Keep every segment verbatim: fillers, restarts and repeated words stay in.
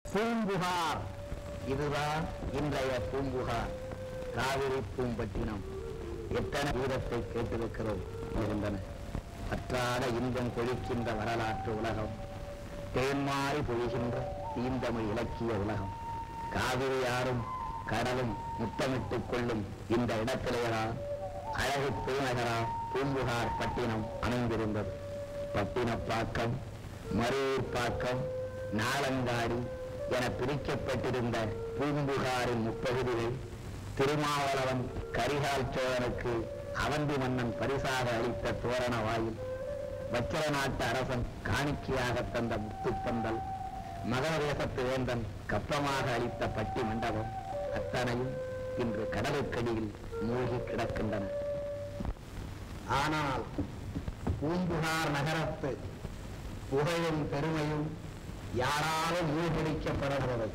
பூம்புகார். இதுதான் இன்றைய பூம்புகார். காவிரி பூம்பட்டினம். எத்தனை வீரத்தை கேட்டிருக்கிறோம் இருந்தன. பற்றாத இன்பம் கொழிக்கின்ற வரலாற்று உலகம், தேன்மாறி பொழிகின்ற தீந்தமிழ் இலக்கிய உலகம். காவிரி யாரும் கடலும் முத்தமிட்டுக் கொள்ளும் இந்த இடத்திலேதான் அழகு பெருநகரா பூம்புகார் பட்டினம் அமைந்திருந்தது. பட்டினப்பாக்கம், மருவூர்பாக்கம், நாளங்காடி என பிரிக்கப்பட்டிருந்த பூம்புகாரின் முப்பகுதிகள் திருமாவளவன் கரிகால் சோழனுக்கு அவந்தி மன்னன் பரிசாக அளித்த தோரண வாயில், வச்சர நாட்டு அரசன் காணிக்கையாக தந்த முத்துப்பந்தல், மகர தேசத்து வேந்தன் கப்பமாக அளித்த பட்டி மண்டபம் அத்தனையும் இன்று கடலுக்கடியில் மூழ்கி கிடக்கின்றன. ஆனால் பூம்புகார் நகரத்து புகழும் பெருமையும் யாராலும் மூழ்கடிக்கப்படுகிறது.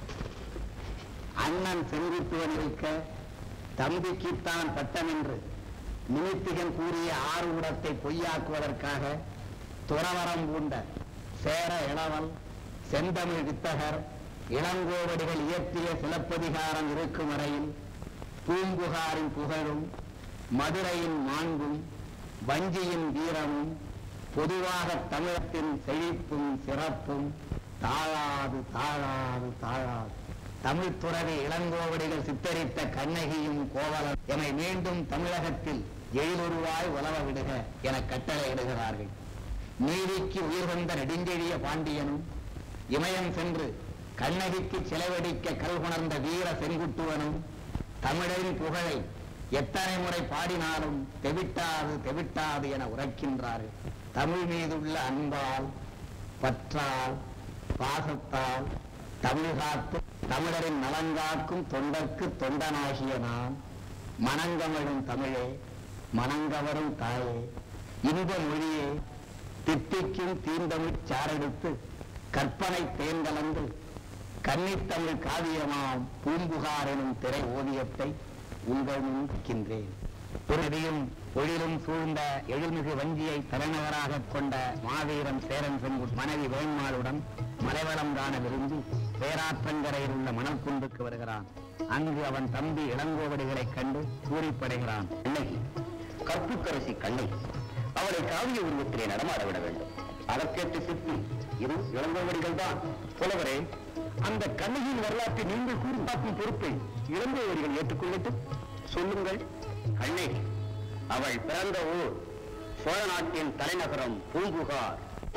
அண்ணன் செங்குட்டுவன் இருக்க தம்பிக்குத்தான் பட்டம் என்று நிமித்திகன் கூறிய ஆறுகுடத்தை பொய்யாக்குவதற்காக துறவரம் பூண்ட சேர இளவல், செந்தமிழ் வித்தகர், இளங்கோவடிகள் இயற்றிய சிலப்பதிகாரம் இருக்கும் வரையில் பூம்புகாரின் புகழும், மதுரையின் மாண்பும், வஞ்சியின் வீரமும், பொதுவாக தமிழத்தின் செழிப்பும் சிறப்பும் தாழாது தாழாது தாழாது. தமிழ் துறவி இளங்கோவடிகள் சித்தரித்த கண்ணகியும் கோவலன் என மீண்டும் தமிழகத்தில் எழிலுருவாய் உலவ விடுக என கட்டளையிடுகிறார்கள். நீதிக்கு உயிர் வந்த நெடுஞ்செழிய பாண்டியனும், இமயம் சென்று கண்ணகிக்கு சிலைவடிக்க கல்குணர்ந்த வீர செங்குட்டுவனும் தமிழரின் புகழை எத்தனை முறை பாடினாலும் தெவிட்டாது தெவிட்டாது என உரைக்கின்றார்கள். தமிழ் மீதுள்ள அன்பால், பற்றால், பாசத்தால் தமிழ் காத்து தமிழரின் நலங்காக்கும் தொண்டர்க்கு தொண்டனாகிய நான், மனங்கமழும் தமிழே, மனங்கவரும் தாயே, இன்ப மொழியே, தித்திக்கும் தீந்தமிழ் சாரெடுத்து கற்பனை தேன் கலந்து கன்னித்தமிழ் காவியமாம் பூம்புகார் எனும் திரை ஓவியத்தை உங்கள் முன் வைக்கின்றேன். துறவியும் பொழிலும் சூழ்ந்த எழில்மிகு வஞ்சியை தலைநகராக கொண்ட மாவீரன் சேரன் செங்குட் மனைவி வேண்மாளுடன் மலைவளம் காண விரும்பி பேராற்றங்கரையில் உள்ள மணல் குன்றுக்கு வருகிறான். அங்கு அவன் தம்பி இளங்கோவடிகளைக் கண்டு பூரிப்படைகிறான். கண்ணகி, கற்புக்கரசி கண்ணகி, அவளை காவிய உருவத்திலே நடமாட விட வேண்டும். அதற்கேற்ற சிற்பி இரு இளங்கோவடிகள் தான். புலவரே, அந்த கண்ணகியின் வரலாற்றை நீங்கள் கூறி பார்க்கும் பொறுப்பை இளங்கோவடிகள் ஏற்றுக்கொள்ளட்டும். சொல்லுங்கள். கண்ணகி, அவள் பிறந்த ஊர் சோழ நாட்டின் தலைநகரம் பூம்புகார்.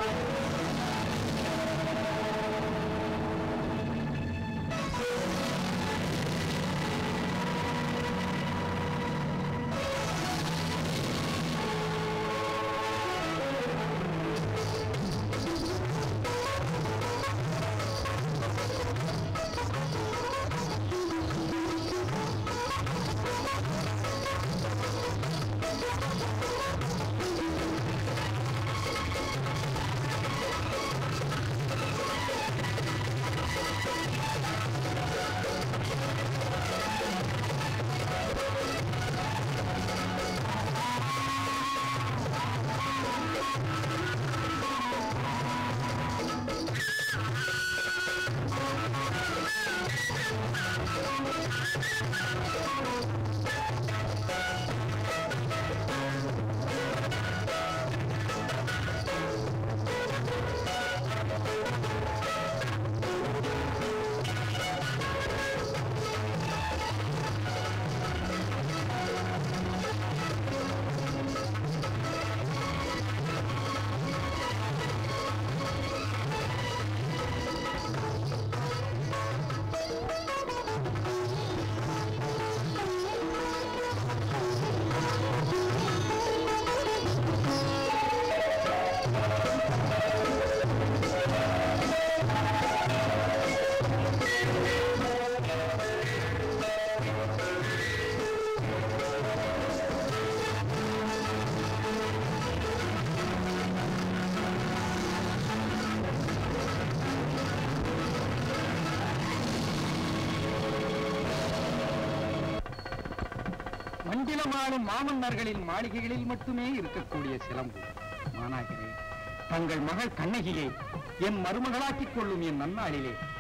மாமன்னர்களின் மாளிகைகளில் மட்டுமே இருக்கக்கூடிய சிலம்பு மாநாயகரே, தங்கள் மகள் கண்ணகியை என் மருமகளாக்கிக் கொள்ளும் என் நன்னாளிலே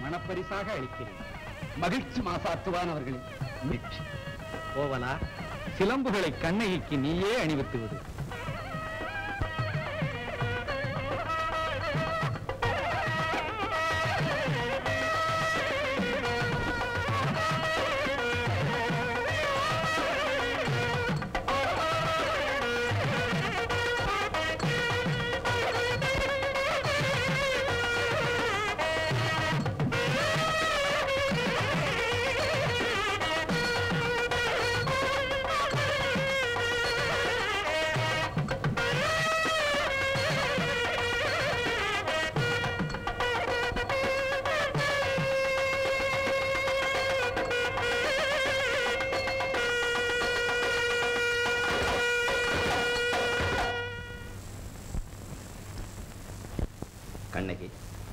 மனப்பரிசாக அளிக்கிறேன். மகிழ்ச்சி மாசாத்துவான் அவர்களே. கோவலா, சிலம்புகளை கண்ணகிக்கு நீயே அணிவித்து விடு. கண்ணகி,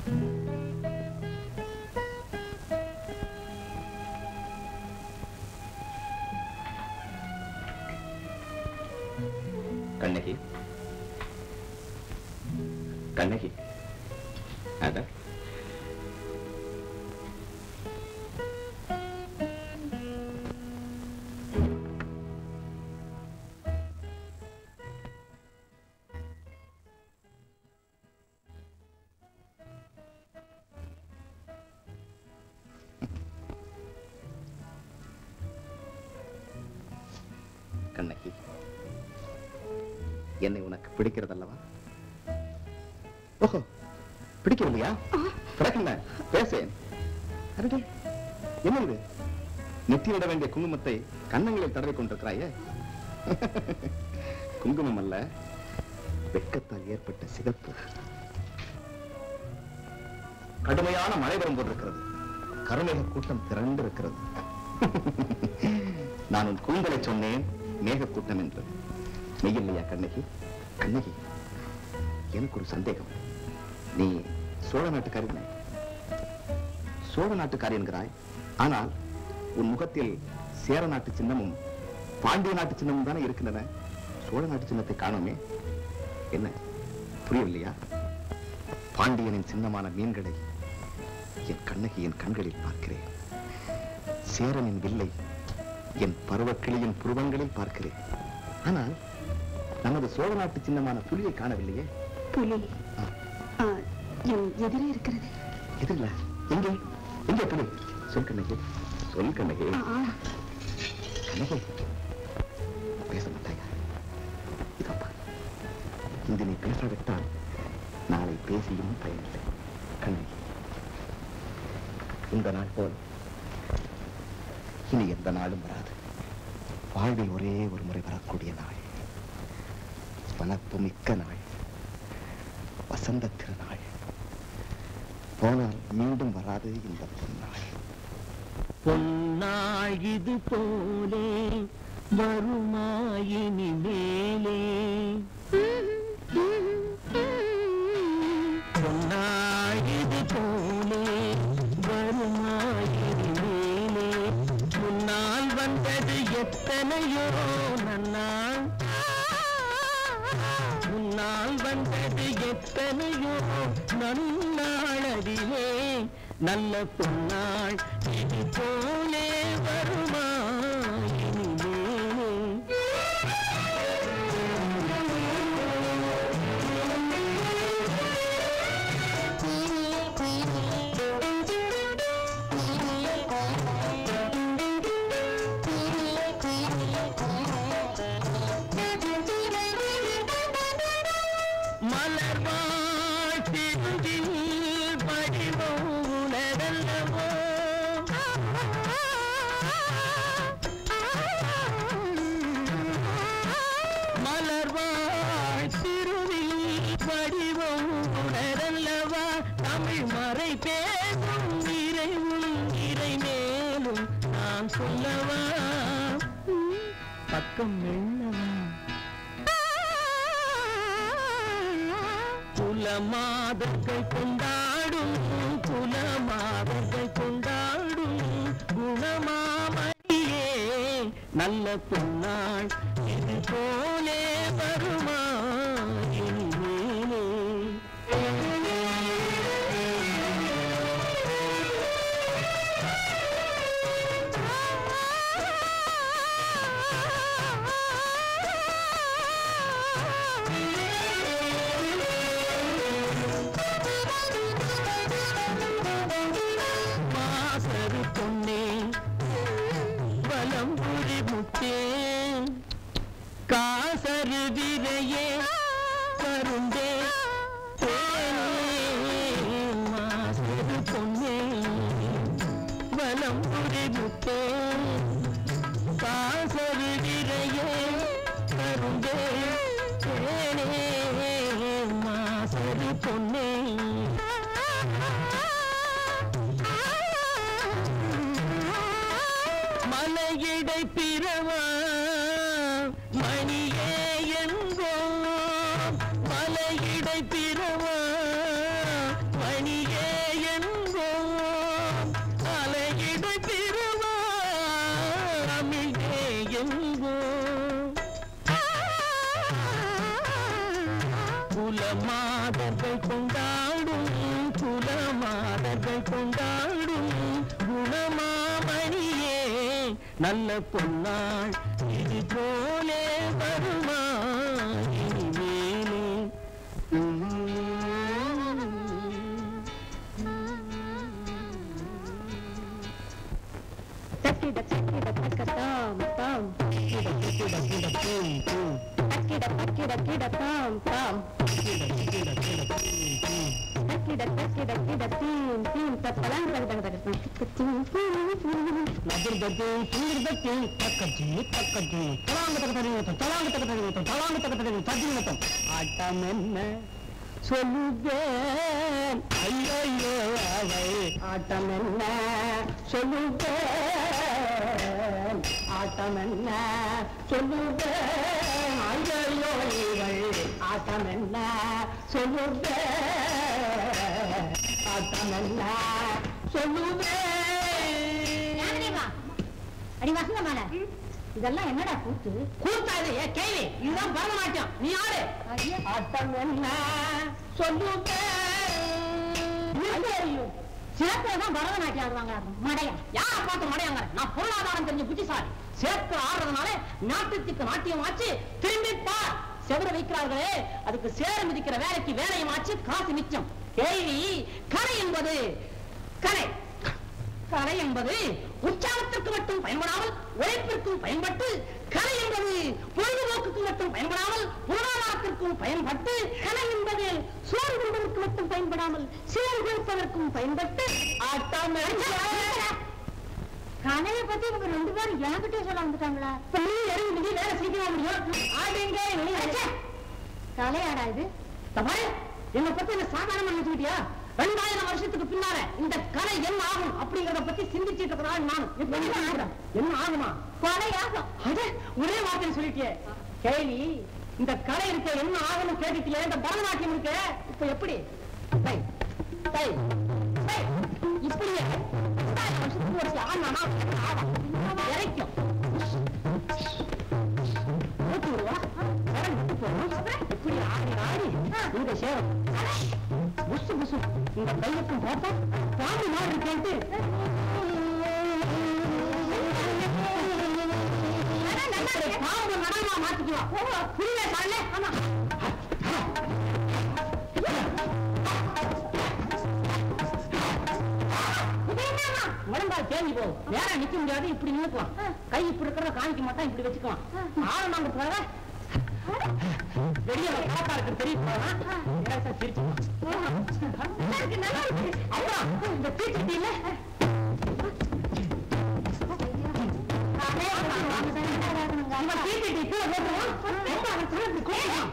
கண்ணகி, கண்ணகி, அத கண்ணகி, என்னை உனக்கு பிடிக்கிறதல்லவா? ஓஹோ, பிடிக்கவில்லையா? பிறகுங்க பேசேன். என்ன இது? நெற்றியிட வேண்டிய குங்குமத்தை கன்னங்களில் தடவை கொண்டிருக்கிறாயே. குங்குமம் அல்ல, வெட்கத்தால் ஏற்பட்ட சிகப்பு. கடுமையான மழை வரும் போட்டிருக்கிறது. கருமேக கூட்டம் திரண்டு இருக்கிறது. நான் உன் கூந்தலை சொன்னேன் மேக கூட்டம் என்று. மெய்யில்லையா கண்ணகி? கண்ணகி, எனக்கு ஒரு சந்தேகம். நீ சோழ நாட்டுக்காரி. சோழ நாட்டுக்காரி என்கிறாய், ஆனால் உன் முகத்தில் சேர நாட்டு சின்னமும் பாண்டிய நாட்டு சின்னமும் தானே இருக்கின்றன. சோழ நாட்டு சின்னத்தை காணோமே, என்ன புரியவில்லையா? பாண்டியனின் சின்னமான மீன்களை என் கண்ணகியின் கண்களில் பார்க்கிறேன். சேரனின் வில்லை என் பருவக்கிளியின் புருவங்களில் பார்க்கிறேன். ஆனால் நமது சோழ நாட்டு சின்னமான புலியை காணவில்லையே. புலி என் எதிரே இருக்கிறது. எதிரில? எங்கே? எங்கே புலி? சொல் கண்ணகி, சொல் கண்ணகி. கண்ணகி, பேச மாட்டாயா? இதப்பா, இந்த நீ பேசாவிட்டால் நாளை பேசியும் பயனில்லை. கண்ணகி, இந்த நாள் போல் இனி எந்த நாளும் வராது. வாழ்வில் ஒரே ஒரு முறை வரக்கூடிய நாள், வனப்பு மிக்க நாள், வசந்த திருநாள். போனால் மீண்டும் வராது இந்த பொன்னாள். பொன்னாள் இது போலே வருமாயினி மேலே, பொன்னாள் இது போலே வருமாயினி மேலே, முன்னால் வந்தது எத்தனையோ நன்னாள், முன்னால் வந்தது எத்தனையோ நன்னாளதிலே, நல்ல பொன்னாள் இது போலே வருமா இனிமேலே. பக்கம் மெல்லவா குலமாதர்கள் கொண்டாடும், குலமாதர்கள் கொண்டாடும் குணமாமணியே, நல்ல பொன்னாள் இது போலே வருமா இனிமேலே. முத்தே காசருகிறையே கரும்பே தேனே மாசரு பொன்னே மலையிடை பிறவா மணியே என்போ மலையிடை பிறவா மணியே என்போ மலையிடை பிறவா அமிழ்தே என்போ குலமாதர்கள் கொண்டாடும் குலமாதர்கள் கொண்டாடும் குணமாமணியே நல்ல பொன்னாள் இது போலே வருமா இனிமேலே தக்கிட தக்கிட தக்கதாம் தாம் கிட கிட கிட பூம் பூம் தக்கிட தக்கிட கிட தாம் தாம் கிட கிட கிட பூம் பூம் தக்கிட தக்கிட கிட தீம் தீம் தப்பலாம் தக தக தக நதிர்தத்து சுங்கிர்தத்து தக்கச்சி தக்கச்சி தலாங்க தக்க தரிவத்தம் தலாங்க தக்க தரிவத்தம் தலாங்க தக்க தரிவத்தம் தஜிவத்தம் ஆட்டம் என்ன சொல்லுவேன் ஐயோ அவை ஆட்டம் என்ன சொல்லுவேன் ஆட்டம் என்ன சொல்லுவேன் ஐயோ இவள் ஆட்டம் என்ன சொல்லுவேன் ஆட்டம் என்ன சொல்லுவேன் அடி வசந்தமான இதெல்லாம் என்னடா கூத்து கூத்தாது ஏன் கேள்வி இதுதான் பரதநாட்டியம் நீ ஆடு ஆட்டம் என்ன சொல்லுவேன் சேத்திரதான் பரதநாட்டியம் ஆடுவாங்க மடையா யார பார்த்து மடையாங்க நான் பொருளாதாரம் தெரிஞ்ச புத்திசாலி சேர்த்து ஆடுறதுனால நாட்டுக்கு நாட்டியம் ஆச்சு திரும்பி பார் செவர வைக்கிறார்களே அதுக்கு சேர மிதிக்கிற வேலைக்கு வேலையும் ஆச்சு காசு மிச்சம் கேள்வி கலை என்பது கலை கலை என்பது உற்சாகத்திற்கு மட்டும் பயன்படாமல் உழைப்பிற்கும் பயன்பட்டு கலை என்பது பொழுதுபோக்குக்கு மட்டும் பயன்படாமல் பொருளாதாரத்திற்கும் பயன்பட்டு கலை என்பது சோறு கொள்வதற்கு மட்டும் பயன்படாமல் சீர் கொடுப்பதற்கும் பயன்பட்டு ஆட்டம் கலையை பத்தி இவங்க ரெண்டு பேரும் என்கிட்ட சொல்ல வந்துட்டாங்களா இறங்கி மிதி வேலை சீக்கிரம் முடியும் ஆடுங்க கலையாடா இது தபாரு என்னை பத்தி என்ன சாதாரணமா நினைச்சுக்கிட்டியா ரெண்டாயிரம் வருஷத்துக்கு பின்னால இந்த கலை என்ன ஆகும் அப்படிங்கறத பத்தி சிந்திச்சிட்டு இருக்கிறாள் நான் என்ன ஆகுமா கொலையாகும் அது ஒரே வார்த்தையை சொல்லிட்டியே கேள்வி இந்த கலை இருக்க என்ன ஆகும்னு கேட்டுட்டியே இந்த பரதநாட்டியம் இருக்க இப்ப எப்படி தை தை தை இப்படியே ரெண்டாயிரம் வருஷத்துக்கு ஒரு ஆனா ஆகும் இறைக்கும் நூத்தி ரூபா விட்டு போகணும் இப்படி ஆடி ஆடி இங்க சேரும் புசு புசு இந்த கையத்தும் போட்டா பாம்பு மாதிரி கேட்டு பாம்பு நடமா மாத்திக்குவா புரியல சால ஆமா முழங்கால் தேங்கி போகும் நேரம் நிக்க முடியாது இப்படி நின்னுக்குவான் கை இப்படி இருக்கிறத காமிக்க மாட்டான் இப்படி வச்சுக்குவான் ஆள நாங்க போற வெளியே காப்பாருக்கு தெரியுமா சிரிச்சு அப்புறம் இந்த தீச்சட்டி இல்ல தீச்சட்டி கீழே போட்டுருவோம்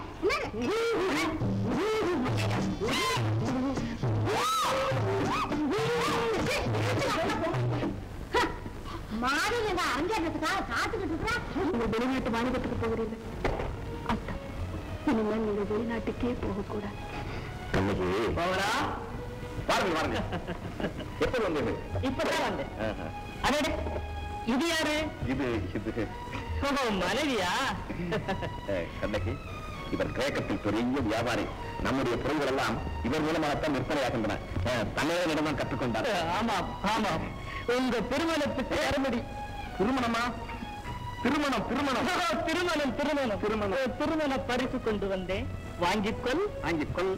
மாடியில் அங்கேறதுக்காக காத்துக்கிட்டு இருக்கிறேன் நீங்க வெளிநாட்டு வாணிபத்துக்கு போகிறீர்கள் அத்தா இனிமேல் நீங்க வெளிநாட்டுக்கே போகக்கூடாது போவரா பாருங்க பாருங்க எப்ப வந்தீங்க இப்பதான் வந்தேன் அடே இது யாரு இது இது மனைவியா கண்ணகி இவர் கிரேக்கத்தில் பெரிய வியாபாரி நம்முடைய பொருள்கள் எல்லாம் இவர் மூலமாகத்தான் விற்பனையாகின்றன தமிழரிடம் தான் கற்றுக்கொண்டார் ஆமாம் ஆமாம் உங்க திருமணத்துக்கு அறுமடி திருமணமா திருமணம் திருமணம் திருமணம் திருமணம் திருமணம் திருமண பரிசு கொண்டு வந்தேன் வாங்கிக்கொள் வாங்கிக்கொள்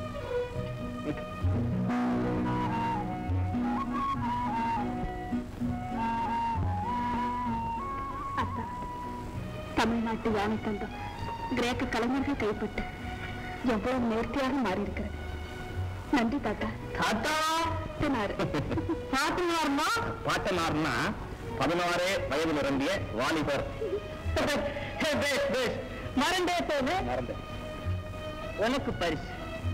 அத்தா தமிழ்நாட்டு யானை தந்தம் கிரேக்க கலைஞர்கள் கைப்பட்டு எவ்வளவு நேர்த்தியாக மாறி இருக்கிறது நன்றி தாத்தா தாத்தா பாட்டனார். பாட்டனார்னா பாட்டனார்னா பதினாறு வயது நிரம்பிய வாலிபர். மறந்தே போது மறந்து உனக்கு பரிசு.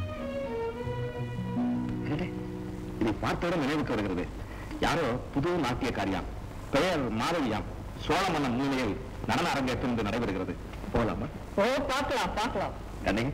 இதை பார்த்தவுடன் நினைவுக்கு வருகிறது. யாரோ புது நாட்டியக்காரியாம், பெயர் மாதவியாம், சோழ மன்னன் முன்னிலையில் நடன அரங்கேற்றம் என்று நடைபெறுகிறது. போகலாமா? ஓ, பார்க்கலாம் பார்க்கலாம். கண்ணகி,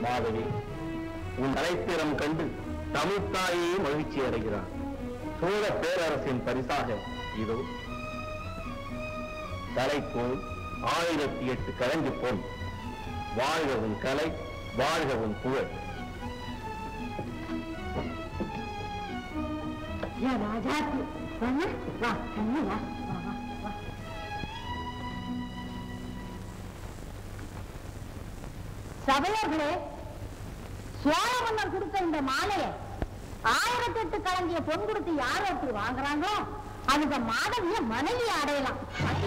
மாதவி, உன் தலைத்திறம் கண்டு தமிழ்த்தாயே மகிழ்ச்சி அடைகிறார். சோழ பேரரசின் பரிசாக இதோ தலைப்போல் ஆயிரத்தி எட்டு கலைஞ்சு பொன். வாழ்கவும் கலை, வாழ்கவும் புகழ். ராஜாத்தி வா கண்ணு வா வா வா. சபையர்களே, சோழ மன்னர் கொடுத்த இந்த மாலையை ஆயிரத்தி எட்டு கலங்கிய பொன் கொடுத்து யார் ஒருத்தர் வாங்குறாங்களோ அந்த மாதவிய மனைவி அடையலாம்.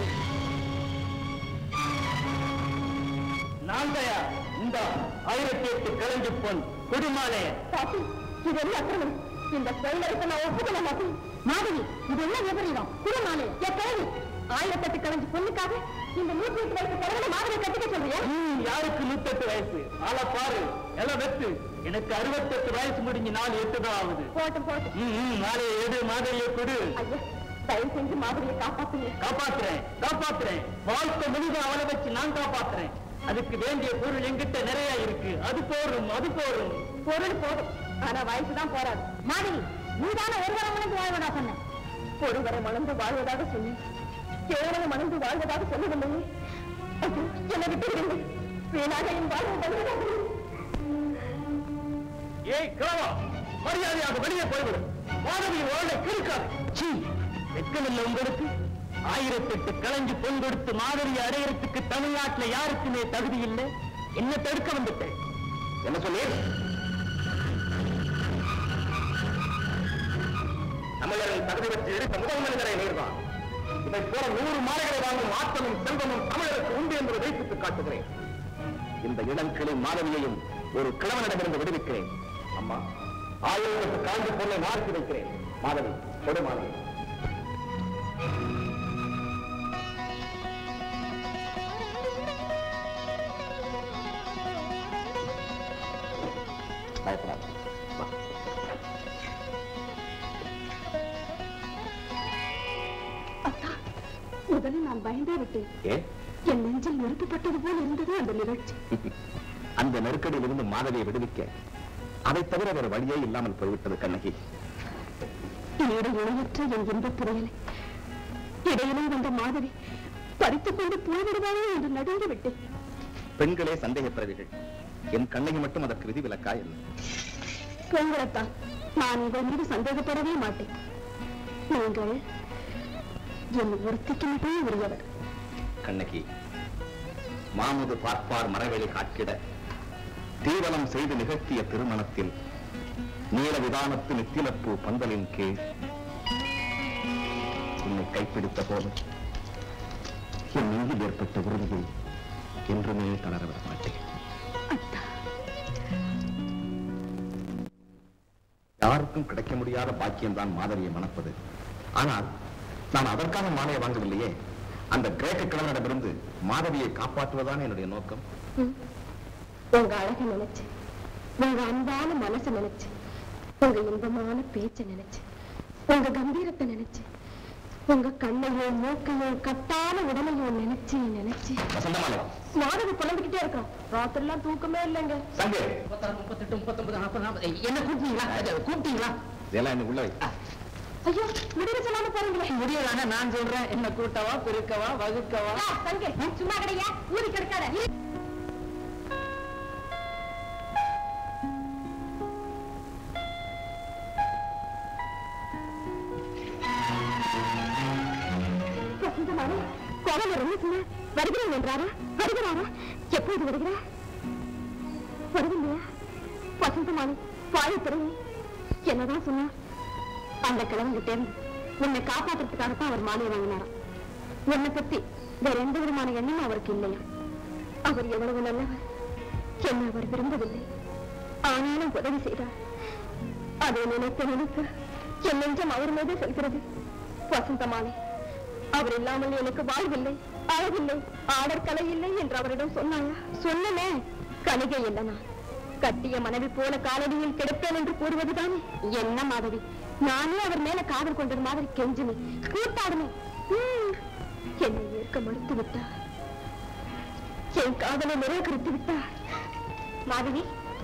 நான் தயார். இந்த ஆயிரத்தி எட்டு கலைஞ்சு பொன் குடிமாலைய. இது என்ன அக்கிரமம்? இந்த செயலருக்கு நான் ஒப்புக்கொள்ள மாட்டேன். மாதவி, இது என்ன விபரீதம்? குடிமாலைய என் கிழவி ஆயிரத்தி எட்டு கலைஞ்சு பொண்ணுக்காக இந்த நூற்றி எட்டு வயசு கிழமை மாதிரி கட்டிக்க சொல்றியா? யாருக்கு நூத்தி எட்டு வயசு? ஆள பாரு, எல்லாம் வெத்து. எனக்கு அறுபத்தி எட்டு வயசு முடிஞ்சு நாலு எட்டு தான் ஆகுது. போட்டு போட்டு நாளைய எடு, மாதிரியை கொடு. ஐயா, தயவு செஞ்சு மாதிரியை காப்பாத்துங்க. காப்பாத்துறேன் காப்பாத்துறேன் வாழ்க்கை முழுக அவளை வச்சு நான் காப்பாத்துறேன். அதுக்கு வேண்டிய பொருள் எங்கிட்ட நிறைய இருக்கு. அது போரும், அது போரும். பொருள் போதும், ஆனா வயசுதான் போராது. மாதவி, நீதான ஒருவரை மணந்து வாழ்வதா சொன்ன. ஒருவரை மணந்து வாழ்வதாக சொன்னேன், கேவலம் மணந்து வாழ்வதாக சொல்லவில்லையே. என்னை விட்டு விடுங்கள். வீணாக என் வாழ்வு. ஏய் கிழவா, மரியாதையாக வெளியே போய்விடும். மாதவியின் வாழ்வை கிறுக்காது. வெட்கமில்லை உங்களுக்கு? ஆயிரத்தி எட்டு கலைஞ்சு பொன் கொடுத்து மாதவியை அடையறதுக்கு தமிழ்நாட்டில் யாருக்குமே தகுதி இல்லை. என்ன தடுக்க வந்துட்டேன்? என்ன சொல்லி? தமிழரின் தகுதி வச்சு எடுத்த முதல் மனிதரை நேர்தான். இதை போல நூறு மாலைகளை வாங்கும் ஆற்றலும் செல்வமும் தமிழருக்கு உண்டு என்பதை வைத்து காட்டுகிறேன். இந்த இளங்கிளை மாதவியையும் ஒரு கிழவனிடமிருந்து விடுவிக்கிறேன். அம்மா, ஆயிரத்து காஞ்சி பொருளை மாற்றி வைக்கிறேன். மாதவி, கொடு மாதவி. பயப்படாது. முதலில் நான் பயந்தே விட்டேன். என் நெஞ்சில் நிறுத்தப்பட்டது போல் இருந்தது அந்த நிகழ்ச்சி. அந்த நெருக்கடியிலிருந்து மாதவியை விடுவிக்க அதை தவிர வேறு வழியே இல்லாமல் போய்விட்டது கண்ணகி. இணையற்ற என் இன்பப் புரியலை இடையிலே வந்த மாதவி பறித்துக் கொண்டு போய்விடுவாரோ என்று நடுங்கி விட்டேன். பெண்களே சந்தேக பிறவிகள். என் கண்ணகி மட்டும் அதற்கு விதிவிலக்கா என்ன? பெண்களைத்தான் நான் உங்கள் மீது சந்தேகப்படவே மாட்டேன். நீங்கள் என் ஒருத்திக்கு மட்டுமே உரியவர். கண்ணகி, மாமுது பார்ப்பார் மரவெளி காட்டிட தீவனம் செய்து நிகழ்த்திய திருமணத்தில் நீல விதானத்து நித்திலப்பூ பந்தலின் கீழ் உன்னை கைப்பிடித்த போது என் நெஞ்சில் ஏற்பட்ட உறுதியை என்றுமே தளரவிட மாட்டேன். யாருக்கும் கிடைக்க முடியாத பாக்கியம்தான் மாதவியை மணப்பது. ஆனால் நான் அதற்கான மாலையை வாங்கவில்லையே. அந்த கிரேக்க கிழவனிடமிருந்து மாதவியை காப்பாற்றுவதான என்னுடைய நோக்கம். உங்க அழகை நினைச்சு, உங்க அன்பான மனசை நினைச்சு, உங்க இன்பமான பேச்சை நினைச்சு, உங்க கம்பீரத்தை நினைச்சு, உங்க கண்ணையோ மூக்கையோ கட்டான உடலையோ நினைச்சு நினைச்சு மாதவி குழந்தைகிட்டே இருக்கோம். ராத்திரி எல்லாம் தூக்கமே இல்லைங்க. முப்பத்தெட்டு முப்பத்தொன்பது நாற்பது நாற்பது என்ன கூப்பிட்டீங்களா? கூப்பிட்டீங்களா? இதெல்லாம் என்ன உள்ள ஐயோ, முடிவு சொல்லாம போறீங்களே. முடியலான நான் சொல்றேன். என்ன கூட்டவா, பெருக்கவா, வகுக்கவா? தங்க சும்மா கிடையா, ஊதி கிடக்காத. கோவலர் என்ன சொன்ன? வருகிறேன் என்றாரா? வருகிறாரா? எப்போது வருகிறார்? வருவில்லையா? வசந்தமானி வாயை திறமை என்னதான் சொன்னார்? அந்த கிழவங்கிட்ட இருந்து உன்னை காப்பாற்றுறதுக்காகத்தான் அவர் மாலையை வாங்கினாராம். உன்னை பத்தி வேற எந்த விதமான எண்ணமும் அவருக்கு இல்லையா? அவர் எவ்வளவு நல்லவர், என்னை அவர் விரும்பவில்லை, ஆனாலும் உதவி செய்தார். அதை நினைத்து நினைத்து என் நெஞ்சம் அவர் மீது செல்கிறது. வசந்தமானி, அவர் இல்லாமல் எனக்கு வாழ்வில்லை, அழகில்லை, ஆடற் கலை இல்லை என்று அவரிடம் சொன்னாயா? சொன்னனே. கணிகை இல்லனா கட்டிய மனைவி போல காலடியில் கிடப்பேன் என்று கூறுவதுதானே? என்ன மாதவி, நானே அவர் மேல காதல் கொண்டது மாதிரி கெஞ்சினே, கூட்டாடுமே. என்னை ஏற்க மறுத்து விட்டார். என் காதலை நிராகரித்து விட்டார். மாதவி,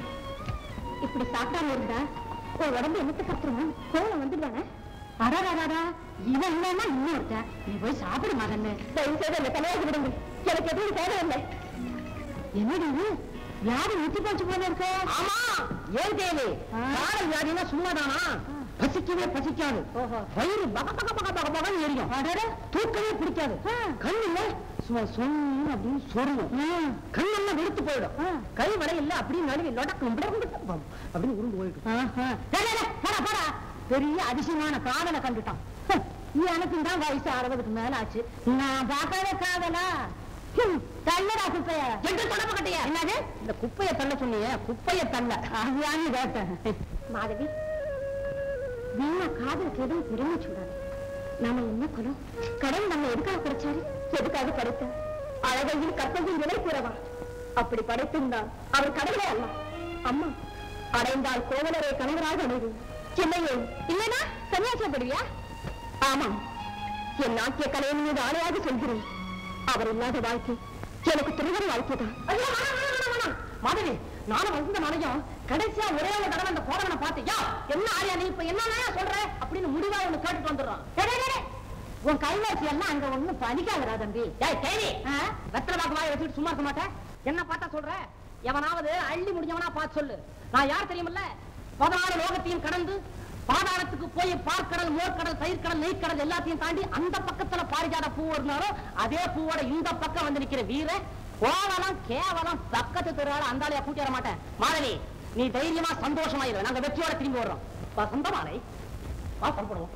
இப்படி சாப்பிடாம இருந்தா உன் உடம்பு என்னத்தை கத்துறோம் கோவம் வந்துடுவானே. அடாடாடா இவன் இல்லைன்னா இன்னொருத்த நீ போய் சாப்பிடு மகன்னு. தயவு செய்து என்ன தலையாக விடுங்க, எனக்கு எதுவும் தேவையில்லை. என்னடி வியாதி முத்தி போச்சு போல இருக்க? ஆமா ஏன் தேவை கால வியாதினா சும்மாதானா? பசிக்கவே பசிக்காது, வயிறு பக பக பக பக பகன்னு எரியும், தூக்கவே பிடிக்காது, கண் இல்ல சும்மா சொன்னு அப்படின்னு சொல்லுவோம், கண்ணெல்லாம் வெளுத்து போயிடும், கை வடை இல்ல அப்படின்னு நடுவே லொடக்கம் அப்படின்னு உருண்டு போயிடும். போடா பெரிய அதிசயமான காதலை கண்டுட்டான். எனக்கு தான் வயசு அறுபதுக்கு மேல ஆச்சு, நான் பார்க்காத காதலா? தள்ளடா குப்பைய என்று தொடர்பு கட்டியா? என்னது இந்த குப்பைய தள்ள சொன்னீங்க? குப்பைய தள்ள அதுதான் கேட்டேன். மாதவி, வீணா காதலுக்கு எதுவும் பெருமை சொல்றாரு. நாம என்ன குலம்? கடவுள் நம்ம எதுக்காக படைச்சாரு? எதுக்காக படைத்த? அழகையும் கற்பையும் விலை கூறவா? அப்படி படைத்திருந்தால் அவர் கடவுளே அல்ல. அம்மா அடைந்தால் கோவலரை கணவராக அடைவு இல்லையே, இல்லைனா சன்னியாசப்படுவியா? ஆமாம், என் நாட்டிய கலையின் மீது ஆணையாக சொல்கிறேன், அவர் இல்லாத வாழ்க்கை எனக்கு திருவர வாழ்க்கைதான். மாதவி, நானும் வந்த மனையும் கடைசியா ஒரே ஒரு தடவை அந்த கோடவனை பார்த்தியா? என்ன ஆரியா நீ இப்ப என்ன சொல்ற அப்படின்னு முடிவா ஒண்ணு கேட்டுட்டு வந்துடுறான். உன் கைவாசி எல்லாம் அங்க ஒண்ணு பணிக்காதரா தம்பி. கேள்வி வெத்தலை பாக்கு வாயை வச்சுட்டு சும்மா இருக்க மாட்டேன். என்ன பார்த்தா சொல்ற? எவனாவது அள்ளி முடிஞ்சவனா பார்த்து சொல்லு. நான் யார் தெரியுமில்ல? பதினாறு லோகத்தையும் கடந்து பாதாளத்துக்கு போய் பார்க்கடல், மோர்க்கடல், தயிர்கடல், நெய்க்கடல் எல்லாத்தையும் தாண்டி அந்த பக்கத்துல பாரிஜாத பூ இருந்தாலும் அதே பூவோட இந்த பக்கம் வந்து நிக்கிற வீர கோவலம் கேவலம் பக்கத்து தெருவால அந்த ஆளையா கூட்டி வர மாட்டேன். மாதவி, நீ தைரியமா சந்தோஷமா இரு, நாங்க வெற்றியோட திரும்பி வர்றோம். வசந்த மாலை வா புறப்படுவோம்.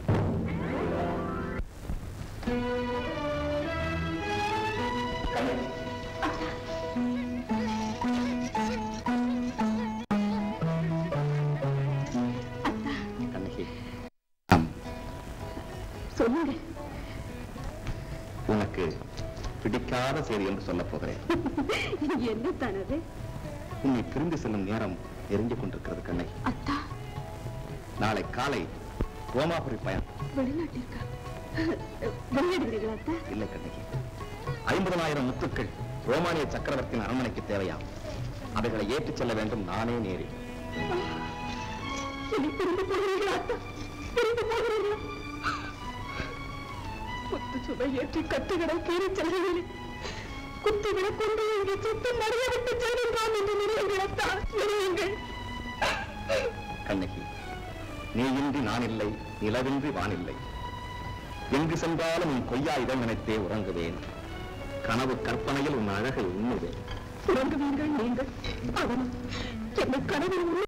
சொல்லுங்க. உனக்கு பிடிக்காத செய்தி என்று சொல்ல போகிறேன். என்ன தனது? உன்னை பிரிந்து செல்லும் நேரம் எரிஞ்சு கொண்டிருக்கிறது கண்ணகி. அத்தா, நாளை காலை ரோமாபுரி பயணம். வெளிநாட்டிற்கா? வெளியிடுகிறீர்களா அத்தா? இல்லை கண்ணகி, ஐம்பதனாயிரம் முத்துக்கள் ரோமானிய சக்கரவர்த்தியின் அரண்மனைக்கு தேவையாம். அவைகளை ஏற்றிச் செல்ல வேண்டும் நானே நேரில். பிரிந்து போகிறீர்களா அத்தா? பிரிந்து போகிறீர்களா? குத்து சுவை ஏற்றி கட்டுகளை கீறி செல்லவில்லை, குத்துகளை கொண்டு இங்கே சுத்தி மறைய விட்டு செல்கின்றான் என்று நினைவுகளைத்தான் நினைவுங்கள். கண்ணகி, நீ இன்றி நான் இல்லை, நிலவின்றி வானில்லை. எங்கு சென்றாலும் உன் கொய்யா இடம் நினைத்தே உறங்குவேன். கனவு கற்பனையில் உன் அழகை உண்ணுவேன். உறங்குவீர்கள் நீங்கள், அவன் என்னை கனவில் உண்மை.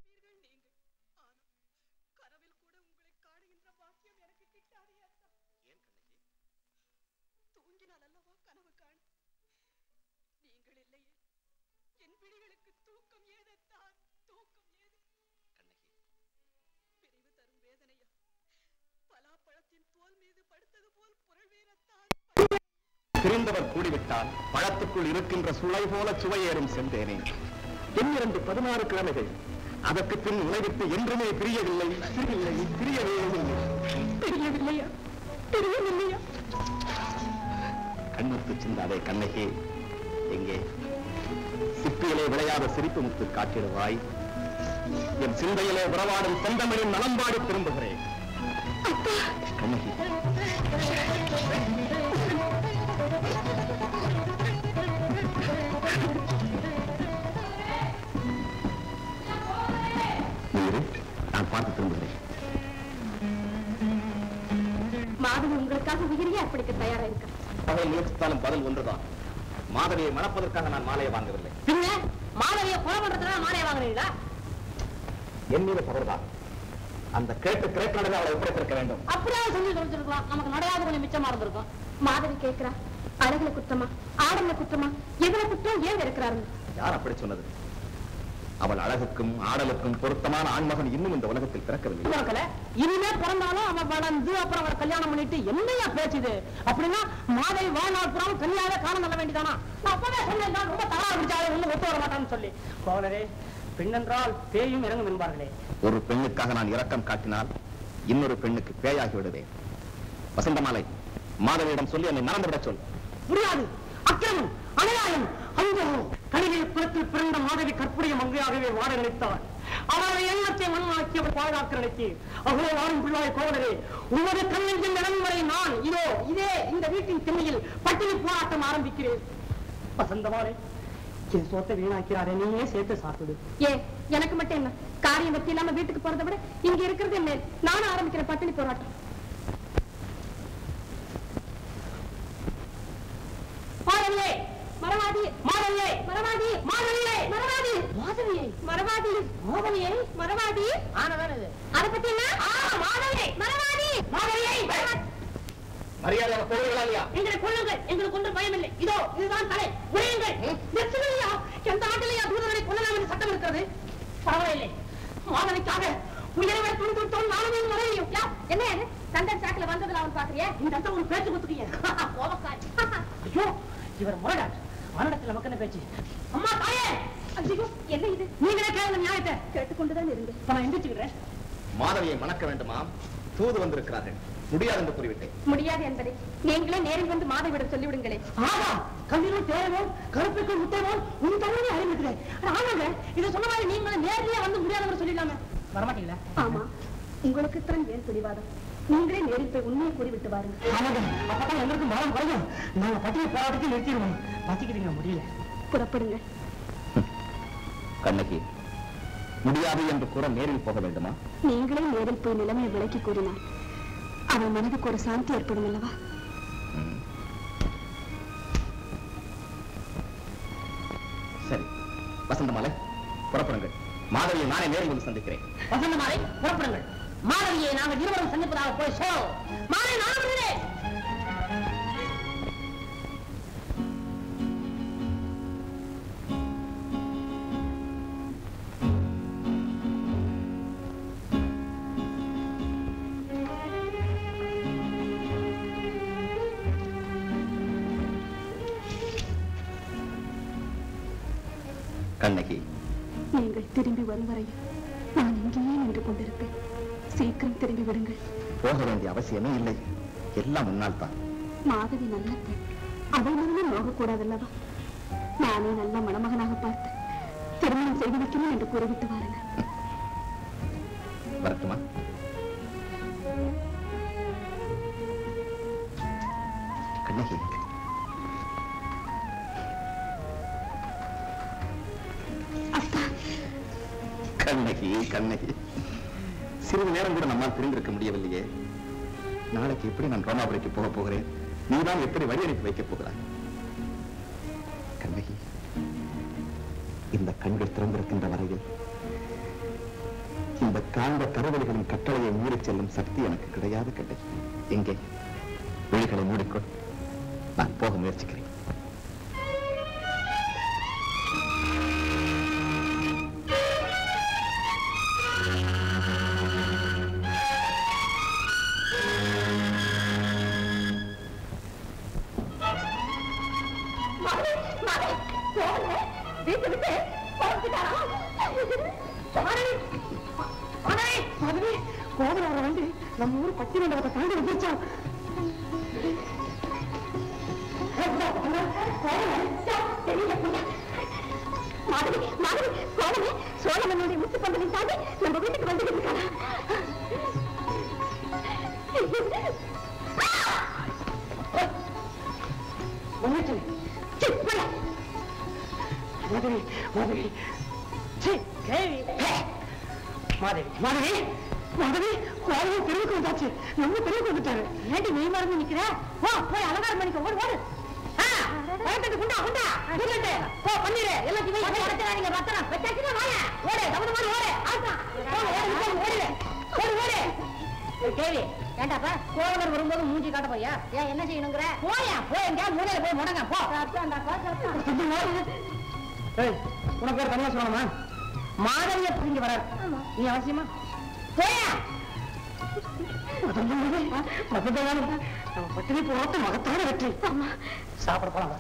பிரிந்தவர் கூடிவிட்டால் பழத்துக்குள் இருக்கின்ற சுளை போல சுவையேறும் சென்றேனே. எண்ணிரண்டு பதினாறு கிழமைகள், அதற்கு பின் உலகிற்கு என்றுமே பிரியவில்லை, பிரியவில்லை, பிரியவே இல்லை. தெரியவில்லையா? தெரியவில்லையா? கண்ணுக்கு சிந்தாதே கண்ணகி. எங்கே சிப்பியிலே விளையாத சிரிப்பு முத்து காட்டிடுவாய். என் சிந்தையிலே உறவாடும் செந்தமிழின் நலம்பாடி திரும்புகிறேன் கண்ணகி. நான் பார்த்து திரும்புகிறேன். மாதவி உங்களுக்காக உயிரியே அப்படிக்க தயாரா இருக்க. அவரை முயற்சித்தாலும் பதில் ஒன்றுதான். மாதவியை மணப்பதற்காக நான் மாலையை வாங்கவில்லை. பின்ன மாதவியை கொலை பண்றதுனால மாலையை வாங்குறீங்களா? என் மீது தவறுதான். அந்த கேட்டு கிரேக்கடனை அவளை ஒப்படைத்திருக்க வேண்டும். அப்படியே சொல்லி சொல்லிருக்கலாம், நமக்கு நடையாத கொஞ்சம் மிச்சமா இருந்திருக்கும். மாதவி கேட்கிறா, அழகுல குற்றமா ஆடல குற்றமா எதுல குற்றம் ஏன் இருக்கிறாரு? யார் அப்படி சொன்னது? அவள் அழகுக்கும் ஆடலுக்கும் பொருத்தமான ஆண்மகன் இன்னும் இந்த உலகத்தில் பிறக்கவில்லை. இனிமே பிறந்தாலும் அவன் வளர்ந்து அப்புறம் அவரை கல்யாணம் பண்ணிட்டு என்னையா பேச்சுது? அப்படின்னா மாதவி வாழ்நாள் புறம் கல்யாண காரணம் நல்ல வேண்டியதானா? நான் அப்பவே சொன்னேன், ரொம்ப தவறா பிடிச்சாலே ஒண்ணு ஒத்து வர மாட்டான்னு சொல்லி. கோவலரே, பெண்ணென்றால் பேயும் இறங்கும் என்பார்களே. ஒரு பெண்ணுக்காக நான் இரக்கம் காட்டினால் இன்னொரு பெண்ணுக்கு பேயாகி விடுவேன். வசந்தமாலை, மாதவியிடம் சொல்லி என்னை மறந்து விட சொல். முடியாது. அக்கிரமம், அநியாயம். அந்த கணிகை குலத்தில் பிறந்த மாதவி கற்புடைய மங்கையாகவே வாட நினைத்தார். அவருடைய எண்ணத்தை மண்ணாக்கி அவர் பாதுகாக்கிறனுக்கு அகோ வாரும் பிள்ளாய் கோவலரே, உமது கண்ணெஞ்சின் நலன்முறை நான் இதோ இதே இந்த வீட்டின் திண்ணையில் பட்டினி போராட்டம் ஆரம்பிக்கிறேன். வசந்தமாரே, என் சோத்தை வீணாக்கிறாரே, நீயே சேர்த்து சாப்பிடு. ஏ எனக்கு மட்டும் என்ன காரியம் பத்தி இல்லாம வீட்டுக்கு போறதை விட இங்க இருக்கிறது என்ன? நானும் ஆரம்பிக்கிற பட்டினி போராட்டம். மாதவியே, மரவாதி மாதவியே, மரவாதி மாதவியே, மரவாதி மாதவியே, மரவாதி மாதவியே, மரவாதி ஆனதான இது. அதை பத்தி என்ன? மாதவியே, மரவாதி மாதவியே, மரியாதையாக போகிறீர்களா இல்லையா? எங்களை கொள்ளுங்கள், எங்களுக்கு ஒன்றும் பயம் இல்லை. இதோ இதுதான் தலை, உரையுங்கள். நிச்சயமையா எந்த நாட்டிலேயா தூதர்களை கொள்ளலாம் என்று சட்டம் இருக்கிறது? பரவாயில்லை, மாதவிக்காக உயிரை துணி கொடுத்தோம் நானும் மறையும். என்ன அது தண்டர் சாக்குல வந்ததுல அவன் பாக்குறியா? இந்த இடத்த ஒரு பேச்சு கொடுத்துக்கீங்க. ஐயோ, இவர் முரடார். அவனிடத்தில் நமக்கு என்ன பேச்சு? அம்மா தாயே, ஐயோ என்ன இது? நீங்களே கேளுங்க நியாயத்தை. கேட்டுக்கொண்டுதான் இருந்து இப்ப நான் எந்திரிச்சுக்கிறேன். மாதவியை மணக்க வேண்டுமா? தூது வந்திருக்கிறார்கள். முடியாது என்று கூறிவிட்டேன். முடியாது என்பதை நீங்களே நேரில் வந்து மாதவிடம் சொல்லிவிடுங்களே. ஆமா, கல்வியும் தேவையும் கருப்புக்கும் முட்டையும் உன் தமிழை அறிவிக்கிறேன். ஆமாங்க, இதை சொன்ன மாதிரி நீங்களும் நேரடியா வந்து முடியாதவங்க சொல்லிடலாமே. வரமாட்டீங்களா? ஆமா, உங்களுக்குத்தான் ஏன் பிடிவாதம்? நீங்களே நேரில் போய் உண்மையை கூறிவிட்டு வாருங்க. ஆமாங்க, அப்பதான் எங்களுக்கும் மரம் குறையும். நாங்க பட்டினி போராட்டத்தை நிறுத்திடுவோம். பசிக்கிறீங்க, முடியல. புறப்படுங்க. கண்ணகி, முடியாது என்று கூற நேரில் போக வேண்டுமா? நீங்களே நேரில் போய் நிலைமையை விளக்கி கூறினார் அவன் மனதுக்கு ஒரு சாந்தி ஏற்படும் அல்லவா? சரி, வசந்தமாலை புறப்படுங்கள். மாதவியை நானே நேரில் வந்து சந்திக்கிறேன். வசந்தமாலை புறப்படுங்கள். மாதவியை நாங்கள் இருவரும் சந்திப்பதாக போய் சோ மாலை நான் கண்ணகி, நீங்கள் திரும்பி வரும் வரையில் நான் இங்கேயே நின்று கொண்டிருப்பேன். சீக்கிரம் திரும்பி விடுங்கள். போக வேண்டிய அவசியமே இல்லை. எல்லாம் முன்னால் தான். மாதவி நல்ல பெண், அவள் மனமும் நோகக்கூடாதல்லவா? நானே நல்ல மணமகனாக பார்த்து திருமணம் செய்து வைக்கணும் என்று கூறிவிட்டு வாருங்க. வரட்டுமா? கண்ணகி, கண்ணகி கண்ணகி, சிறிது நேரம் கூட நம்மால் பிரிந்திருக்க முடியவில்லையே. நாளைக்கு எப்படி நான் ரோமாபுரிக்கு போக போகிறேன்? நீதான் எப்படி வழி அனுப்பி வைக்கப் போகிறாய்? கண்ணகி, இந்த கண்கள் திறந்திருக்கின்ற வரையில் இந்த காந்த கருவலிகளின் கட்டளையை மீறிச் செல்லும் சக்தி எனக்கு கிடையாது. கண்ணகி, எங்கே? விழிகளை மூடிக்கொள், நான் போக முயற்சிக்கிறேன். கோபுரம் வந்து நம்ம ஊர் பட்டி மண்டபத்தை தாண்டி வந்துருச்சோம். மாதவி மாதவி சோழமே சோழமனுடைய முத்து பந்தலை தாண்டி நம்ம வீட்டுக்கு வந்துட்டு இருக்காரா? மாதவி மாதவி மாதவி மாதவி மாதவி கோவில் தெருவுக்கு வந்தாச்சு. நம்ம தெருவுக்கு வந்துட்டாரு. ஏண்டி நீ மறந்து நிக்கிற? ஓ போய் அலங்காரம் பண்ணிக்க. ஓடு ஓடு. குண்டா குண்டா போ பண்ணிரு. எல்லாத்தையும் நீங்க பத்திரம் வச்சாச்சுன்னா வாங்க. ஓடு தகுந்த மாதிரி ஓடு. ஓடு ஓடு கேவி ஏண்டாப்பா கோவலர் வரும்போது மூஞ்சி காட்ட போயா? ஏன் என்ன செய்யணுங்கிற? போயா போய் எங்கேயாவது மூலையில போய் முடங்க போ. உனக்கு பேர் தனியா சொல்லணுமா? மாதவிய புரிஞ்சு வராரு. நீ அவசியமா போயா? பட்டினி போட்டு மகத்தான வெற்றி. சாப்பிட போலாம்.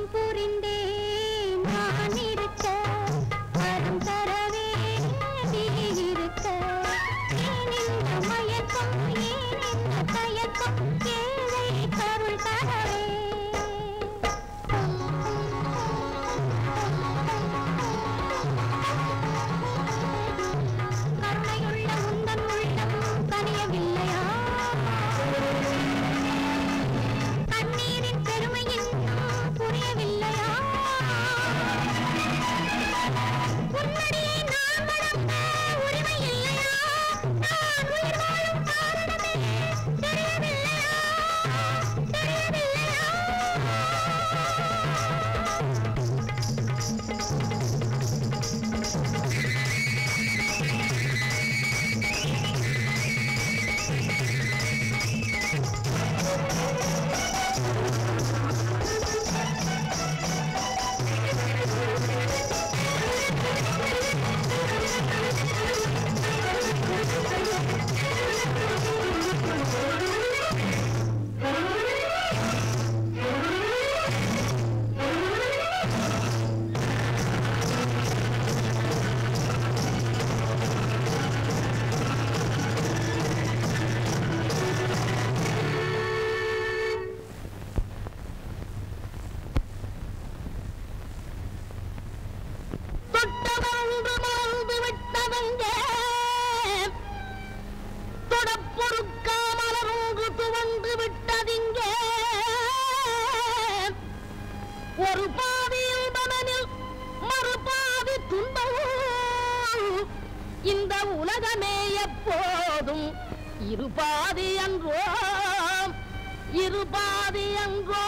தவம் புரிந்தே நான் இருக்க வரம் தரவே நீ இருக்க ஏன் இந்த மயக்கம் ஏன் இந்த தயக்கம் ஏழை கருள் தரவே கருணையுள்ள உந்தன் உள்ளம் கனியவில்லையா கண்ணீரின் பெருமை இன்னும் புரியவில்லையா உன்னடியை நான் வளர்ந்த உரிமை இல்லையா நான் உயிர் வாழும் காரணமே தெரியவில்லையா தெரியவில்லையா ஒரு பாதி இன்பமெனில் மறுபாதி துன்பம் இந்த உலகமே எப்போதும் இருபாதி என்றோ இருபாதி என்றோ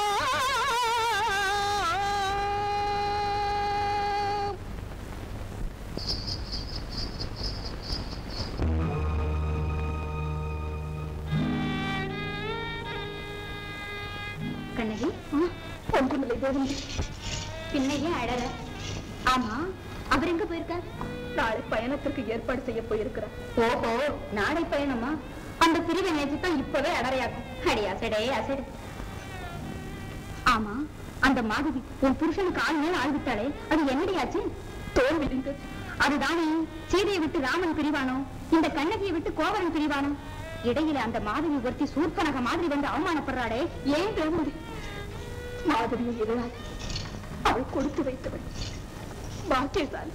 கண்ணகி ஒன்றுமில்லை தேவந்தி பின்னையே அழற ஆமா அவர் எங்க போயிருக்கார் நாளை பயணத்திற்கு ஏற்பாடு செய்ய போயிருக்கிறார் ஓஹோ நாளை பயணமா அந்த பிரிவை நேற்றுத்தான் இப்பவே அடறையாக்கும் அடி அசடே அசடு ஆமா அந்த மாதவி உன் புருஷனுக்கு ஆள் மேல் ஆழ்விட்டாளே அது என்னடியாச்சு தோல் விழுந்தது அதுதானே சீதையை விட்டு ராமன் பிரிவானோ இந்த கண்ணகியை விட்டு கோவலன் பிரிவானோ இடையில அந்த மாதவி ஒருத்தி சூர்பனக மாதிரி வந்து அவமானப்படுறாளே ஏன் தேவந்தி மாதவியை எதிராக அவள் கொடுத்து வைத்தவள் பாக்கியசாலி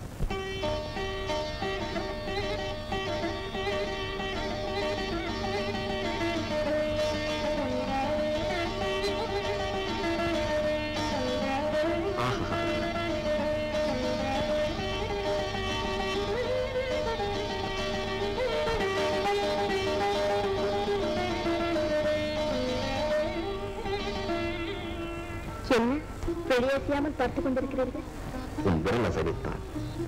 என்ன வெளியேசியாமல் பார்த்துக் கொண்டிருக்கிறீர்கள் உன் விரல் அசைத்தான்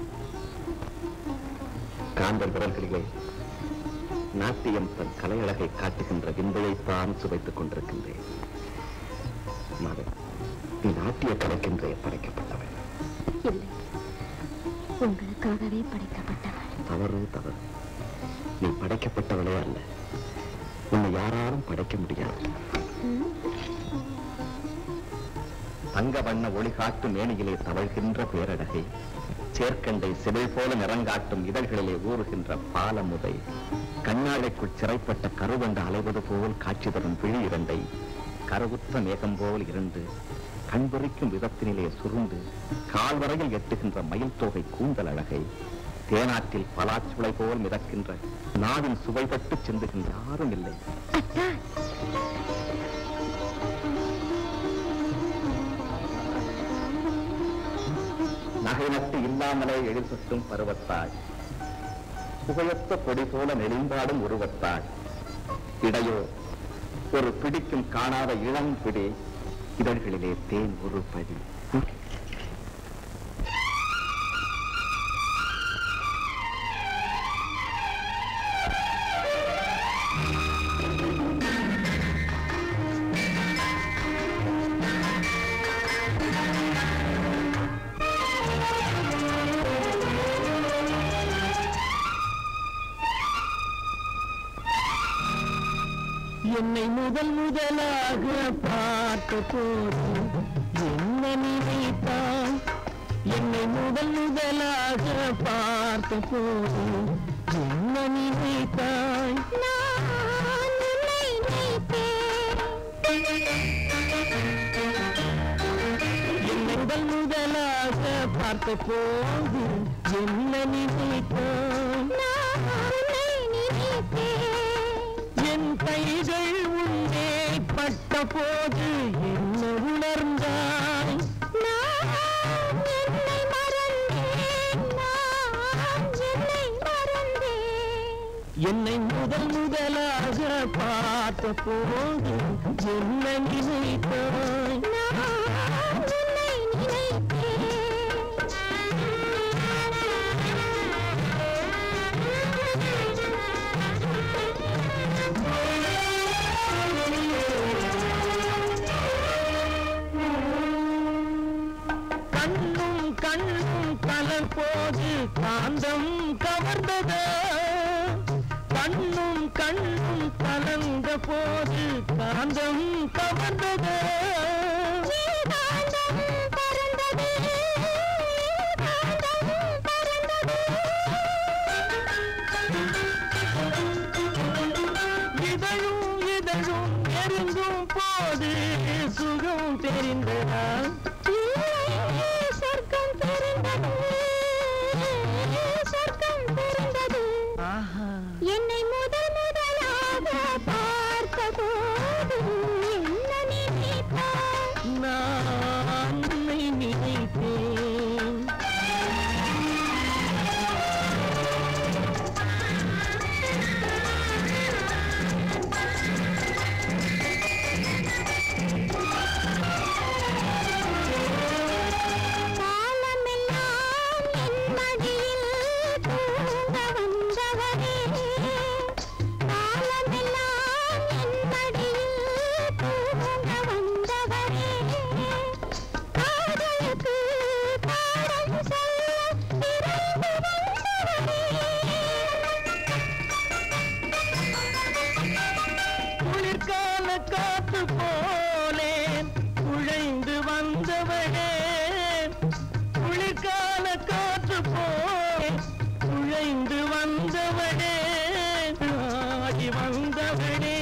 காந்தல் விரல்களிலே நாட்டியம் தன் கலையழகை காட்டுகின்ற விந்தையைத்தான் சுவைத்துக் கொண்டிருக்கின்றேன் மகன் நீ நாட்டிய கலைக்கின்றே படைக்கப்பட்டவன் இல்லை உங்களுக்காகவே படைக்கப்பட்டவள் தவறு தவறு நீ படைக்கப்பட்டவளே அல்ல உன்னை யாராலும் படைக்க முடியாது தங்க வண்ண ஒளி காட்டும் மேனியிலே தவழ்கின்ற பேரழகை சேர்க்கண்டை சிவில் போல நிறங்காட்டும் இதழ்களிலே ஊறுகின்ற பாலமுதை கண்ணாழைக்குள் சிறைப்பட்ட கருவண்டு அலைவது போல் காட்சி தரும் விழி இரண்டை கருவுற்ற மேகம் போல் இரண்டு கண்பொறிக்கும் விதத்தினிலே சுருண்டு கால்வரையில் எட்டுகின்ற மயில் தோகை கூந்தல் அழகை தேனாற்றில் பலாச்சுளை போல் மிதக்கின்ற நாவின் சுவைப்பட்டு சிந்துகின்ற யாரும் இல்லை நகை நட்டு இல்லாமலே எழில் சுட்டும் பருவத்தாள் புகையொத்த பொடி போல நெளிந்தாடும் உருவத்தாள் இடையோ ஒரு பிடிக்கும் காணாத இளம் பிடி இதழ்களிலே தேன் ஒரு படி என்னை முதல் முதலாக பார்த்த போது என்ன என்னை முதல் முதலாக பார்த்த போது என்ன நினைத்தாய்? நான் உன்னை நினைத்தேன். என்னை முதல் முதலாக பார்த்த போது என்ன நினைத்தாய்? நான் உன்னை நினைத்தேன். என் கைகள் உன்னே பட்ட போது என்ன உணர்ந்தாய்? நான் என்னை மறந்தேன். நான் என்னை மறந்தேன். என்னை முதல் முதலாக பார்த்த போது என்ன நினைத்தாய்? நான் உன்னை நினைத்தேன். கண்ணும் கண்ணும் கலர் போது காந்தம் கவர்ந்தது. கண்ணும் கண்ணும் கலந்த போது காந்தம் கவர்ந்தது. காந்தம் பறந்தது. காந்தம் பறந்தது. இதழும் இதழும் நெருங்கும் போது சுகம் தெரிந்ததா? சொர்க்கம் தெரிந்தது. சொர்க்கம் தெரிந்தது. ஆஹா, என்னை முதல் முதலாக பார்த்த போது என்ன நினைத்தாய்? நான் உன்னை நினைத்தேன். காலமெல்லாம் என் மடியில் தூங்க வந்தவரே. காலமெல்லாம் என் மடியில் தூங்க வந்தவரே. காதலுக்கு பாடம் சொல்ல பிறந்து வந்தவரே. குளிர்கால காத்து போலேன் குழைந்து வந்தவளே. குளிர்கால காற்று போலேன் குழைந்து வந்தவளே. ஆடி வந்தவளே.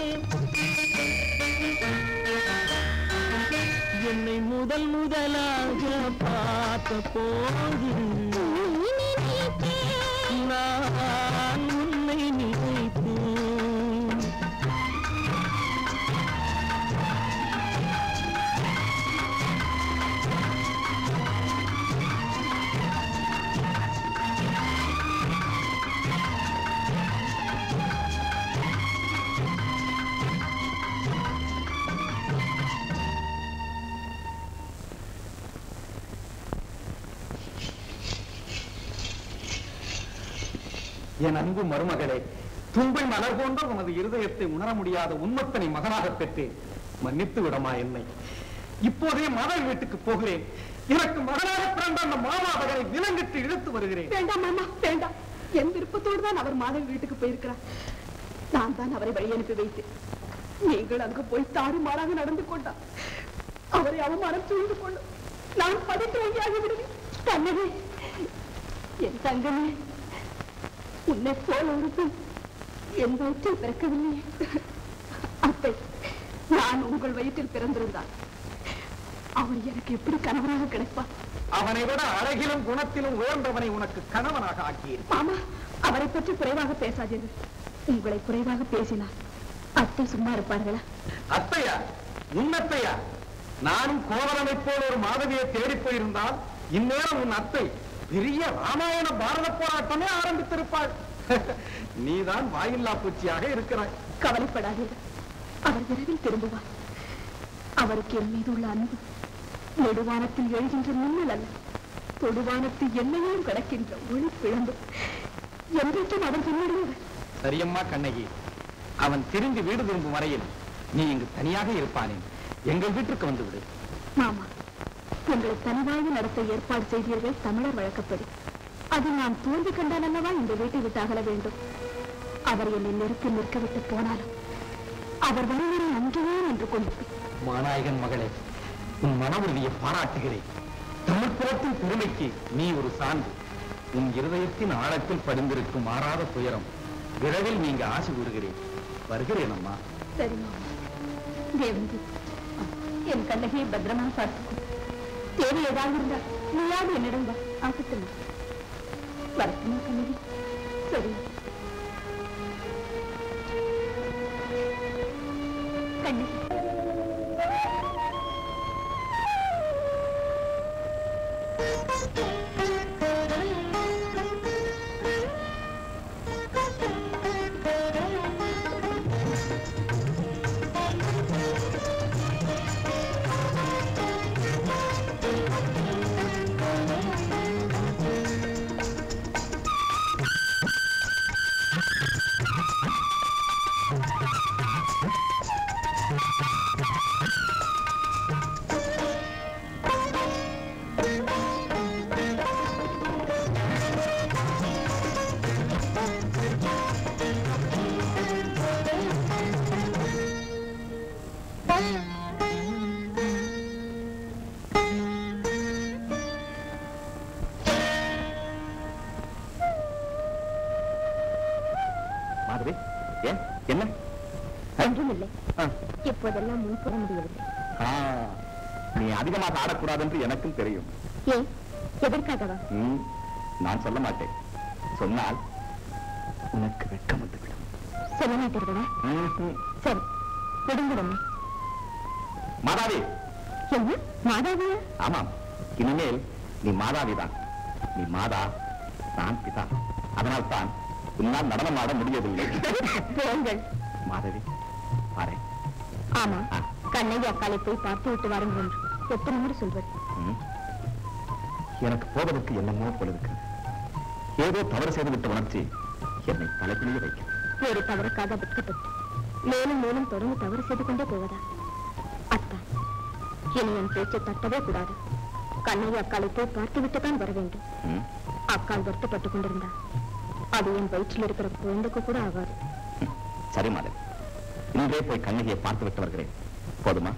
என்னை முதல் முதலாக பார்த்த போது நீ நினைத்தேன். நான் உன்னை நினைத்தேன். என் அன்பு மருமகளே, தும்பை மலர் போன்ற உனது இருதயத்தை உணர முடியாத உண்மத்தனை மகனாக பெற்றேன். மன்னித்து விடமா என்னை. இப்போதே மாதவி வீட்டுக்கு போகிறேன். எனக்கு மகனாக பிறந்த அந்த மாமாதகனை விலங்கிட்டு இழுத்து வருகிறேன். வேண்டாம் மாமா, வேண்டாம். என் விருப்பத்தோடு தான் அவர் மாதவி வீட்டுக்கு போயிருக்கிறார். நான் தான் அவரை வழி அனுப்பி வைத்தேன். நீங்கள் அங்கு போய் தாறுமாறாக நடந்து கொண்டார். அவரை அவமானம் சூழ்ந்து கொள்ளும். நான் படித்துவங்கியாகி விடுவேன். கண்ணகி, என் தங்கமே, உன்னை போல ஒரு பெண் என் வயிற்றில் பிறக்கவில்லை. அத்தை, நான் உங்கள் வயிற்றில் பிறந்திருந்தார் அவர் எனக்கு எப்படி கணவனாக கிடைப்பார்? அவனை விட அழகிலும் குணத்திலும் உயர்ந்தவனை உனக்கு கணவனாக ஆக்கியேன். மாமா, அவரை பற்றி குறைவாக பேசாதீர்கள். உங்களை குறைவாக பேசினார் அத்தை சும்மா இருப்பார்களா? அத்தையா? உன்னத்தையா? நானும் கோவலனை போல ஒரு மாதவியை தேடி போயிருந்தால் இந்நேரம் உன் அத்தை பெரிய ராமாயண பாரத போராட்டமே ஆரம்பித்திருப்பாள். நீதான் வாயில்லா பூச்சியாக இருக்கிறாய். கவலைப்படாதீர்கள், அவர் விரைவில் திரும்புவார். அவருக்கு என் மீது உள்ள அன்பு நெடுவானத்தில் எழுகின்ற மின்னல் அல்ல, தொடுவானத்தில் என்னையும் கிடக்கின்ற ஒளி பிழம்பு. என்றைக்கும் அவன் பின்னடையவர். சரியம்மா கண்ணகி, அவன் திரும்பி வீடு திரும்பும் வரையில் நீ இங்கு தனியாக இருப்பானேன். எங்கள் வீட்டுக்கு வந்து விடு. மாமா, உங்களை தனிவாழ்வு நடத்த ஏற்பாடு செய்தீர்கள் தமிழர் வழக்கப்படி. அது நான் தோல்வி கண்டால் அல்லவா இந்த வீட்டை விட்டு அகல வேண்டும். அவர் என்னை நெருக்கி நிற்க விட்டு போனாலும் அவர் வருவரை அங்கேயே என்று கொண்டிருப்பேன். மாநாயகன் மகளே, உன் மன உறுதியை பாராட்டுகிறேன். தமிழ்நாட்டின் பெருமைக்கு நீ ஒரு சான்று. உன் இருதயத்தின் ஆழத்தில் படிந்திருக்கும் மாறாத துயரம் விரைவில் நீங்க ஆசை கூறுகிறேன். வருகிறேன் அம்மா. சரிம்மா. தேவந்தி, என் கண்ணகையை பத்திரமா பார்த்துக்கும். தேவை ஏதாவது இருந்தா நீயாவது என்னிடம் ஆசைத்தமா. வரட்டுமா கண்ணகி? சரி கண்ணகி. என்ன? ஒன்றுமில்லை. இப்போதெல்லாம் முன்புற முடியவில்லை. நீ அதிகமாக ஆடக்கூடாது என்று எனக்கும் தெரியும். ஏன்? எதற்காகவா? நான் சொல்ல மாட்டேன். சொன்னால் உனக்கு வெட்கம் வந்துவிடும். சொல்ல மாட்டீர்களா? சரி, விடுங்க. மாதாவி. என்ன மாதாவியா? ஆமாம், இனிமேல் நீ மாதாவிதான். நீ மாதா, நான் பிதா. அதனால் தான் உன்னால் நடனம் ஆட முடியவில்லை. போங்கள் மாதவி. பாரு. ஆமா, கண்ணகி அக்காலை போய் பார்த்து விட்டு வாருங்கள் என்று எத்தனை முறை சொல்வது? எனக்கு போவதற்கு என்னமோ போல இருக்கிறது. ஏதோ தவறு செய்துவிட்ட உணர்ச்சி என்னை தலைப்பிலேயே வைக்கும். ஒரு தவறுக்காக வெட்கப்பட்டு மேலும் மேலும் தொடர்ந்து தவறு செய்து கொண்டே போவதா? அத்தா, இனி என் பேச்சை தட்டவே கூடாது. கண்ணகி அக்காலை போய் பார்த்து விட்டுதான் வர வேண்டும். அக்கால் வருத்தப்பட்டுக் கொண்டிருந்தா அது என் வயிற்றில் இருக்கிற குழந்தைக்கு கூட ஆகாது. சரி மாதவி, இன்றே போய் கண்ணகியை பார்த்து விட்டு வருகிறேன். போதுமா?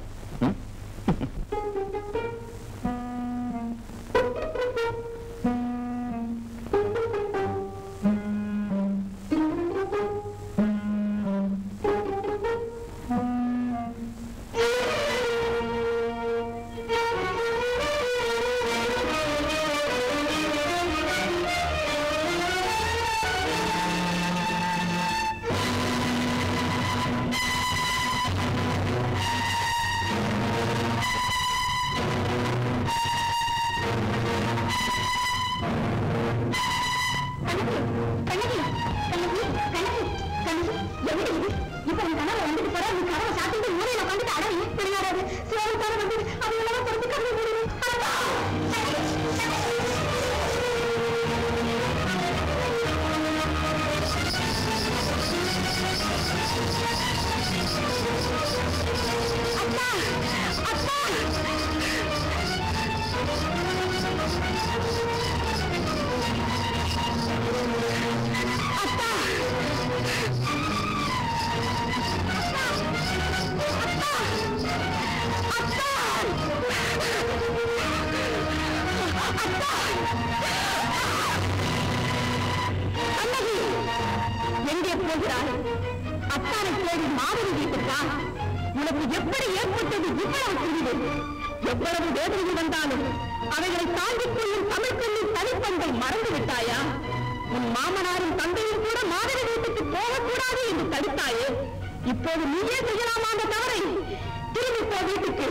எங்கே போகிறாய்? அத்தானை தேடி மாதவி வீட்டுக்கா? உனக்கு எப்படி ஏற்பட்டது இவ்வளவு புரிவு? எவ்வளவு வேதனை வந்தாலும் அவைகளை தாங்கிக் கொள்ளும் தமிழ் பெண்ணின் தனிப்பண்பை மறந்து விட்டாயா? உன் மாமனாரும் தந்தையும் கூட மாதவி வீட்டுக்கு போகக்கூடாது என்று தடுத்தாயே. இப்போது நீயே செய்யலாமா அந்த தவறை? திரும்பி போ வீட்டுக்கு.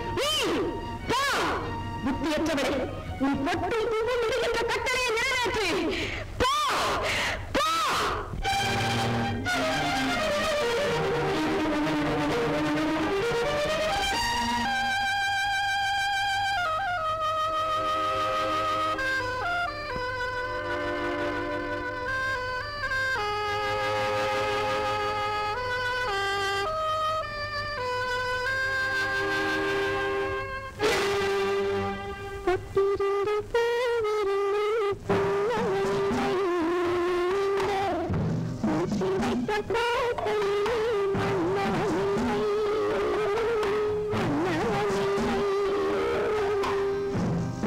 புத்தியற்றவரை, உன் பொட்டும் தூவும் இருக்கின்ற கட்டளையை நிறைவேற்று. போ போ. பொட்டிருந்த பூவிருந்த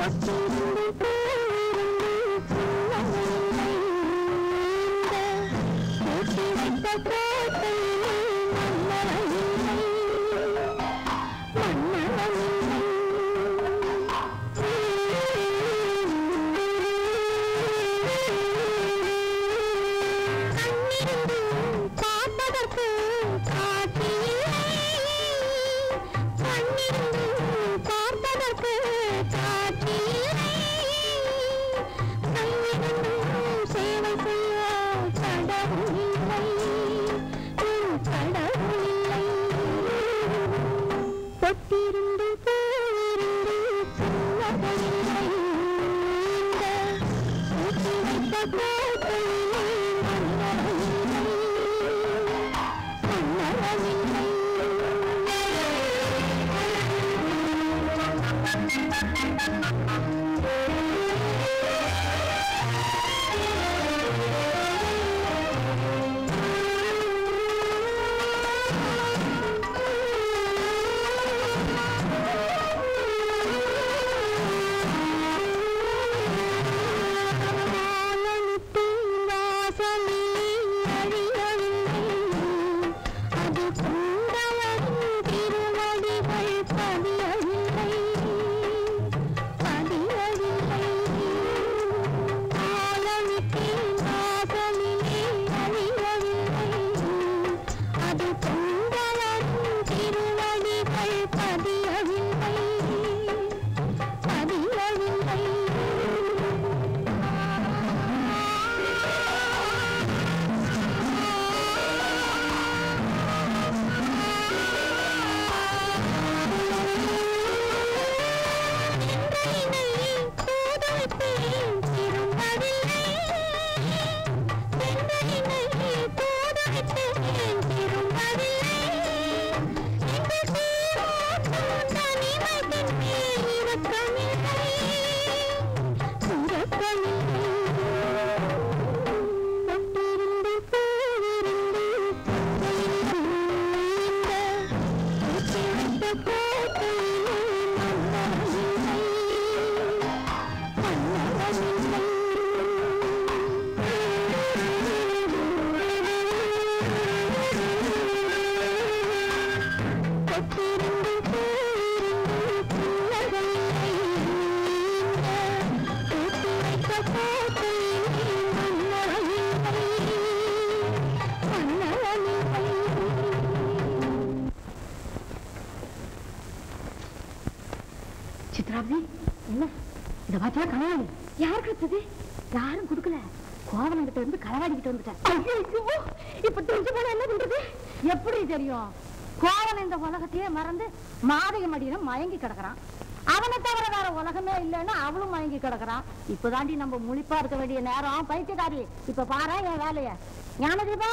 யாரும் கொடுக்கல, கோவலங்கிட்ட இருந்து களவாடிக்கிட்டு வந்துட்டேன். இப்ப தெரிஞ்சு போன என்ன பண்றது? எப்படி தெரியும்? கோவலன் இந்த உலகத்தையே மறந்து மாதவி மடியில மயங்கி கிடக்குறான். அவனை தவிர வேற உலகமே இல்லைன்னா அவளும் மயங்கி கிடக்குறான். இப்பதாண்டி நம்ம முழிப்பா இருக்க வேண்டிய நேரம். பைத்தியக்காரி, இப்ப பாரு என் வேலைய. ஞானதீபா,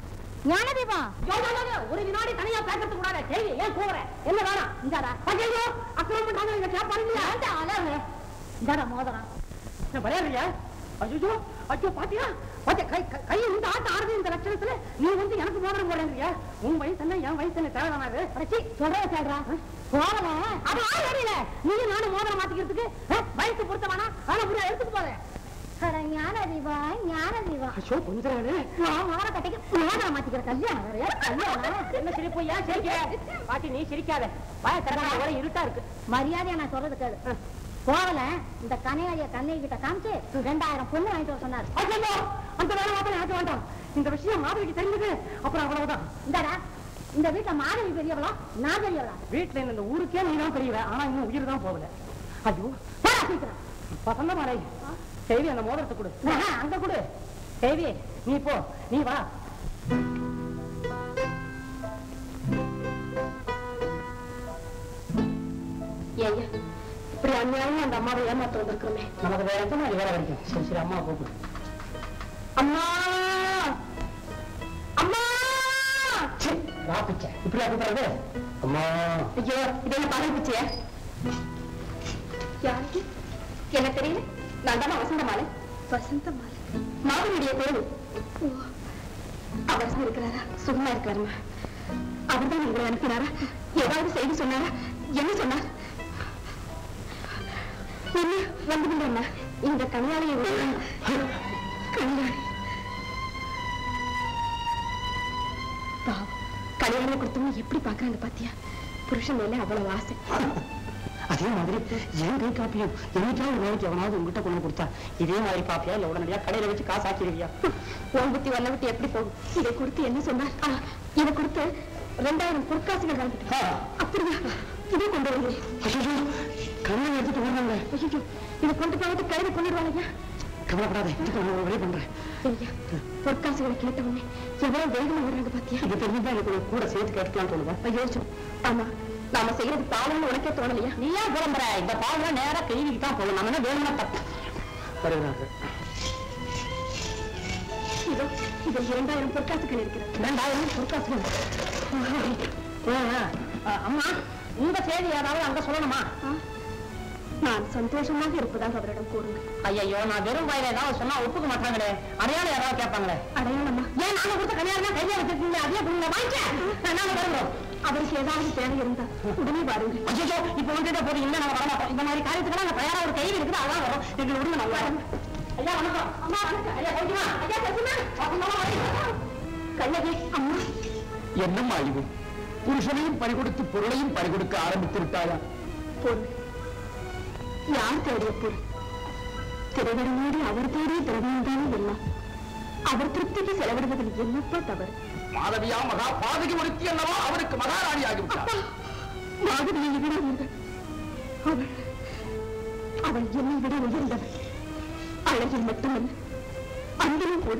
ஞானதீபா, ஒரு வினாடி தனியா பேசறது கூடாது. சரி, ஏன் கூற என்ன வேணாம்? இந்தாடா அக்கிரமம் பண்றாங்க. இங்க கேப்பாருங்க. இந்தாடா மோதிரம். விளையாடுறியா? ஐயோ ஐயோ, பாத்தியா பாத்தியா, கை கையை இந்த ஆட்ட ஆடுது. இந்த லட்சணத்துல நீ வந்து எனக்கு மோதிரம் போடுறியா? உன் வயசு என்ன என் வயசு என்ன தேவைதானாது? சொல்றா சொல்றா போகல. அது ஆடுறீல நீயும் நானும் மோதிரம் மாத்திக்கிறதுக்கு வயசு பொறுத்தவானா? ஆனா புரிய எடுத்துட்டு போறேன். ஞானதீபா, ஞானதீபா, கொஞ்சம் மோதிர கட்டைக்கு மோதிரம் மாத்திக்கிற கல்யாணம் வேற. கல்யாணம் என்ன சிரிப்பு? ஏன் சிரிக்க? பாட்டி நீ சிரிக்காத. வய திறக்காத, இருட்டா இருக்கு. மரியாதையா நான் சொல்றது கேளு. போகல இந்த கனையாளிய கண்ணை கிட்ட காமிச்சு ரெண்டாயிரம் பொண்ணு வாங்கிட்டு வர சொன்னாரு. அந்த வேலை மாத்திரம் எனக்கு வேண்டாம். இந்த விஷயம் மாதவிக்கு தெரிஞ்சது அப்புறம் அவ்வளவுதான். இந்தாடா, இந்த வீட்டுல மாதவி பெரியவளா நான் பெரியவளா? வீட்டுல இந்த ஊருக்கே நீ தான் பெரியவ. ஆனா இன்னும் உயிர் தான் போகல. ஐயோ சீக்கிரம் பசந்த மாலை செய்தி அந்த மோதிரத்தை கொடு. அங்க கொடு. செய்தி நீ போ, நீ வா. ஏய்யா, இப்படி அநியாயம் அந்த அம்மாவை ஏமாத்த வந்திருக்கிறோமே. நமக்கு வேற எந்த மாதிரி வேலை கிடைக்கும்? சரி சரி, அம்மா கூப்பிடு. அம்மா, அம்மா, ராப்பிச்ச இப்படி கூப்பிடுறது? அம்மா, ஐயோ இது என்ன பகல் பிச்சையா? யாருக்கு என்ன தெரியல. நான் தானே வசந்த மாலை. வசந்த மாலை மாதனுடைய பேரு. அவர் இருக்கிறாரா? சும்மா இருக்கிறாருமா. அவர் தான் உங்களை அனுப்பினாரா? ஏதாவது செய்தி சொன்னாரா? என்ன சொன்னார்? வந்து இந்த கல்யாணியை கல்யாணி பாவம் கல்யாணம் கொடுத்தவங்க எப்படி பாக்குறாங்க பாத்தியா? புருஷன் மேல அவ்வளவு ஆசை. அதே மாதிரி என் கை காப்பியும் என்னைக்காவது வேலைக்கு எவனாவது உங்ககிட்ட கொண்டு கொடுத்தா இதே மாதிரி காப்பியா இல்ல உடனடியா கடையில வச்சு காசு ஆக்கிடுவியா? உன் புத்தி வல்ல விட்டு எப்படி போகும்? இதை கொடுத்து என்ன சொன்னார்? இதை கொடுத்து ரெண்டாயிரம் பொற்காசுகள் வாங்கிட்டு அப்படியா? இதை கொண்டு வருகிறேன். கல்யாணம் எடுத்துட்டு வருவாங்க. இதை கொண்டு போவது கையில கொண்டுடுவாங்க. கவலைப்படாத, இதுக்கு நான் ஒரு வழி பண்றேன். பொற்காசுகளை கேட்ட உடனே எவ்வளவு வேகமா வர்றாங்க பாத்தியா? இது தெரிஞ்சுதான் எனக்கு கூட சேர்த்து கேட்கலாம் தோணுதா? யோசிச்சு ஆமா நாம செய்யறது பாவம்னு உனக்கே தோணலையா? நீ ஏன் புலம்புற? இந்த பாவம் நேரா கைவிக்கு தான் போகும். நம்ம என்ன வேணும்னா தப்பு வருகிறாங்க. இதோ இதில் இரண்டாயிரம் பொற்காசுகள் இருக்கிறது. இரண்டாயிரம் பொற்காசுகள். அம்மா உங்க செய்தி ஏதாவது அங்க சொல்லணுமா? நான் சந்தோஷமாக இருப்பதாக அவரிடம் கூறுங்க. ஐயோ நான் வெறும் வாயில ஏதாவது சொன்னா ஒப்புக்க மாட்டாங்களே. அடையாளம் ஏதாவது கேட்பாங்களே. அடையாளமா? ஏன் நாங்க கொடுத்த கல்யாணம் கையில வச்சிருக்கீங்க? அதே கொடுங்க வாங்கிக்க. நாங்க வருவோம். அவருக்கு ஏதாவது தேவை இருந்தா உடனே பாருங்க. ஐயோ இப்ப வந்துட்டு போது இல்ல நாங்க வரமாட்டோம். இந்த மாதிரி காரியத்துக்கு நாங்க தயாரா ஒரு கையில் இருக்குது அதான் வரும். எங்களுக்கு விடுங்க நாங்க வரோம். ஐயா வணக்கம். அம்மா வணக்கம். ஐயா கொஞ்சமா ஐயா பேசுமா கண்ணகி அம்மா. என்னம்மா இது? புருஷனையும் பறிகொடுத்து பொருளையும் பறிகொடுக்க ஆரம்பித்து விட்டாயா? பொருள் யார் தேடிய பொருள்? திரைவரமோடு அவர் தேடிய திரவியம் தானே எல்லாம். அவர் திருப்திக்கு செலவிடுவதில் என்னப்பா தவறு? மாதவியா மகா பாதகி ஒடுக்கி அல்லவா அவருக்கு மகாராணி ஆகிவிட்டார். மாதவியை விட உயர்ந்தவள் அவள். அவள் என்னை விட உயர்ந்தவள். அழகில் மட்டுமல்ல அன்பிலும் கூட.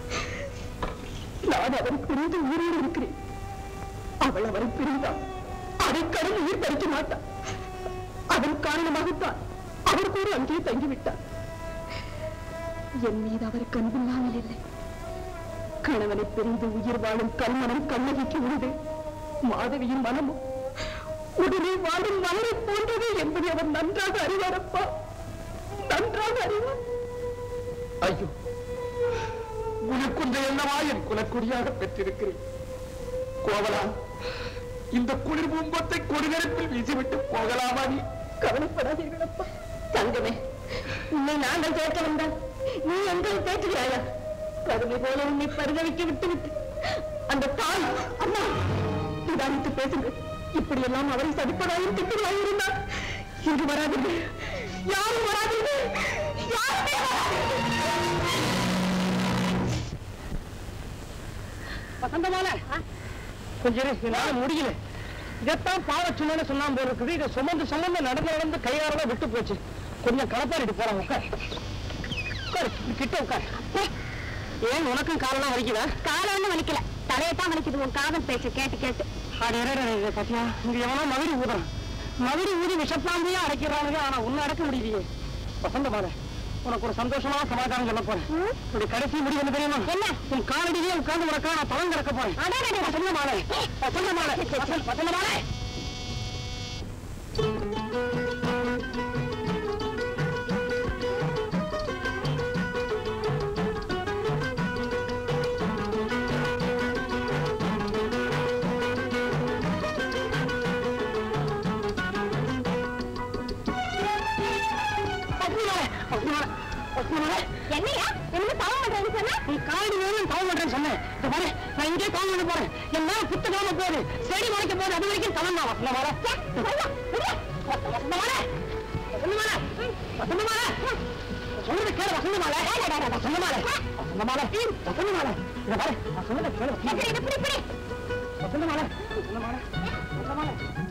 நான் அவரை பிரிந்து உயிரோடு இருக்கிறேன். அவள் அவரை பிரிந்தாள். அதை கடந்து உயிர் பறிக்க மாட்டாள். அதன் காரணமாகத்தான் அவர் கூட அங்கே தங்கிவிட்டார். என் மீது அவருக்கு அன்பில்லாமல் இல்லை. கணவனை பிரிந்து உயிர் வாழும் கல்மனம் கண்ணகிக்கு உண்டு. மாதவியின் மனமும் உடனே வாழும் மலரை போன்றது என்பதை அவர் நன்றாக அறிவாரப்பா, நன்றாக அறிவார். ஐயோ, உனக்குந்த என்னவா என் குலக்குடியாக பெற்றிருக்கிறேன். கோவலா, இந்த குளிர் பூம்பத்தை கொடுகரப்பில் வீசிவிட்டு போகலாமா? நீ கவலைப்படாதீர்களப்பா. தங்கமே, உன்னை நாங்கள் கேட்க வந்தால் நீ எங்களை பேசுகிறாயா? கருமை போல உன்னை பரிதவிக்க விட்டு விட்டு அந்த தாய் அம்மா நிதானித்து பேசுங்கள். இப்படி எல்லாம் அவரை சதிப்பதாயும் திட்டுவதாயும் இருந்தால் இன்று வராதீர்கள். யாரும் வராதீர்கள். யாருமே வசந்தமால கொஞ்சம் என்னால முடியல. இதைத்தான் பாவச்சுன்னு சொன்னான் போல இருக்குது. இதை சுமந்து சுமந்து நடந்து நடந்து கையால விட்டு போச்சு. கொஞ்சம் களப்பாடிட்டு போறாங்க. உட்கார் உட்கார் கிட்ட உட்கார். ஏன் உனக்கும் காலெல்லாம் வலிக்குதா? காலம் ஒண்ணும் வலிக்கல, தலையத்தான் வலிக்குது உன் காதல் பேச்சு கேட்டு கேட்டு. பாத்தியா, இங்க எவனோ மகிழி ஊதுறான். மகிழி ஊதி விஷப்பாந்தையா அடைக்கிறானுங்க. ஆனா உன்னை அடக்க முடியலையே. வசந்தமால உனக்கு ஒரு சந்தோஷமான சமாதானம் சொல்ல போறேன். இப்படி கடைசி முடிவு என்ன தெரியுமா? என்ன? உன் காலடியிலே உட்கார்ந்து உனக்காக நான் பழம் கிடக்க போறேன். வசந்தமால வசந்தமால வசந்தமால என்னையா என்ன தவம் பண்றேன்னு சொன்னா? நீ காலடி வேணும் தவம் பண்றேன்னு சொன்னேன். நான் இங்கே தவம் பண்ண போறேன். என் மேல புத்த காம போகுது, செடி முளைக்க போகுது. அது வரைக்கும் தவம் தான். வசந்தமால வசந்தமால சொல்றது கேளு. வசந்தமால வசந்தமால வசந்தமால வசந்தமால இத பாரு. நான் சொன்னதை கேளு. வசந்தமால வசந்தமால வசந்தமால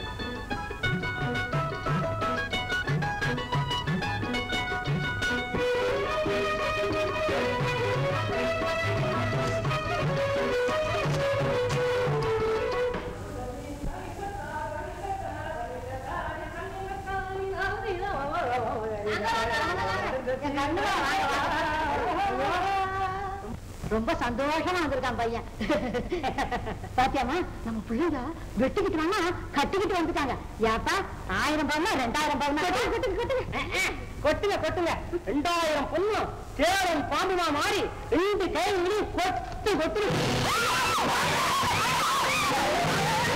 ரொம்ப சந்தோஷமா வந்திருக்கான் பையன். பாத்தியாமா, நம்ம பிள்ளைங்க வெட்டிக்கிட்டு கட்டிக்கிட்டு வந்துட்டாங்க. ஏப்பா, ஆயிரம் பவுனா ரெண்டாயிரம் பவுனா? கொட்டுங்க கொட்டுங்க. ரெண்டாயிரம் பொண்ணும் சேரும் பாம்புமா மாறி ரெண்டு கையிலும் கொட்டு கொட்டு.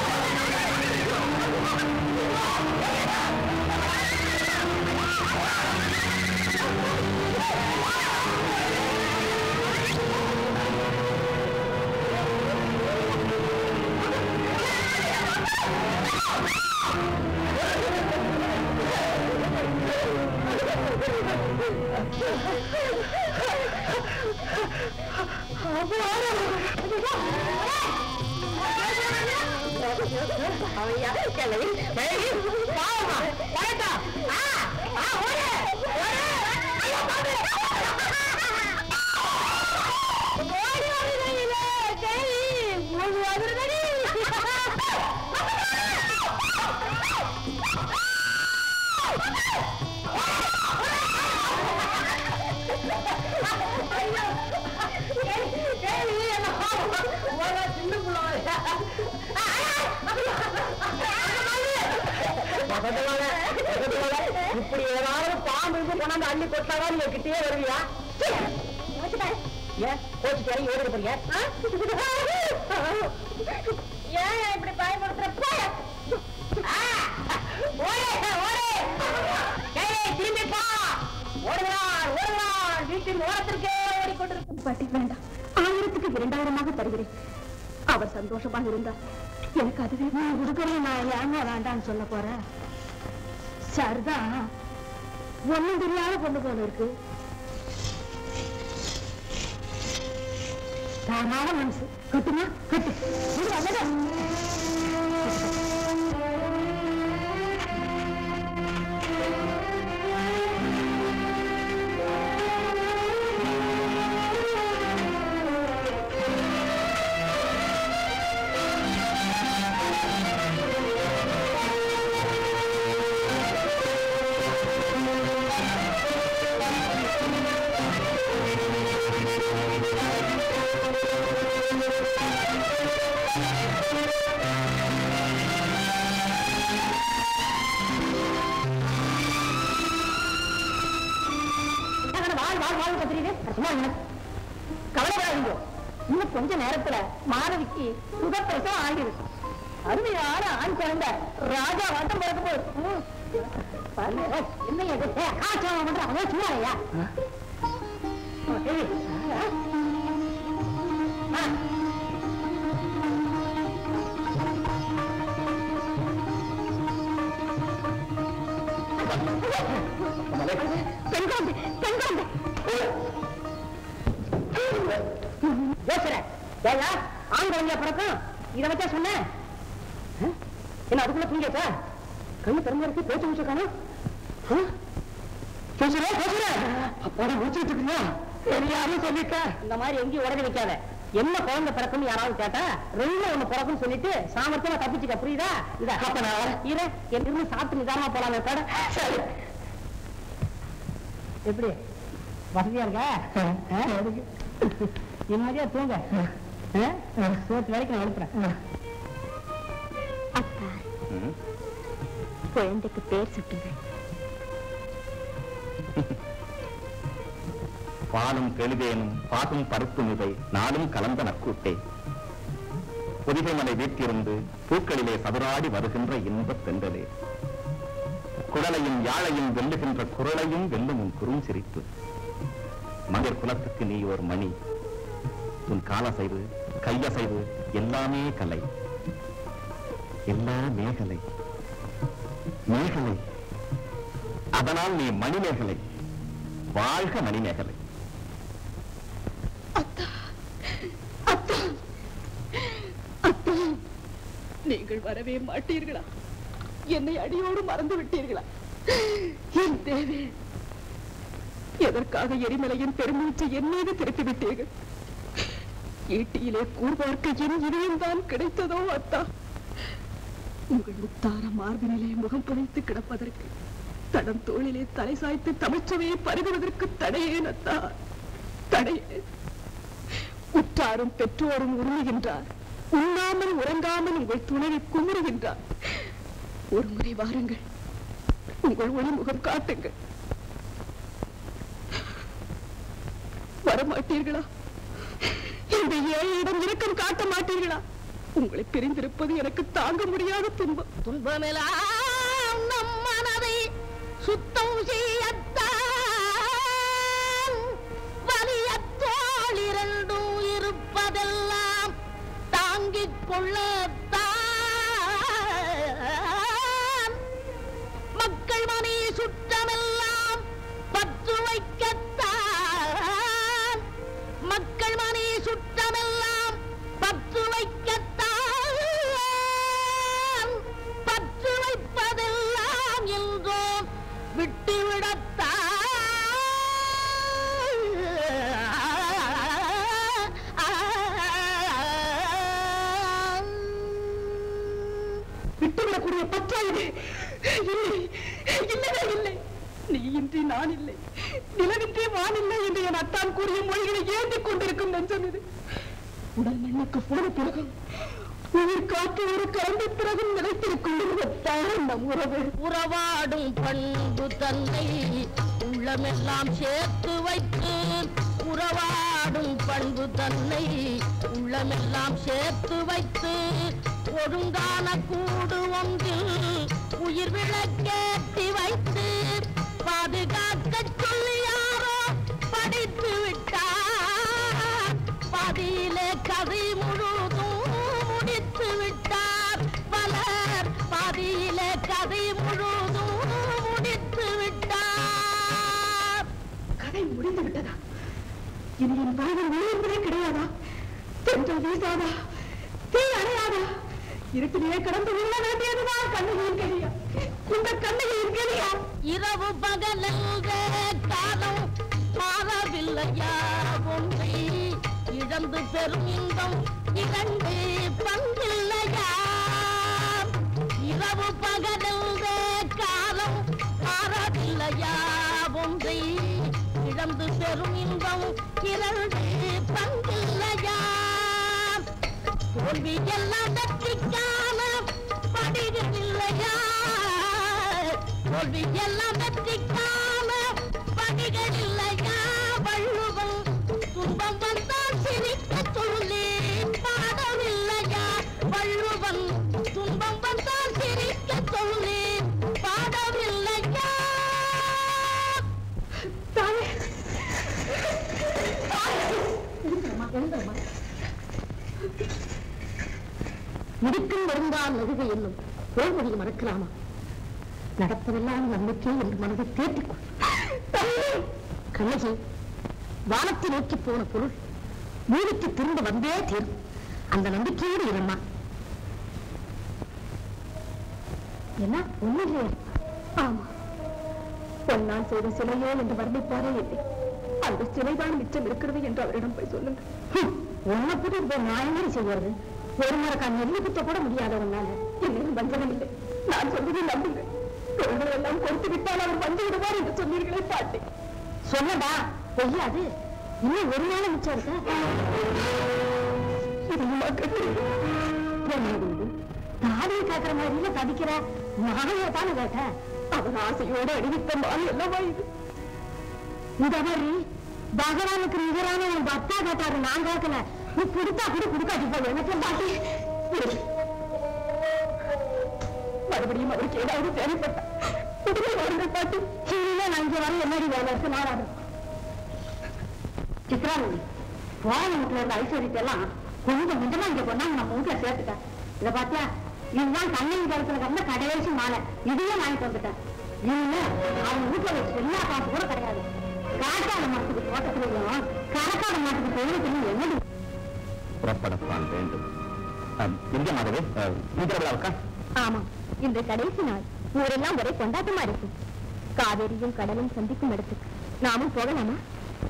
Ah! இப்படி ஏதாவது பாம்பு கொண்டாந்து அள்ளி கொட்டாதான் நீங்க கிட்டே வருவியா? ஏன் கோச்சுட்டு இறங்கி ஓடிட போறீங்க? ஏன் இப்படி பயப்படுத்துற? திரும்பி பா, ஓடுகிறான் ஓடுகிறான், வீட்டின் ஓரத்திற்கே ஓடிக்கொண்டிருக்கும். பாட்டி வேண்டாம், ஆயிரத்துக்கு இரண்டாயிரமாக தருகிறேன். அவர் சந்தோஷமாக இருந்தார், எனக்கு அதுவே. கொடுக்கறேன், நான் ஏங்க வேண்டான்னு சொல்ல போறேன். சரிதான், ஒண்ணும் தெரியாத கொண்டு போல இருக்கு. தாராள மனசு, கட்டுமா கட்டு. கவலைப்படாதீங்க, இன்னும் கொஞ்ச நேரத்துல மாணவிக்கு சுகப்பிரசவம் ஆகிருக்கு. அருமையான ஆண் குழந்தை ராஜா வாட்டம் பிறக்க போகுது. என்ன ஆச்சாரம் பண்ற அவன் சூடாயா? பெண்காந்து பெண்காந்து ஆண் குழந்தையா பிறக்கும். இதை வச்சா சொன்னேன் என்ன அதுக்குள்ள தூங்கியாச்சா? கண்ணு திறந்து இருக்கு, பேச்சு முடிச்சு காணும். அப்பாட முடிச்சுட்டு இருக்கீங்களா? யாரும் சொல்லிட்ட இந்த மாதிரி எங்கேயும் உடனே வைக்காத. என்ன குழந்தை பிறக்குன்னு யாராவது கேட்டா ரெண்டு ஒண்ணு பிறக்குன்னு சொல்லிட்டு சாமர்த்தியமா தப்பிச்சுக்க, புரியுதா? இத அப்ப நான் இரு, எங்கிருந்து சாப்பிட்டு நிதானமா போலாமே கடை. எப்படி வசதியா இருக்க? நிம்மதியா தூங்க. சோத்து வரைக்கும் நான் எழுப்புறேன். அப்பா, குழந்தைக்கு பேர் சுட்டுங்க. பாலும் தெளிதேனும் பாகும் பருப்பும் இவை நாளும் கலந்த நற்கூட்டே. பொதிகை மலை வீட்டிலிருந்து பூக்களிலே சதுராடி வருகின்ற இன்பத் தென்றலே. குடலையும் யாழையும் வெல்லுகின்ற குரலையும் வெல்லும் உன் குறும் சிரிப்பு. மனிதர் குலத்துக்கு நீ ஒரு மணி. உன் காலசைவு கையசைவு எல்லாமே கலை, எல்லா மேகலை மேகலை. அதனால் நீ மணிமேகலை. வாழ்க மணிமேகலை. நீங்கள் வரவே மாட்டீர்களா? என்னை அடியோடு மறந்து விட்டீர்களா? என் தேவி, எதற்காக எரிமலையின் பெருமூச்சை என் மீது திருப்பி விட்டீர்கள்? ஈட்டியிலே கூர்வார்க்க என் இதயம் தான் கிடைத்ததோ அத்தா? உங்கள் முத்தார மார்பினிலே முகம் புதைத்து கிடப்பதற்கு, தடம் தோளிலே தலை சாய்த்து தமிழ்ச்சவையை பருகுவதற்கு தடையேன் அத்தா, தடையே. உற்றாரும் பெற்றோரும் உருளுகின்றார், உண்ணாமல் உறங்காமல் உங்கள் துணையை குமுறுகின்றார். ஒரு முறை வாருங்கள், உங்கள் ஒளிமுகம் காட்டுங்கள். வரமாட்டீர்களா? இந்த ஏழையிடம் இரக்கம் காட்ட மாட்டீர்களா? உங்களை பிரிந்திருப்பது எனக்கு தாங்க முடியாத துன்பம். துன்பமெல்லாம் நம் மனதை சுத்தம் செய்யத்தான் வலிய தோள் இரண்டும் இருப்பதெல்லாம் தாங்கிக் கொள்ளத்தான் மக்கள் மணி சுற்றமெல்லாம் பற்றுவை நான் இல்லை, நிலவின்றி வானில்லை என்று என் அத்தான் கூறிய மொழிகளை ஏந்திக் கொண்டிருக்கும் நெஞ்சம் இது. உடல் மண்ணுக்கு போன பிறகும் உயிர் காற்று ஒரு கலந்த பிறகும் நிலைத்திருக்கும் நம் உறவு. உறவாடும் பண்பு தன்னை உள்ளமெல்லாம் சேர்த்து வைத்து, உறவாடும் பண்பு தன்னை உள்ளமெல்லாம் சேர்த்து வைத்து, ஒழுங்கான கூடு ஒன்றில் உயிர் விளக்கேற்றி வைத்து பாதுகாக்க சொல்லி யாரோ படித்து விட்டார். பாதியிலே கதை முழுதும் முடித்து விட்டார். பலர் பாதியிலே கதை முழுதும் முடித்து விட்டார். கதை முடிந்து விட்டதா? இனி என் வாழ்வில் ஒளியே கிடையாதா? தென்றல் வீசாதா? தீ அணையாதா? இருட்டிலே கடந்து உள்ள வேண்டியதுதான் கண்ணகியின் கலியா, இந்த கண்ணகியின் கலியா. இரவு பகலென்ற காலம் மாறவில்லையா? ஒன்றை இழந்து பெரும் இன்பம் இரண்டு பங்கில்லையா? இரவு பகலென்ற காலம் மாறவில்லையா? ஒன்றை இழந்து பெரும் இன்பம் இரண்டு பங்கில்லையா? தோல்வி எல்லாம் வெற்றிக்கான படிகள் இல்லையா? தோல்வி எல்லாம் வெற்றிக்கான படிகள் இல்லையா? வள்ளுவம் துன்பம் வந்தால் சிரிக்க சொல்லி பாடவில்லையா? வள்ளுவம் துன்பம் வந்தால் சிரிக்க சொல்லி பாடவில்லையா? தாயே, முடிக்கும் வருந்தால் நெருக என்னும் போர்மொழியை மறக்கலாமா? நடப்பதெல்லாம் நம்பிக்கை என்று மனதை தேட்டிக்கொள். கண்ணகி, வானத்தை நோக்கி போன பொருள் பூமிக்கு திரும்ப வந்தே தீரும். அந்த நம்பிக்கையோடு இருமா. என்ன ஒண்ணு? ஆமா, பொன்னால் செய்த சிலையோ என்று வர்ணிப்பாரே இல்லை. அந்த சிலைதான் மிச்சம் இருக்கிறது என்று அவரிடம் போய் சொல்லுங்க. உன்னை புது நான் என்ன செய்யறது? ஒரு முறைக்கா நெல்லி குத்த கூட முடியாத உன்னால. என்னையும் வஞ்சகம் இல்லை, நான் சொல்வதை நம்புங்க. பொருள்கள் எல்லாம் கொடுத்து விட்டால் அவர் வந்து விடுவார் என்று சொன்னீர்களே பாட்டி. சொன்னதா பொய்யாது? இன்னும் ஒரு நாள் மிச்சம் இருக்க. தாடியை கேட்கிற மாதிரில தவிக்கிற நாளைய தானே கேட்ட. அவர் ஆசையோடு அணிவித்த மாலை அல்லவா இது? இந்த மாதிரி பகவானுக்கு நிகரான உன் பத்தா கேட்டாரு, நான் கேட்கல. நீ கொடுத்தா கூட கொடுக்காட்டி போய் எனக்கு பாட்டி. மறுபடியும் அவருக்கு ஏதாவது தேவைப்பட்ட உடனே வருங்கள் பாட்டி. இல்லை, நான் இங்க வர என்னடி வேலை இருக்கு? நான் வரேன். சித்ராவதி, போன வீட்டுல இருந்த ஐஸ்வர்யத்தை எல்லாம் கொஞ்சம் கொஞ்சமா இங்க கொண்டாங்க நம்ம வீட்டுல சேர்த்துக்க. இதை பாத்தியா, இதுதான் கண்ணகி காலத்துல கண்ட கடைசி மாலை. இதையே வாங்கிட்டு வந்துட்டேன். இனிமே அவங்க வீட்டுல வச்சு எல்லா காசு கூட கிடையாது. காட்டாத மாட்டுக்கு தோட்டத்திலையும் கணக்காத மாட்டுக்கு தொழிலுக்கு என்னடி புறப்படத்தான் வேண்டும். எங்க மாதவே இருக்கா? ஆமா, இந்த கடைசி நாள் ஊரெல்லாம் ஒரே கொண்டாட்டமா இருக்கு. காவேரியும் கடலும் சந்திக்கும் இடத்துக்கு நாமும் போகலாமா?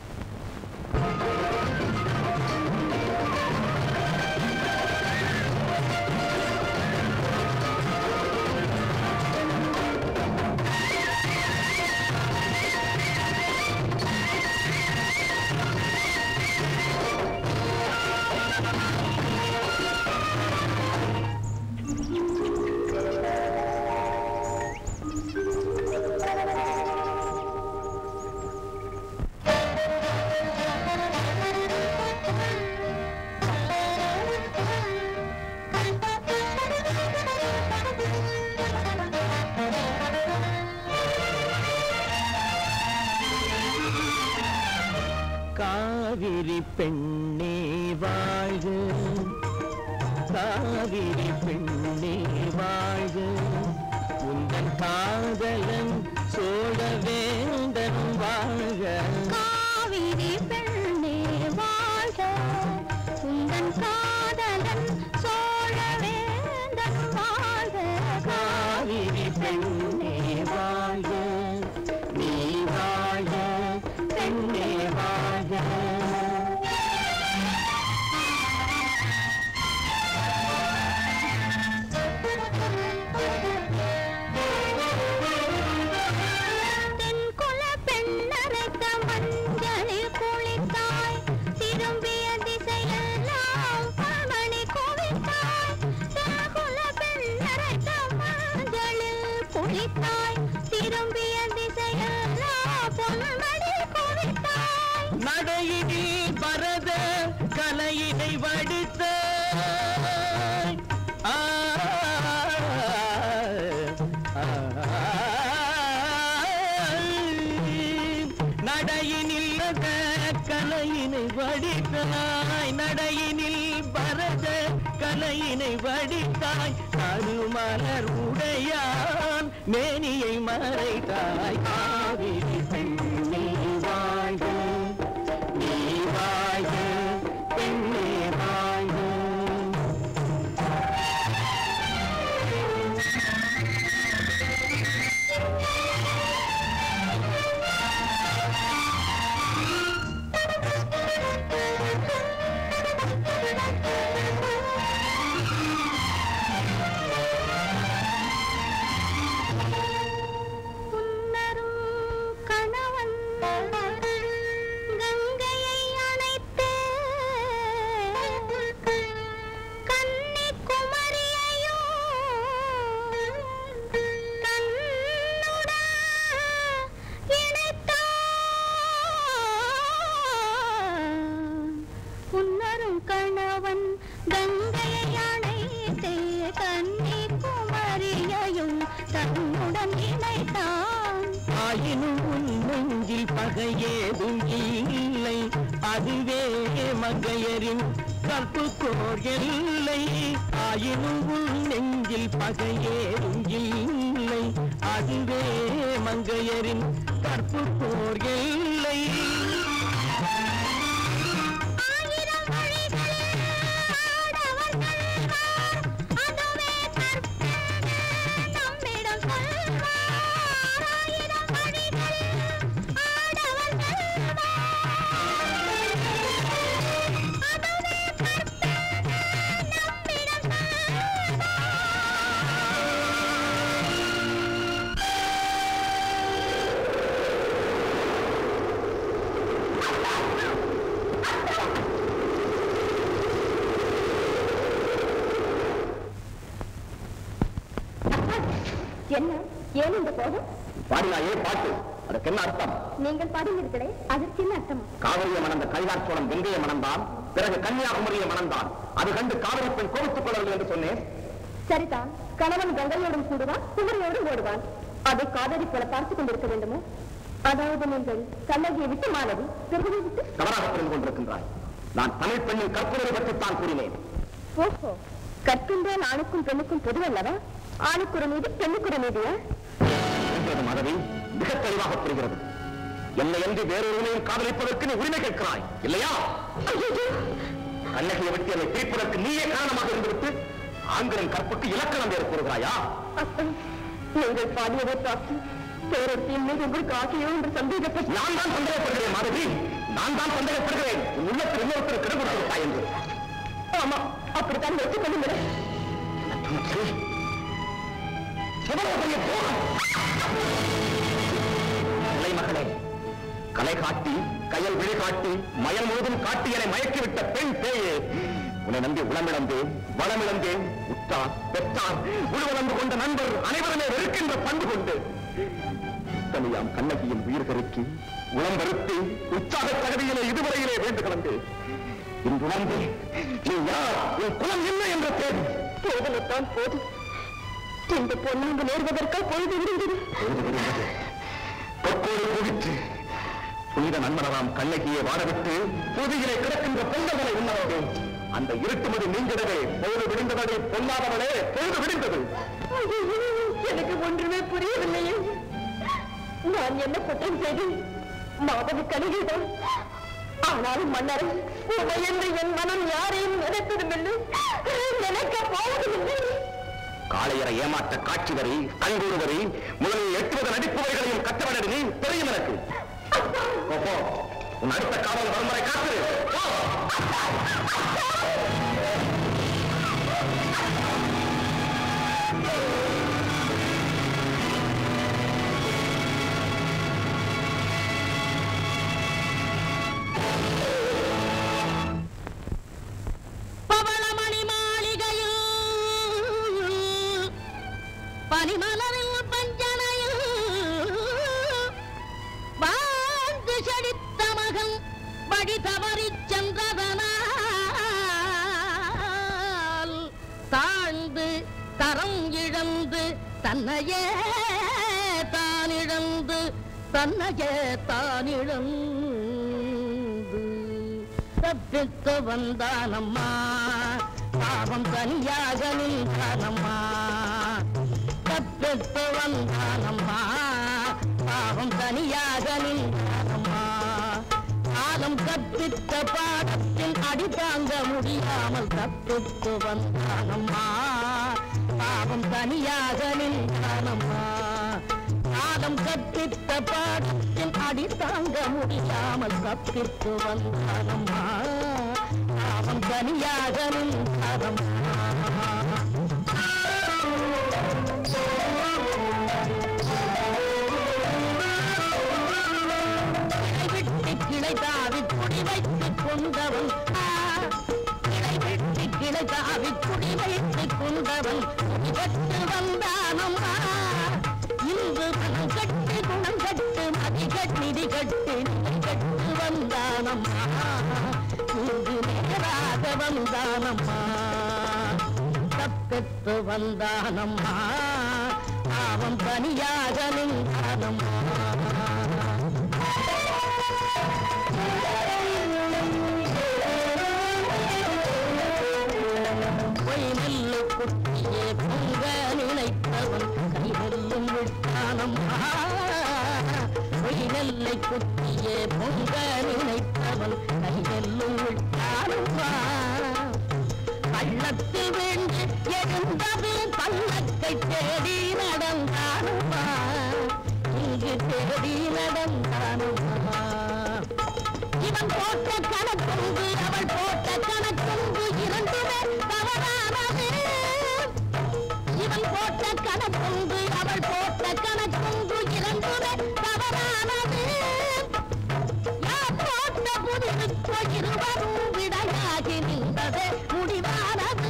காவிரி பெண்ணே வாழ்க, காவிரி பெண்ணே வாழ்க, உந்தன் காதலன் சோழ வேந்தன் வாழ்க. காவிரி பெண்ணே வாழ்க, உந்தன் காதலன் சோழ வேந்தன் வாழ்க. காவிரி பெண்ணே வாழ்க, நீ வாழ்க பெண்ணே வாழ்க. தென்குல பெண் நடையினில் கலையினை வடித்தாய் நடையினில் பரத கலையினை வடித்தாய் அருமலர் உடையான் மேனியை மறைத்தாய் காவிரி பெண்ணே வாழ்க நீ வாழ்க பெண்ணே வாழ்க பகையேதும் இல்லை அதுவே மங்கையரின் கற்புக்கோர் எல்லை ஆயினும் உள் நெஞ்சில் பகையேதும் இல்லை அதுவே மங்கையரின் கற்புக்கோர் எல்லை என்ன ஏன் இந்த கோபம்? பாடினாயே பாட்டு, அதற்கு என்ன அர்த்தம்? நீங்கள் பாடினீர்களே, அதற்கு என்ன அர்த்தம்? காவிரியை மணந்த கரிகால் சோழன் வெங்கையை மணந்தான், பிறகு கன்னியாகுமரியை மணந்தான். அது கண்டு காவிரி பெண் கோபித்துக் கொள்ளவில்லை என்று சொன்னேன். சரிதான், கணவன் கங்கையோடும் கூடுவான், குமரியோடும் ஓடுவான். அதை காதலி போல பார்த்துக் கொண்டிருக்க வேண்டுமோ? அதாவது நீங்கள் கண்ணகியை விட்டு மாணவி பிறகு விட்டு தவறாக புரிந்து கொண்டிருக்கின்றாய். நான் தமிழ் பெண்ணின் கற்புரை பற்றித்தான் கூறினேன். ஓஹோ, கற்கின்றேன் ஆணுக்கும் பெண்ணுக்கும் பொதுவல்லவா? ஆணுக்குற மீது பெண்ணுக்குற மீதியா? மாதவி மிக தெளிவாக புரிகிறது. என்னை என்று வேறொருவனையும் காதலிப்பதற்கு நீ உரிமை கேட்கிறாய் இல்லையா? கண்ணகியை விட்டு என்னை பிரிப்பதற்கு நீயே காரணமாக இருந்துவிட்டு ஆண்களின் கற்புக்கு இலக்கணம் வேறு கூறுகிறாயா? நீங்கள் பாடியதை பார்த்து பேரத்தின் மீது உங்களுக்கு ஆசையோ என்று சந்தேகப்பட்டு நான் தான் சந்தேகப்படுகிறேன் மாதவி, நான் தான் சந்தேகப்படுகிறேன். உன் உள்ளத்தில் இன்னொருத்தர் கெடுபடுத்தாய் என்று. ஆமா, அப்படித்தான் வச்சுக் கொள்ளுங்கள். மகளே, கலை காட்டி கையல் விழி காட்டி மயல் முழுதும் காட்டி என மயக்கிவிட்ட பெண் பேயே, உன்னை நம்பி உளமிழந்தேன், வளமிழந்தேன். உற்றார் பெற்றார் உழுவலந்து கொண்ட நண்பர் அனைவருமே வெறுக்கின்ற பண்பு கொண்டு தனியாம் கண்ணகியின் உயிர் கருக்கி உளம் வருத்தி உற்சாக தகுதியிலே இதுவரையிலே வேண்டு கலந்து இன்று உணர்ந்து நீ யார், உன் குலம் இல்லை என்ற தேவை போதலத்தான் போதும். இந்த பொண்ணு நேர்வதற்காக பொழுது விடுகிறது. பொற்கோடு குவித்து புனித நண்பனாம் கண்ணகியை வாடவிட்டு புதியிலே கிடக்கின்ற பொங்கலை உண்ணாதே. அந்த இருட்டுமதி நீங்கிடவே பொழுது விடுந்தவளே, பொல்லாதவளே பொழுது விடுந்தது. எனக்கு ஒன்றுமே புரியவில்லையே. நான் என்ன குற்றம் செய்தேன்? மாதவி கணிகைதான். ஆனாலும் மன்னர் உமையென்று என் மனம் யாரையும் நினைப்பதுமில்லை, நினைக்க போவதுமில்லை. காளையரை ஏமாற்ற காட்சி வரி கண்கூறு வரி முதலில் எட்டுவது நடிப்புவைகளையும் கற்றவனடி நீ தெரியும் எனக்கு. உன் அடுத்த காவல் வரும் வரை காத்து. பவளமணி மாளிகையில் பனிமலரில் பஞ்சனையில் வாழ்ந்து செழித்த மகன் வழி தவறிச் சென்றதனால் தாழ்ந்து தரம் இழந்து தன்னையே தான் இழந்து தன்னையே தானிழந்து தப்பித்து வந்தானம்மா பாவம் தனியாக நின்றானம்மா தப்பித்து வந்தானம்மா பாவம் தனியாக நின்றானம்மா காலம் கற்பித்த பாடத்தின் அடி தாங்க முடியாமல் தப்பித்து வந்தானம்மா பாவம் தனியாக நின்றானம்மா காலம் கற்பித்த பாடத்தின் அடி தாங்க முடியாமல் தப்பித்து வந்தானம்மா பாவம் தனியாக நின்றானம்மா கிளை தாவி குடி வைத்துக் கொண்டவன் கிளை வெட்டி கிளை தாவி குடி வைத்துக் கொண்டவன் குடிபட்டு வந்தானம்மா இன்று பணம் கட்டு குணம் கட்டு மதி கட்டி கட்டு நிதி கட்டு வந்தானம்மா இன்று நேராக வந்தானம்மா தப்பித்து வந்தானம்மா பாவம் தனியாக நின்றானம்மா பொய் நெல்லு குட்டியே பொங்க நினைத்தவன் கை நெல்லும் விட்டானம்மா பொய் நெல்லை குட்டியே பொங்க நினைத்தவன் கை நெல்லும் விட்டானம்மா பள்ளத்தில் வேண்டி எழுந்தது பள்ளத்தை தேடி நடந்தானம்மா இங்கு தேடி நடந்தானம்மா இவன் போட்ட கணக்கொன்று அவள் போட்ட கணக்கொன்று இரண்டுமே தவறானது இவன் போட்ட கணக்கொன்று அவள் போட்ட கணக்கொன்று இரண்டுமே தவறானது யார் போட்ட புதிருக்கு இருவரும் விடையாகி நின்றதே முடிவானது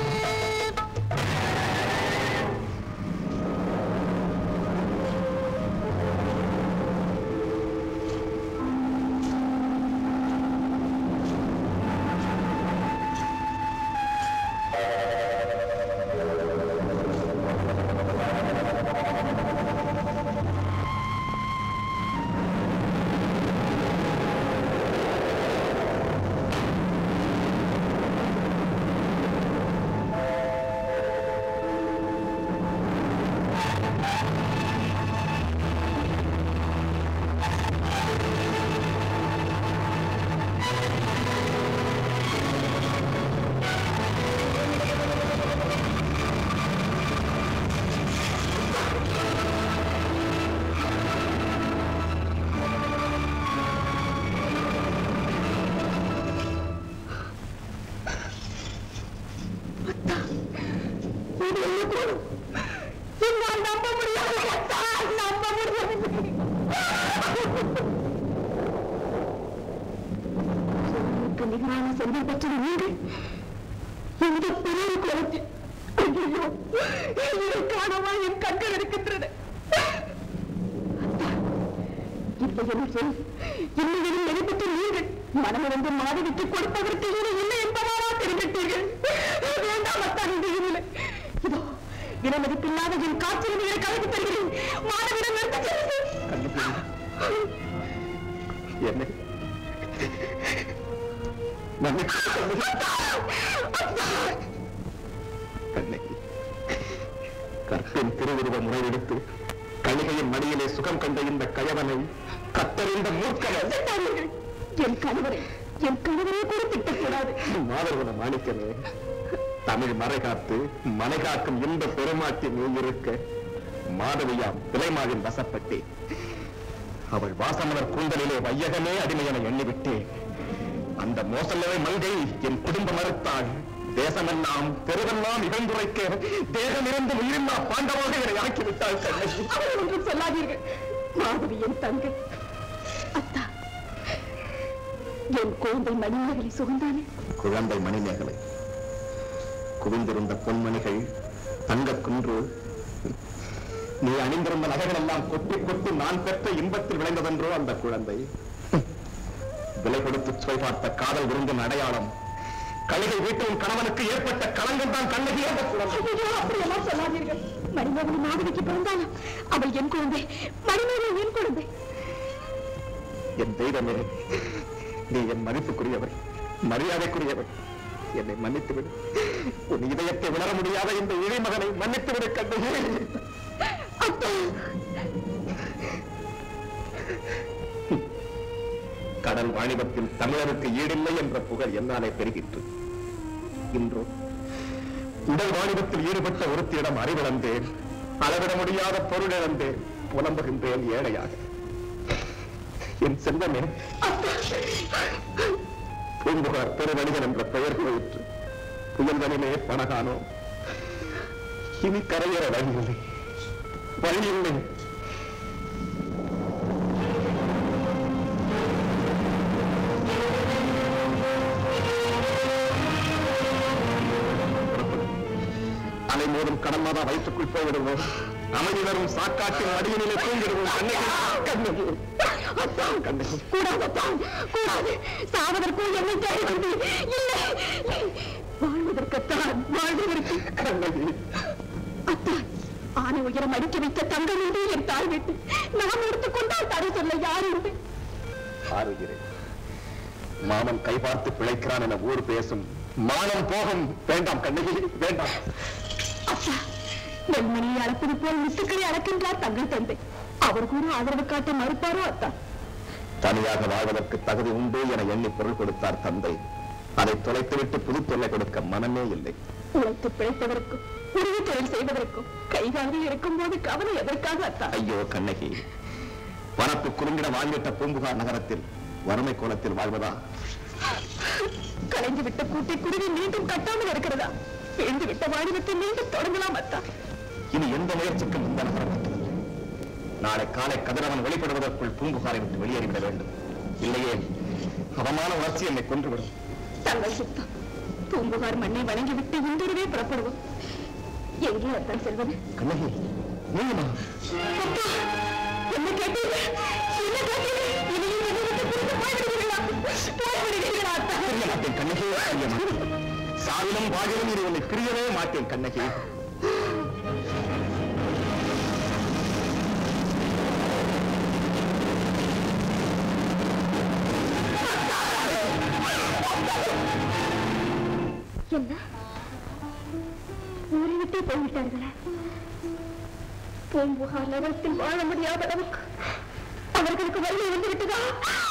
நிகரான செல்வம் பெற்றது நீங்கள் இந்த பெரிய கோலத்தில் ஐயோ இதை காணவா என் கண்கள் இருக்கின்றன இல்லையெனும் சொல் இல்லையெனும் நெறிப்பட்டு நீங்கள் மனமிருந்து மாதவிக்கு கொடுப்பதற்கு இது இல்லை என்பதாரா தெரிவித்தீர்கள் வேண்டாம் அத்தான் இந்த இல்லை இதோ விலைமதிப்பில்லாத என் காட்சிகளை கலந்து தருகிறேன் மாணவிடம் நிறுத்த என்ன கற்பின் திருவுருவ முறையெடுத்து கணிகையின் மடியிலே சுகம் கண்ட இந்த கயவனை கத்தறிந்த மூர்க்கவன் என் கணவரை என் கணவரை கூட திட்டக்கூடாது மாதவன மாணிக்கமே தமிழ் மறை காத்து மனை காக்கும் இந்த பெருமாட்டி நீ இருக்க மாதவியாம் விலைமாவின் வசப்பட்டே அவள் வாசமலர் கூந்தலிலே வையகமே அடிமையென எண்ணிவிட்டே அந்த மோசல்லவை மங்கை என் குடும்ப மறுத்தாள் தேசமெல்லாம் தெருவெல்லாம் இகழ்ந்துரைக்க தேகமிருந்து உயிரில்லா பாண்டவாக என்னை ஆக்கிவிட்டாள் கண்ணகி அவள் ஒன்றும் சொல்லாதீர்கள் மாதவி என் தங்கை அத்தா என் குழந்தை மணிமேகலை சுகந்தானே குழந்தை மணிமேகலை குவிந்திருந்த பொன்மணிகள் தங்க குன்று நீ அணிந்திருந்த நகைகள் எல்லாம் கொட்டி கொட்டி நான் பெற்ற இன்பத்தில் விளைந்ததென்றோ அந்த குழந்தை விலை கொடுத்து சுவை பார்த்த காதல் விருந்தின் அடையாளம் கலிகை வீட்டும் கணவனுக்கு ஏற்பட்ட களங்கம் தான் கண்ணகி அந்த குழந்தை அப்படியெல்லாம் சொல்லாதீர்கள் மணிமேகலை மாதவிக்கு பிறந்தாலும் அவள் என் குழந்தை மணிமேகலை என் குழந்தை என் தெய்வமே, நீ என் மதிப்புக்குரியவர், மரியாதைக்குரியவர். என்னை மன்னித்து விடு. உன் இதயத்தை உணர முடியாத இந்த இளைமகனை மன்னித்து விடு கண்ணகி. கடல் வாணிபத்தில் தமிழருக்கு ஈடில்லை என்ற புகழ் என்னாலே பெறுகிற்று. இன்றோ உடல் வாணிபத்தில் ஈடுபட்ட ஒருத்தியிடம் அறிவிழந்தேன், அளவிட முடியாத பொருள் இழந்தேன், புலம்புகின்றேன் ஏழையாக. என் செல்வமே, பூம்புகார் பெருவணிகன் என்ற பெயர் போயிற்று. புயல்வனிலே பணகானோ, இனி கரையேற வழியில்லை, வழியில்லை. அலை மோதும் கடன்மாதா வயிற்றுக்குள் போய்விடுவோம், அமைதியினரும் சாக்காட்டின் அடியினிலே தூங்கிடுவோம். கண்ணகி, கண்ணகி, கூடாது, சாவதற்கும் என்னை தேடுவது இல்லை, வாழ்வதற்குத்தான், வாழ்வதற்கு. கண்ணகி, ஆனை உயரம் அடிக்க வைத்த தங்கம் உண்டு என் தாய் வீட்டு நாம் எடுத்துக்கொண்டால் தடை சொல்ல யார் உண்டு? ஆறுகிறேன். மாமன் கை பார்த்து பிழைக்கிறான் என ஊர் பேசும், மானம் போகும். வேண்டாம் கண்ணகி, வேண்டாம். அப்பா, நெல்மணியை அழைப்பது போல் முத்துக்களை அழைக்கின்றார் தங்கள் தந்தை. அவர் கூட ஆதரவு காட்ட மறுப்பாரோ அத்தா? தனியாக வாழ்வதற்கு தகுதி உண்டு என எண்ணி பொருள் கொடுத்தார் தந்தை. அதை தொலைத்துவிட்டு புது தொல்லை கொடுக்க மனமே இல்லை. உழைத்து பிழைத்தவருக்கும் உருவி தொழில் செய்வதற்கும் கைகாலில் இருக்கும் போது கவலை எதற்காக அத்தா? ஐயோ கண்ணகி, வரப்பு குறுங்கிட வாழ்விட்ட பூம்புகார் நகரத்தில் வறுமை கோலத்தில் வாழ்வதா? கலைந்து விட்ட கூட்டை குருவி மீண்டும் கட்டாமல் இருக்கிறதா? பிழிந்து விட்ட வாணிபத்தை மீண்டும் தொடங்கலாம் அத்தா. இனி எந்த முயற்சிக்கும் இந்த நகரம் கட்டவில்லை. நாளை காலை கதிரவன் வெளிப்படுவதற்குள் பூம்புகாரை விட்டு வெளியேறிவிட வேண்டும். இல்லையே அவமான உணர்ச்சி என்னை கொன்றுவிடும். தங்கள் சுத்தம். பூம்புகார் மண்ணை வணங்கிவிட்டு இன்றுவே புறப்படுவோம். எங்கே அத்தான் செல்வது? கண்ணகி, நீயுமா? என்ன கேட்டீங்க? என்ன கேட்டீங்க? இனியும் என்னை விட்டு பிரிந்து போய்விடுவீர்களா? போய்விடுவீர்களா அத்தா? பிரிய மாட்டேன் கண்ணகி, பிரிய மாட்டேன். சாவிலும் பாகிலும் இது உன்னை பிரியவே மாட்டேன் கண்ணகி. என்ன ஊரை விட்டே போய்விட்டார்களா? பூம்புகார் நகரத்தில் வாழ முடியாத அளவுக்கு அவர்களுக்கு வறுமை வந்து விட்டதா?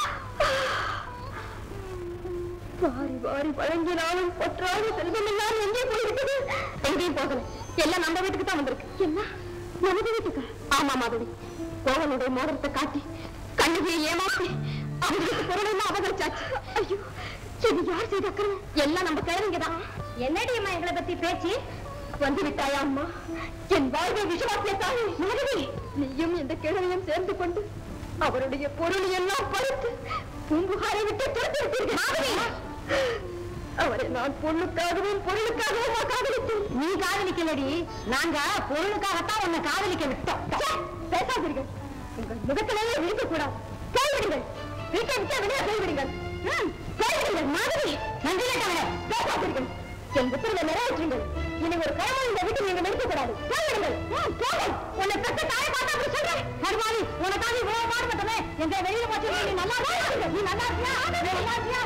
வாரி வாரி வழங்கினாலும் பொற்றாத செல்வம் எல்லாம் எங்கே போய்விட்டது? எங்கேயும் போகல, எல்லாம் நம்ம வீட்டுக்கு தான் வந்திருக்கு. என்ன நமது வீட்டுக்கு? ஆமா மாதவி, கோவனுடைய மோதிரத்தை காட்டி கண்ணகியை ஏமாற்றி அவங்களுக்கு பொருள் எல்லாம் அபகரிச்சாச்சு. ஐயோ, இது யார் செய்த அக்கிரமம்? எல்லாம் நம்ம கிழமைங்கதான். என்னடி அம்மா எங்களை பத்தி பேச்சு? வந்து விட்டாயா அம்மா? என் வாழ்வை விசுவாசிய தாய் மாதவி, நீயும் இந்த கிழமையும் சேர்ந்து கொண்டு அவருடைய பொருள் எல்லாம் பறித்து பூம்புகாரை விட்டு துரத்தி விட்டீர்கள். மாதவி, அவரை நான் பொருளுக்காகவும் பொருளுக்காகவும் காதலித்தேன். நீ காதலிக்கலடி, நாங்க பொருளுக்காகத்தான் உன்னை காதலிக்க விட்டோம். பேசாதீர்கள், உங்கள் முகத்திலேயே விழிக்க கூடாது. போய்விடுங்கள், வீட்டை விட்டு வெளியே போய்விடுங்கள். போய்விடுங்கள் மாதவி, நன்றி கேட்டவரே, பேசாதீர்கள். என் புத்தர்களை நிறைவேற்றுங்கள். இனி ஒரு கிழமை இந்த வீட்டில் நீங்க நிற்கக்கூடாது. போய்விடுங்கள், போங்கள். உன்னை பெற்ற தாயை பார்த்தா அப்படி சொல்றேன். கருமாதி, உனக்காக இவ்வளவு பாடுபட்டமே, எங்க வெளியில போச்சு. நீ நல்லா இருக்கியா? நீ நல்லா இருக்கியா? நல்லா இருக்கியா?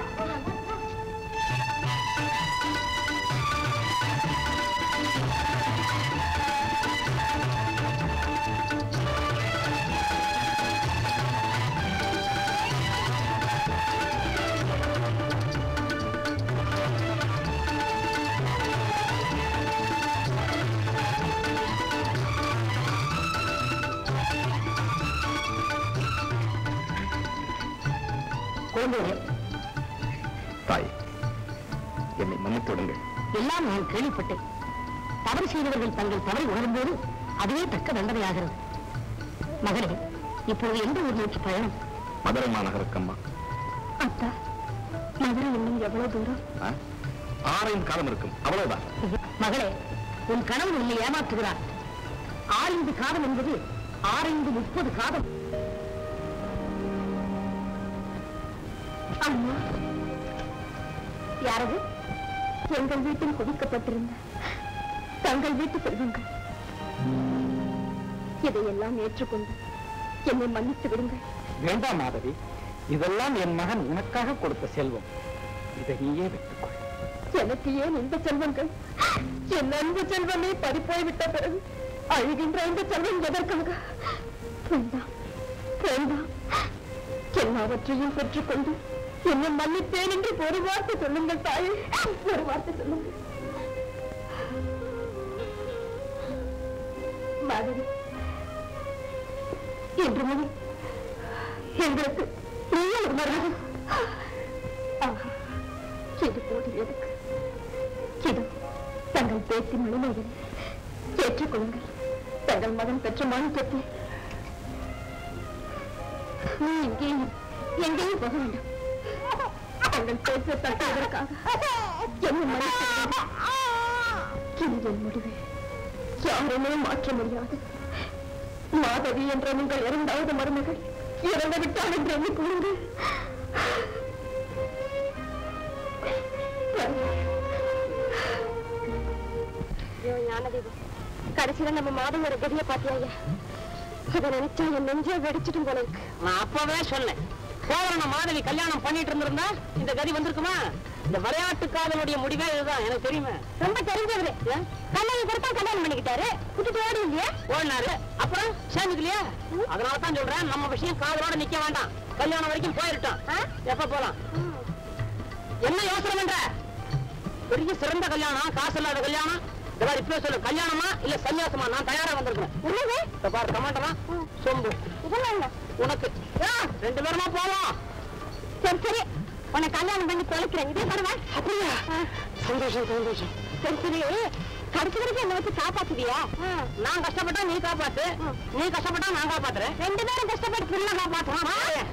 தாய், என்னை மன்னித்து விடுங்கள். எல்லாம் நான் கேள்விப்பட்டேன். தவறு செய்தவர்கள் தங்கள் தவறை உணரும் போது அதுவே தக்க தண்டனையாகிறது. மகளே, இப்போது எந்த ஊர் நோக்கி பயணம்? மதுரை மாநகருக்கம்மா. அத்தா, மதுரை இன்னும் எவ்வளவு தூரம்? ஆறையும் காலம் இருக்கும், அவ்வளவுதான். மகளே, உன் கணவன் உன்னை ஏமாற்றுகிறார். ஆறைந்து காதம் என்பது ஆறைந்து முப்பது காதம். அம்மா, யாரது? எங்கள் வீட்டில் குவிக்கப்பட்டிருந்த தங்கள் வீட்டு செல்வங்கள். இதையெல்லாம் ஏற்றுக்கொண்டு என்னை மன்னித்து விடுங்கள். வேண்டாம் மாதவி, இதெல்லாம் என் மகன் உனக்காக கொடுத்த செல்வம். இதை நீயே வைத்துக்கொள். எனக்கு ஏன் இந்த செல்வங்கள்? என் அன்பு செல்வமே பறிப்போய் விட்ட பிறகு அழுகின்ற இந்த செல்வம் எதற்காக? வேண்டாம் வேண்டாம், எல்லாவற்றையும் பெற்றுக்கொண்டு என்னை மன்னிப்பேன் என்று ஒரு வார்த்தை சொல்லுங்கள் தாயே, ஒரு வார்த்தை சொல்லுங்கள். மாதவி, இன்று முதல் எங்களுக்கு நீயே ஒரு மரணம். இது போது எதுக்கு? இது தங்கள் பேசி மணிமேகலை ஏற்றுக்கொள்ளுங்கள். தங்கள் மகன் பெற்ற மாணிக்கத்தை நீ எங்கேயும் எங்கேயும் போக வேண்டாம். தங்கள் பேச்ச தட்டுவதற்காக என்ன மன்னிக்க என் முடிவை யாருமே மாற்ற முடியாது. மாதவி என்ற உங்கள் இரண்டாவது மருமகள் இறந்து விட்டாள் என்று எண்ணிக்கொள்ளுங்கள். கடைசியில நம்ம மாதவோட கதியை பாத்தியா? அதை நினைச்சா என் நெஞ்சே வெடிச்சிட்டும் போல இருக்கு. நான் அப்பவே சொன்னேன், கோவலன மாதவி கல்யாணம் பண்ணிட்டு இருந்திருந்தா இந்த கதி வந்திருக்குமா? இந்த விளையாட்டு காதலுடைய முடிவே இதுதான். எனக்கு தெரியுமே, ரொம்ப தெரிஞ்சவரு. கல்யாணம் கொடுத்தா கல்யாணம் பண்ணிக்கிட்டாரு, விட்டுட்டு ஓடி இல்லையா? ஓடினாரு, அப்புறம் சேர்ந்துக்கலையா? அதனாலதான் சொல்றேன், நம்ம விஷயம் காதலோட நிக்க வேண்டாம், கல்யாணம் வரைக்கும் போயிருட்டோம். எப்ப போலாம்? என்ன யோசனை பண்ற? பெரிய சிறந்த கல்யாணம், காசு இல்லாத கல்யாணம். இப்ப சொல்லு, கல்யாணமா இல்ல சன்னியாசமா? நான் தயாரா வந்திருக்கேன். பாரு கமாண்டமா சொம்பு உனக்கு ரெண்டு பேருமா போவோம். சரி சரி, உன்னை கல்யாணம் பண்ணி தொலைக்கிறேன். இதே பரவா? அப்படியா? சந்தோஷம் சந்தோஷம். சரி சரி, கடைசி வரைக்கும் என்ன வச்சு காப்பாத்துவியா? நான் கஷ்டப்பட்டா நீ காப்பாத்து, நீ கஷ்டப்பட்டா நான் காப்பாத்துறேன். ரெண்டு பேரும் கஷ்டப்பட்டு பிள்ளை காப்பாற்றுவான்.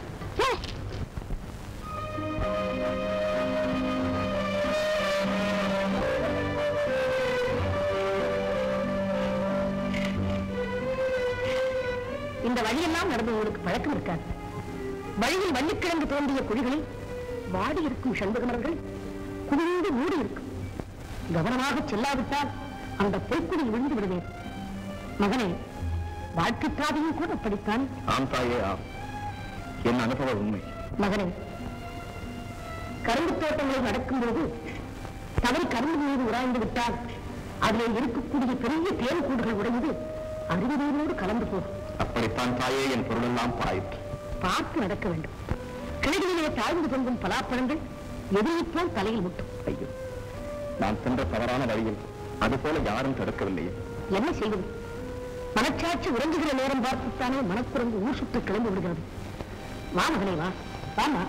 இந்த வழியெல்லாம் நடந்து உங்களுக்கு பழக்கம் இருக்காது. வழியில் வள்ளிக்கிழங்கு தோன்றிய குழிகளில் வாடி இருக்கும் செண்பகமரங்கள் குவிந்து மூடி இருக்கும். கவனமாக செல்லாவிட்டால் அந்த பொய்க்குழில் விழுந்து விடுவேன். மகனே, வாழ்க்கை பாதையும் கூட படித்தான். ஆம் தாயே, ஆம். என் அனுபவ உண்மை. மகனே, கரும்பு தோட்டங்களை நடக்கும்போது தவறி கரும்பு மீது உராய்ந்து விட்டால் அதில் இருக்கக்கூடிய பெரிய தேன் கூடுகள் உடைந்து அருவியோடு கலந்து போகும். அப்படித்தான் தாயே என் பொருளெல்லாம் பாயிற்று. பார்த்து நடக்க வேண்டும். கிளைகளிலே தாழ்ந்து தொங்கும் பலாப்பழங்கள் எதிரிப்போல் தலையில் முட்டும். ஐயோ, நான் சென்ற தவறான வழியில் அதுபோல யாரும் தடுக்கவில்லையே. என்ன செய்வது? மனச்சாட்சி உறங்குகிற நேரம் பார்த்துத்தானே மனக்குரங்கு ஊர் சுற்று கிளம்பி விடுகிறது. வா மகனே, வா வாமா.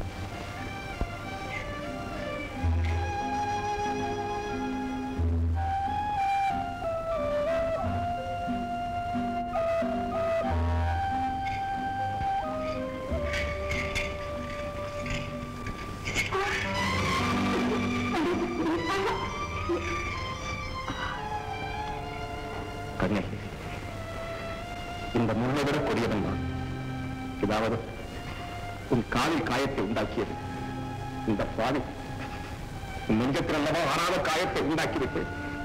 கண்ணகி, இந்த முன்னை விட கொடியவன் தான். இதாவது உன் காலில் காயத்தை உண்டாக்கியது இந்த பாதை, உன் நெஞ்சத்தில் அல்லவா ஆறாத காயத்தை உண்டாக்கிவிட்டு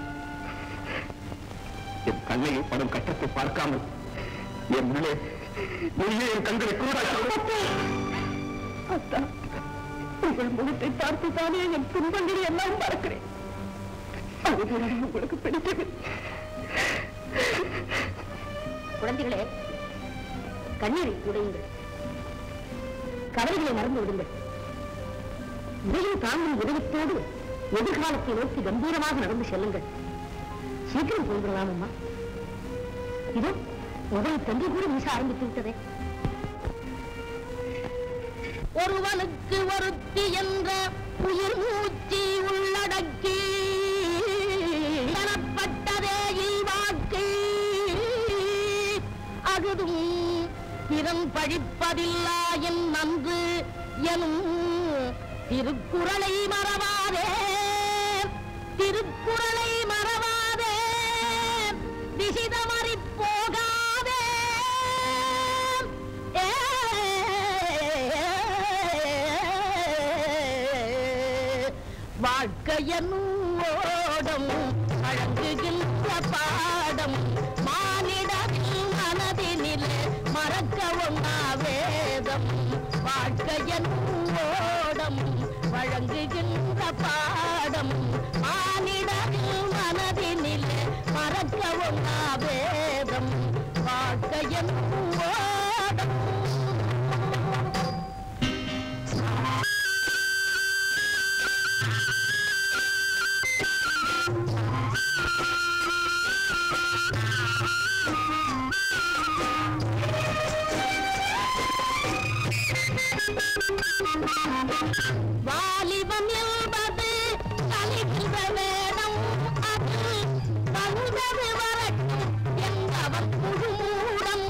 என் கண்ணையில் படும் கட்டத்தை பார்க்காமல் என் உள்ளே உள்ளே என் கண்களை கூடாக்கி. உங்கள் முகத்தை பார்த்துத்தானே என் துன்பங்களை எல்லாம் மறக்கிறேன். அது உங்களுக்கு பிடித்தது. குழந்தைகளே, கண்ணீரை துடையுங்கள், கவலைகளை மறந்து விடுங்கள். இதையும் தாங்கும் உதவித்தோடு எதிர்காலத்தை நோக்கி கம்பீரமாக நடந்து செல்லுங்கள். சீக்கிரம் போய்விடலாம் அம்மா. இதோ முதல் தந்தை கூட வீச ஆரம்பித்து விட்டதே. ஒருவனுக்கு ஒருத்தி என்ற உயிர் மூச்சி உள்ளடக்கி எனப்பட்டதே இல்வாக்கு. அகுதும் திறம் பழிப்பதில்லா என் நன்று எனும் திருக்குறளை மறவாதே, திருக்குறளை மறவாதே, திசிதமறி போகாதே. வாழ்க்கையனும் ஓடம் வழங்குகின்ற பாடம் மானிடத்தின் மனதினிலே மறக்கவும் வேதம். வாழ்க்கை ஓடம் வழங்குகின்ற பாடம் மானிடரில் மனதினிலே மறக்கவும் வேதம் வாழ்க்கையின் ஓடம். வாலிபம் என்பது கலிகின்ற வேடம் அது வந்தது வரட்டும் என்பவன் முழுமூடம்.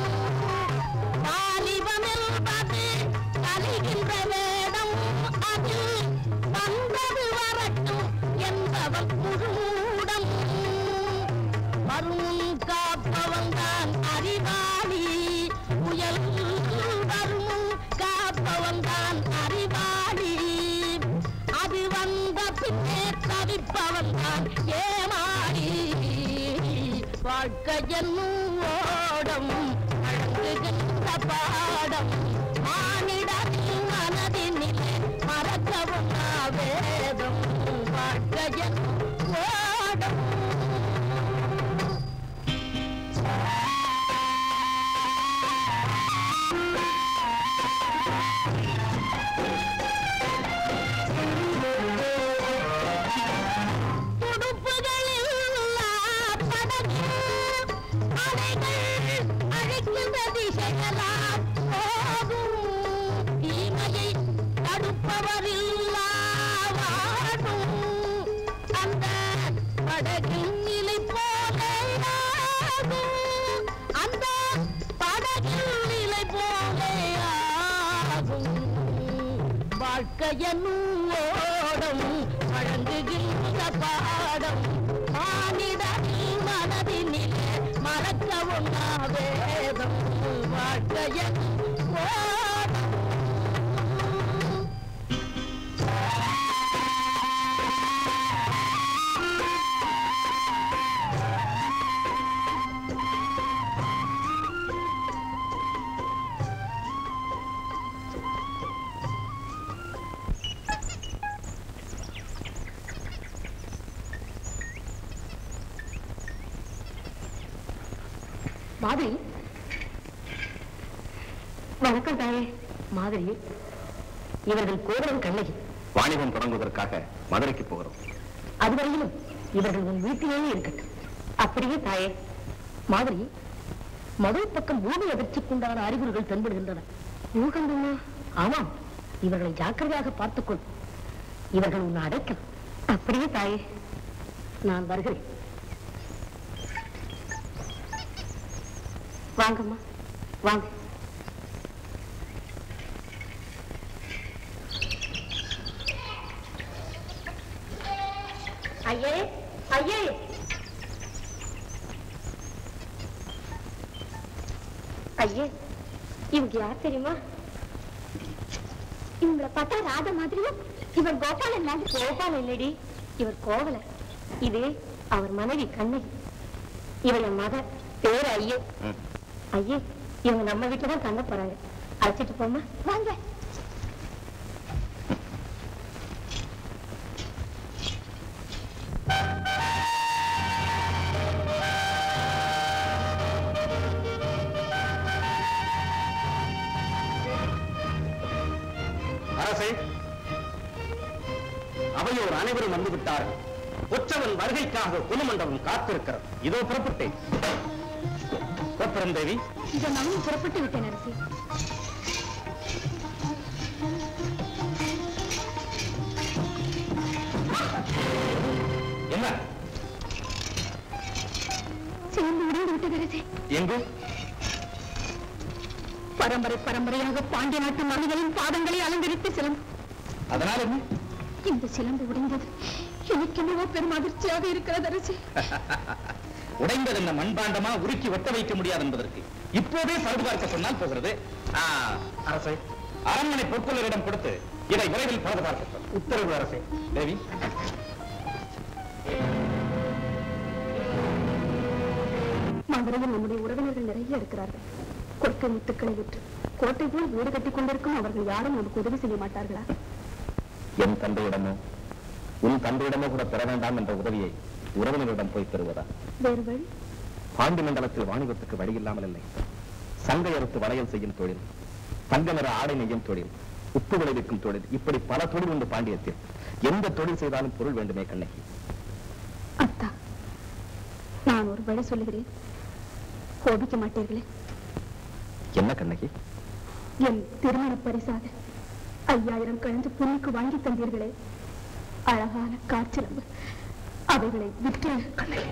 வாலிபம் என்பது கலிகின்ற வேடம் அது வந்தது வரட்டும் என்பவன் முழுமூடம். வரும் காப்பவன் தான் அறிவாளி புயல் வரும் காப்பவன் தான் அறிவாளி அது வந்த பின்னே தவிப்பவன் தான் ஏமாளி. வாழ்க்கை என்னும் ஓடம் வழங்குகின்ற பாடம் மானிடரின் மனதினிலே மறக்கவும் வேதம் வாழ்க்கை என்னும் ஓடம். வாழ்க்கையனும் ஓடம் வழங்குகின்ற பாடம் மானிடரின் மனதினிலே மறக்கவும் வேதம் வாழ்க்கையனும் ஓடம். மாதிரி வணக்கம் தாயே. மாதிரி இவர்கள் கோவலன் கண்ணகி. வாணிபம் தொடங்குவதற்காக மதுரைக்கு போகிறோம். அதுவரையிலும் இவர்கள் உன் வீட்டிலேயே இருக்கட்டும். அப்படியே தாயே. மாதிரி மதுரை பக்கம் பூமி அதிர்ச்சிக்குண்டான அறிகுறிகள் தென்படுகின்றன. பூகம்பமா? ஆமாம். இவர்களை ஜாக்கிரதையாக பார்த்துக்கொள். இவர்கள் உன்னை அடைக்கலாம். அப்படியே தாயே. நான் வருகிறேன். வாங்கம்மா வாங்க. ஐயே ஐயே ஐயே இவங்க யார் தெரியுமா? இவங்களை பார்த்தா ராதா மாதிரியும் இவர் கோபாலன் மாதிரி. கோபாலன் இல்லடி, இவர் கோவலர். இது அவர் மனைவி கண்ணகி. இவள் என் மத பேர் ஐயே. ஐயே இவங்க நம்ம வீட்டுல தான் தங்க போறாங்க. அழைச்சிட்டு போமா வாங்க. அரசே, அவையோர் அனைவரும் வந்துவிட்டார்கள். உற்சவன் வருகைக்காக குலுமண்டபம் காத்திருக்கிறது. இதோ புறப்பட்டேன். தேவி, இதோ நானும் புறப்பட்டு விட்டேன் அரசே. என்ன சேர்ந்து உடைந்து விட்டது அரசே. எங்கு? பரம்பரை பரம்பரையாக பாண்டிய நாட்டு மனிதனின் பாதங்களை அலங்கரித்து சிலம்பு. அதனால என்ன? இந்த சிலம்பு உடைந்தது எனக்கு என்னவோ பெரும் அதிர்ச்சியாக இருக்கிறது அரசே. உடைந்தது என்ன மண்பாண்டமா உருக்கி வெட்ட வைக்க முடியாது என்பதற்கு இப்போதே சருது பார்க்க சொன்னால் போகிறது. அரசே, அரண்மனை பொற்கொள்ளரிடம் கொடுத்து இதை விரைவில் பழுது பார்க்க உத்தரவு அரசே. தேவி, மதுரையில் நம்முடைய உறவினர்கள் நிறைய இருக்கிறார்கள். கொற்கை முத்துக்களை விற்று கோட்டை போல் வீடு கட்டிக் கொண்டிருக்கும் அவர்கள் யாரும் நமக்கு உதவி செய்ய மாட்டார்களா? என் தந்தையிடமோ உன் தந்தையிடமோ கூட பெற வேண்டாம் என்ற உதவியை உறவினரிடம் போய் பெறுவதா? வேறு வழி? பாண்டி மண்டலத்தில் வாணிபத்துக்கு வழி இல்லாமல் இல்லை. சங்கை அறுத்து வளையல் செய்யும் தொழில், தங்க நிற ஆடை நெய்யும் தொழில், உப்பு விளைவிக்கும் தொழில், இப்படி பல தொழில் உண்டு பாண்டியத்தில். எந்த தொழில் செய்தாலும் பொருள் வேண்டுமே கண்ணகி. அத்தா, நான் ஒரு வழி சொல்லுகிறேன், கோபிக்க மாட்டீர்களே? என்ன கண்ணகி? என் திருமண பரிசாக ஐயாயிரம் கழிந்து பொண்ணுக்கு வாங்கி தந்தீர்களே, அழகான காற்சிலம்பு, அவைகளை விற்று கண்ணகி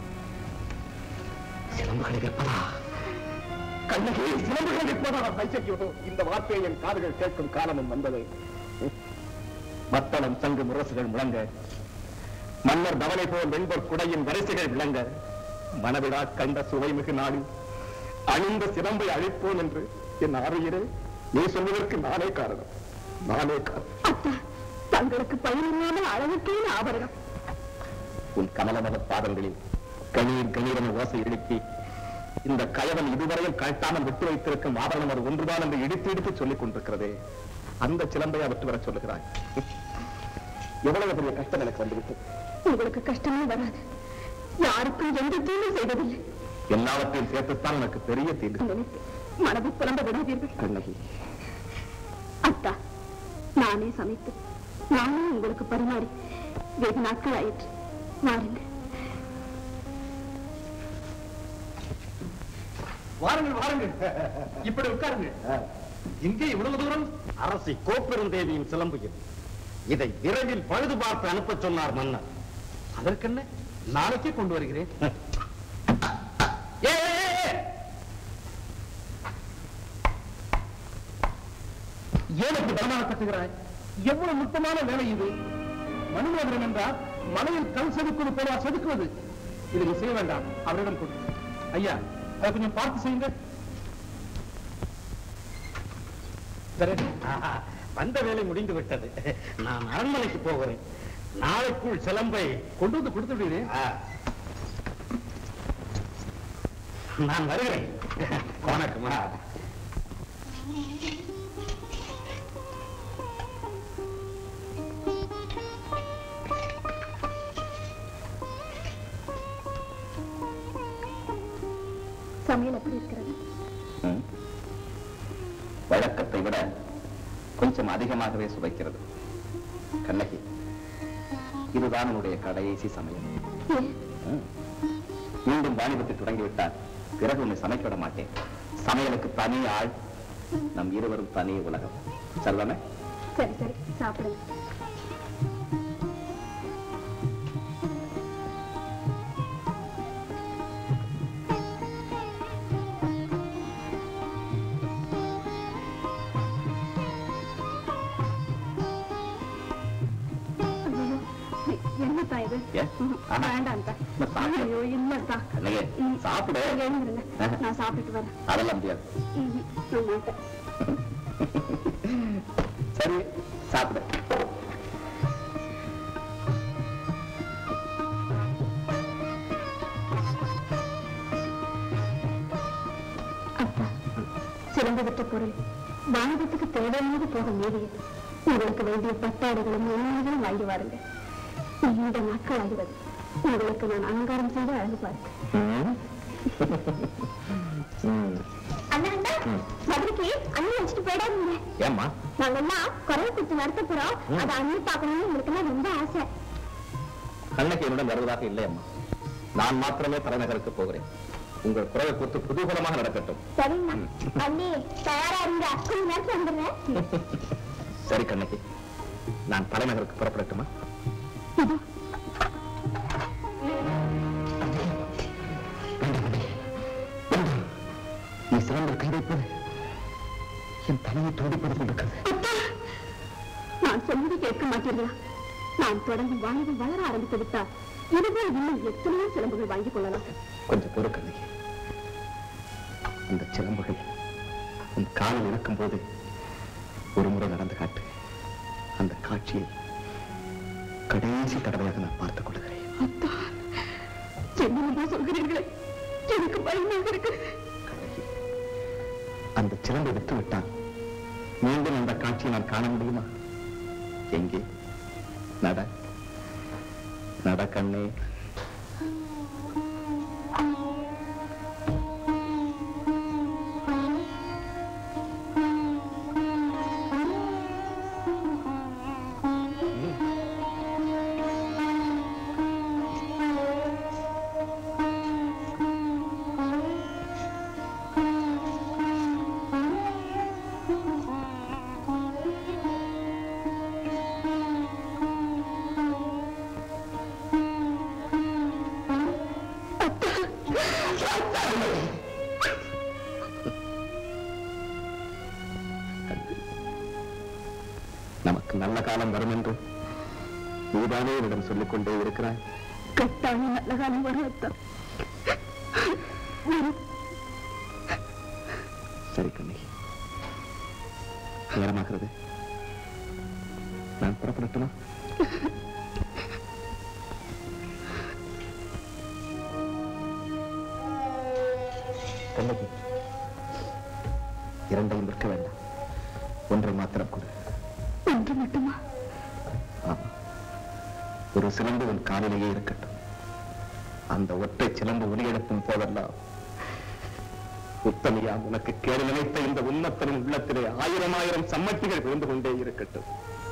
சிலம்புகளை விற்பதா? கண்ணகி சிலம்புகளை விற்பதா? ஐயோ, இந்த வார்த்தையை என் காதுகள் கேட்கும் காலமும் வந்தது. மத்தளம் சங்கு முரசுகள் முழங்க, மன்னர் தவளை போல் வெண்பொற் குடையின் வரிசைகள் விளங்க, மனவிழா கண்ட சுவைமிகு நாளில் அணிந்த சிலம்பை அழிப்போம் என்று என் ஆறுகிறே, நீ சொல்வதற்கு நானே காரணம், நானே காரணம். அத்தா, தங்களுக்கு பயனில்லாமல் அழகுக்கே ஆபரணம். உன் கமலமத பாதங்களில் கணீர் கணீரென ஓசை எழுப்பி இந்த கயவன் இதுவரையில் கழட்டாமல் விட்டு வைத்திருக்கும் ஆபரணம் அது ஒன்றுதான் என்று இடித்து இடித்து சொல்லிக் கொண்டிருக்கிறதே, அந்த சிலம்பையா விட்டு வர சொல்லுகிறாய்? எவ்வளவு பெரிய கஷ்டம் எனக்கு வந்துவிட்டு. உங்களுக்கு கஷ்டமே வராது, யாருக்கும் எந்த தீங்கும் செய்வதில்லை. எல்லாவற்றையும் சேர்த்துத்தான் எனக்கு பெரிய தீங்கு. நினைத்து மனதை புலம்ப விடாதீர்கள் கண்ணகி. அத்தா, நானே சமைத்து நானே உங்களுக்கு பரிமாறி வெகு நாட்கள் ஆயிற்று. வாருங்கள். வாருங்கள் வாருங்கள், இப்படி உட்காருங்கள். இங்கே இவ்வளவு தூரம்? அரசி கோப்பெருந்தேவியின் சிலம்புகள். இதை விரைவில் பழுது பார்த்து அனுப்ப சொன்னார் மன்னர். அதற்கென்ன, நாளைக்கே கொண்டு வருகிறேன். ஏனுக்கு பலமாக கட்டுகிறாய்? எவ்வளவு நுட்பமான வேலை இது! மனுமோதரன் என்றால் மலையில் கல் செதுக்குவது போல செதுக்குவது. இதை நீ செய்ய வேண்டாம், அவரிடம் கொடு. ஐயா, அதை கொஞ்சம் பார்த்து செய்யுங்க. வந்த வேலை முடிந்து விட்டது. நான் அரண்மனைக்கு போகிறேன். நாளைக்குள் சிலம்பை கொண்டு வந்து கொடுத்து விடுகிறேன். நான் வருகிறேன். வணக்கமா. சமையல் எப்படி இருக்கிறது? வழக்கத்தை விட கொஞ்சம் அதிகமாகவே சுவைக்கிறது. கண்ணகி, இதுதான் உன்னுடைய கடைசி சமையல். மீண்டும் வாணிபத்தை தொடங்கிவிட்டால் பிறகு உன்னை சமைக்க விட மாட்டேன். சமையலுக்கு தனி ஆள், நம் இருவரும் தனி உலகம். சரிதானே? சரி சரி, சாப்பிடுங்க. நான் சாப்பிட்டு வரேன். அதெல்லாம் முடியாது. சரி, சாப்பிடு. அப்பா, சிறந்த விட்ட பொருள் வாணிபத்துக்கு தேவையானது போக மீறிய உங்களுக்கு வேண்டிய பட்டாடுகளும் உணவுகளும் வாங்கி வாருங்க. நீண்ட நாட்கள் ஆகிறது. உங்களுக்கு நான் அலங்காரம் செய்து அழகு பார்க்க. மதுரைக்கு அண்ணன் வச்சுட்டு போயிடாதீங்க. ஏம்மா? நாங்கெல்லாம் குறைய கொடுத்து நடத்த போறோம். அதை அண்ணன் பார்க்கணும்னு உங்களுக்கு எல்லாம் ரொம்ப ஆசை. கண்ணகி என்னுடன் வருவதாக இல்லை அம்மா. நான் மாத்திரமே தலைநகருக்கு போகிறேன். உங்கள் குறைய கொடுத்து குதூகலமாக நடக்கட்டும். சரிங்கண்ணா. அண்ணி தயாரா இருங்க, கொஞ்ச நேரத்தில் வந்துடுறேன். சரி கண்ணகி, நான் தலைநகருக்கு புறப்படட்டுமா? நீ சிறந்த கை வைப்பது என் தலையை தோடிப்பது கொண்டிருக்கிறது. நான் சொல்வதை கேட்க மாட்டீர்களா? நான் தொடர்ந்து வாணிபம் வளர ஆரம்பித்து விட்டால் இதுவே இன்னும் எத்தனையோ சிலம்புகள் வாங்கிக் கொள்ளலாம். கொஞ்சம் பொறு கண்ணகி. அந்த சிலம்புகள் உன் காலில் இருக்கும் போது ஒரு முறை நடந்து காட்டு. அந்த காட்சியை கடைசி தடவையாக நான் பார்த்துக் கொள்கிறேன். என்ன சொல்கிறீர்களே, எனக்கு பயமாக இருக்கிறது. அந்த சிலம்பை விட்டு விட்டால் மீண்டும் அந்த காட்சியை நான் காண முடியுமா? எங்கே? நட நட கண்ணே. நமக்கு நல்ல காலம் வரும் என்று நீதானே என்னிடம் சொல்லிக் கொண்டே இருக்கிறாய். கட்டாயம் நல்ல காலம் வரும் அத்தா. சரி கண்ணகி, நேரமாகிறது. நான் புறப்படட்டுமா? கண்ணகி, இரண்டையும் விற்க வேண்டாம், ஒன்றை மாத்திரம் கொடு. ஒன்று மட்டுமா? ஆமா, ஒரு சிலம்பு உன் காலிலேயே இருக்கட்டும். அந்த ஒற்றை சிலம்பு ஒலி எழுப்பும் போதெல்லாம் உத்தமையா உனக்கு கேடு நினைத்த இந்த உண்மத்தனின் உள்ளத்திலே ஆயிரம் ஆயிரம் சம்மட்டிகள் விழுந்து கொண்டே இருக்கட்டும்.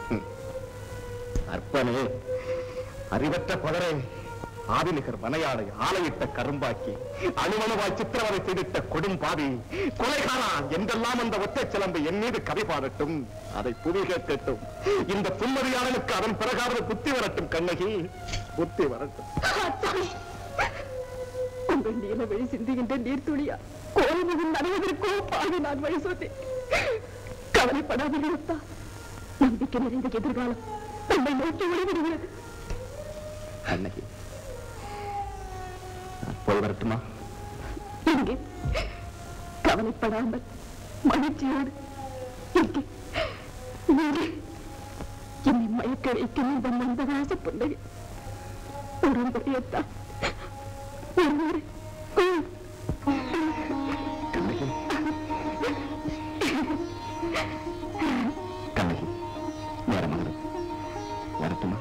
அற்பனே, அறிவற்ற பதரே, ஆதிநிகர் வனையாளை ஆலையிட்ட கரும்பாக்கி அணுமணுவாய் சித்திரவதை செய்திட்ட கொடும் பாவி கொலைகாரா என்றெல்லாம் அந்த ஒற்றை சிலம்பு என் மீது கவி பாடட்டும், அதை புவி கேட்கட்டும். இந்த புன்மதியாளனுக்கு அதன் பிறகாவது புத்தி வரட்டும். கண்ணகி, புத்தி வரட்டும். உங்கள் நீல வழி சிந்துகின்ற நீர்த்துளியா கோலமுகம் நடுவதற்கோ பாடி நான் வழி சொன்னேன். கவலைப்படாமல் அத்தா, நம்பிக்கை நிறைந்த எதிர்காலம் நம்மை நோக்கி ஒளிவிடுகிறது. கண்ணகி, போய் வரட்டுமா? இங்கே கவலைப்படாமல் மகிழ்ச்சியோடு இங்கே நீங்க என்னை மயக்க வைக்கும் இந்த மந்தகாச புன்னகை ஒரு முறையத்தான் ஒரு முறை. கண்ணகி, கண்ணகி, நேரமாகிறது, வரட்டுமா?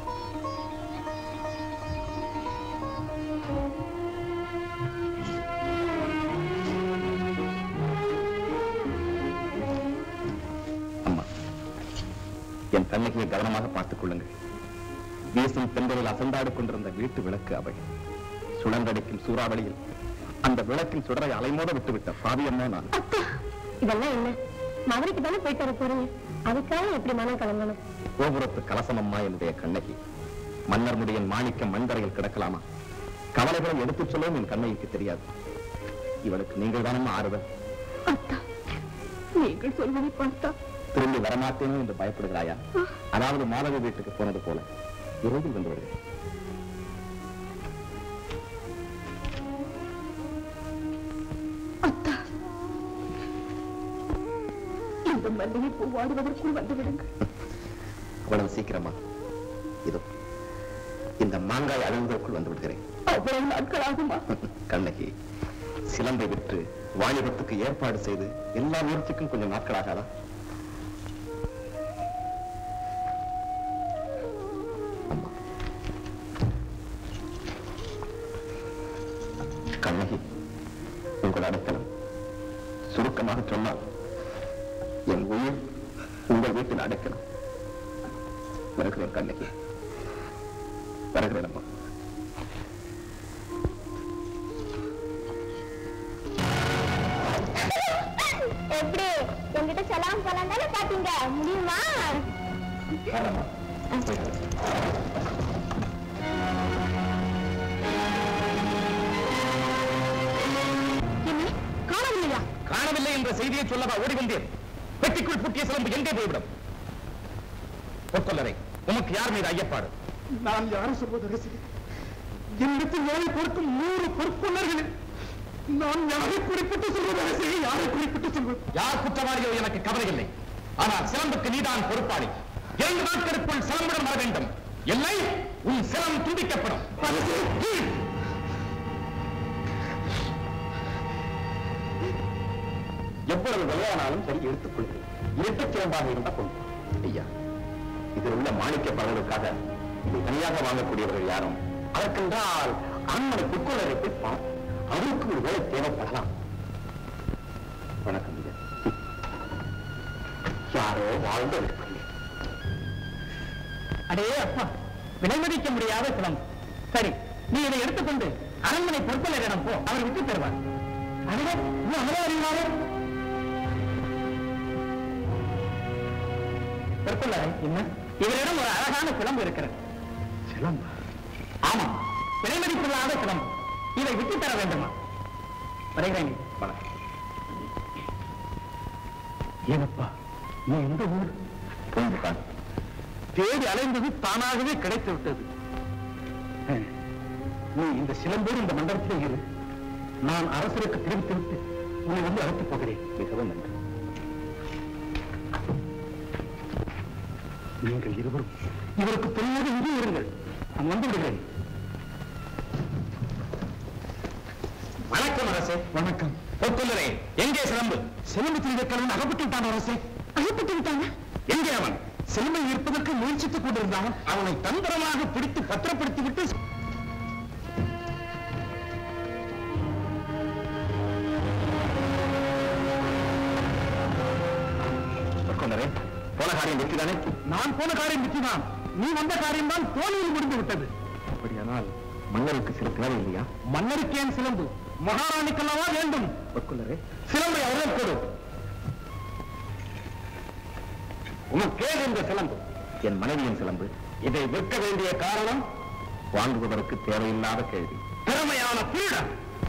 அம்மா, என் கண்ணகியை கவனமாக பார்த்துக் கொள்ளுங்கள். வீசும் பெண்களில் அசந்தாடு கொண்டிருந்த வீட்டு விளக்கு அவை. சுழன்றடிக்கும் சூறாவளியில் அந்த விளக்கின் சுடரை அலைமோத விட்டுவிட்ட பாவியம்மா நான். இதெல்லாம் என்ன? மதுரைக்கு தானே போயிட்டு வர போறீங்க, அதுக்காக எப்படி மனம் கலங்கணும்? கோபுரத்து கலசமம்மா என்னுடைய கண்ணகி. மன்னர் முடியின் மாணிக்கம் மண்கரையில் கிடக்கலாமா? கவலைகளை எடுத்துச் சொல்லவும் என் கண்ணகிக்கு தெரியாது. இவளுக்கு நீங்கள் தானே ஆறுதல். அத்தா, நீங்கள் சொல்வதை பார்த்தா திரும்பி வரமாட்டேனோ என்று பயப்படுகிறாயா? அதாவது மாதவி வீட்டுக்கு போனது போல விரைவில் வந்து விடுகிறேன். அத்தா, இந்த மல்லிகை பூ வாடுவதற்குள் வந்து விடுங்கள். அவ்வளவு சீக்கிரமா? இதோ இந்த மாங்காய் அழுவதற்குள் வந்து விடுகிறேன். அவ்வளவு நாட்கள் ஆகுமா? கண்ணகி, சிலம்பை விற்று வாலிபத்துக்கு ஏற்பாடு செய்து எல்லா முயற்சிக்கும் கொஞ்சம் நாட்கள் ஆகாதா? அம்மா, கண்ணகி, உங்கள் அடைக்கலம் சுருக்கமாக சொன்னால் என் உயிர் உங்கள் வீட்டில் அடைக்கலம். வருகிறேன் கண்ணகி, வருகிறேன் அம்மா. எப்படி என்கிட்ட சலாம் போலாம் தானே பாத்தீங்க, முடியுமா? என்ன காணவில்லையா? காணவில்லை என்ற செய்தியை சொல்லவா ஓடி வந்தேன்? பெட்டிக்குள் புட்டிய சிலம்பு எங்கே போய்விடும்? பொற்கொல்லரை, உமக்கு யார் மீது ஐயப்பாடு? நான் யாரும் சொல்வது அரசே, என்னிடத்தில் ஏழை பொறுக்கும் நூறு பொற்கொள்ளர்கள். நான் யாரை குறிப்பிட்டு சொல்வது அரசே, யாரை குறிப்பிட்டு சொல்வது? யார் குற்றவாளியோ எனக்கு கவலை இல்லை. ஆனால் சிலம்புக்கு நீதான் பொறுப்பாளி. இரண்டு நாட்களுக்குள் சிலம்பிடம் வர வேண்டும். இல்லை, உன் சிலம் துண்டிக்கப்படும். எவ்வளவு விலையானாலும் சரி எடுத்துக் கொள்கிறேன். இரட்டுச் சிறப்பாக இருந்தால் கொண்டு. ஐயா, இதில் உள்ள மாணிக்க பலருக்காக இதை தனியாக வாங்கக்கூடியவர்கள் யாரும். அதற்கென்றால் அரண்மனை புட்கொள்ளரை போய் அவருக்கு ஒரு வேலை தேவைப்படலாம். வணக்கம் ஐயா. யாரோ வாழ்ந்த விருப்பம். அடே அப்பா, விலைமதிக்க முடியாத சிலம். சரி, நீ இதை எடுத்துக்கொண்டு அரண்மனை பொறுப்பலரிடம் போ, அவர் விட்டு தருவார். பொறுப்பலரை என்ன? இவரிடம் ஒரு அழகான சிலம்பு இருக்கிறது. சிலம்பு? ஆமா, விலைமதிப்பில்லாத சிலம்பு. இதை விட்டு தர வேண்டுமா? வருகிறேன். வணக்கம். ஏனப்பா, நீ எந்த ஊர்? பூம்புகார். தேடி அலைந்தது தானாகவே கிடைத்து விட்டது. நீ இந்த சிலம்போடு இந்த மண்டபத்தில் இரு. நான் அரசருக்கு தெரிவித்து விட்டு உன்னை வந்து அழைத்துப் போகிறேன். மிகவும் நன்றி. நீங்கள் இருவரும் இவருக்கு தெரியாத இங்கே இருங்கள். நான் வந்து விடுகிறேன். வணக்கம் அரசே. வணக்கம். பொற்கொள்ளரே, எங்கே சிலம்பு? சிலம்பு திருவிழாக்கள் அகப்பட்டு விட்டான் அரசே. அகப்பட்டு விட்டாங்க. எங்கே அவன்? சிலம்பை இருப்பதற்கு முயற்சித்துக் கொண்டிருந்தான். அவனை தந்திரமாக பிடித்து பத்திரப்படுத்தி விட்டு போன காரியம் வெற்றிதானே? நான் போன காரியம் வெற்றிதான். நீ வந்த காரியம் தான் தோல்வியில் முடிந்து விட்டது. அப்படியானால் மன்னருக்கு சில தேவை இல்லையா? மன்னருக்கு ஏன் சிலம்பு? மகாராணிக்கல்லவா வேண்டும். பொற்கொள்ளரே, சிலம்பை அவர்கள் கொடு. உனக்கே இந்த சிலம்பு என் மனைவியின் சிலம்பு. இதை விற்க வேண்டிய காரணம் வாங்குவதற்கு தேவையில்லாத கேள்வி. திறமையான திருடன்.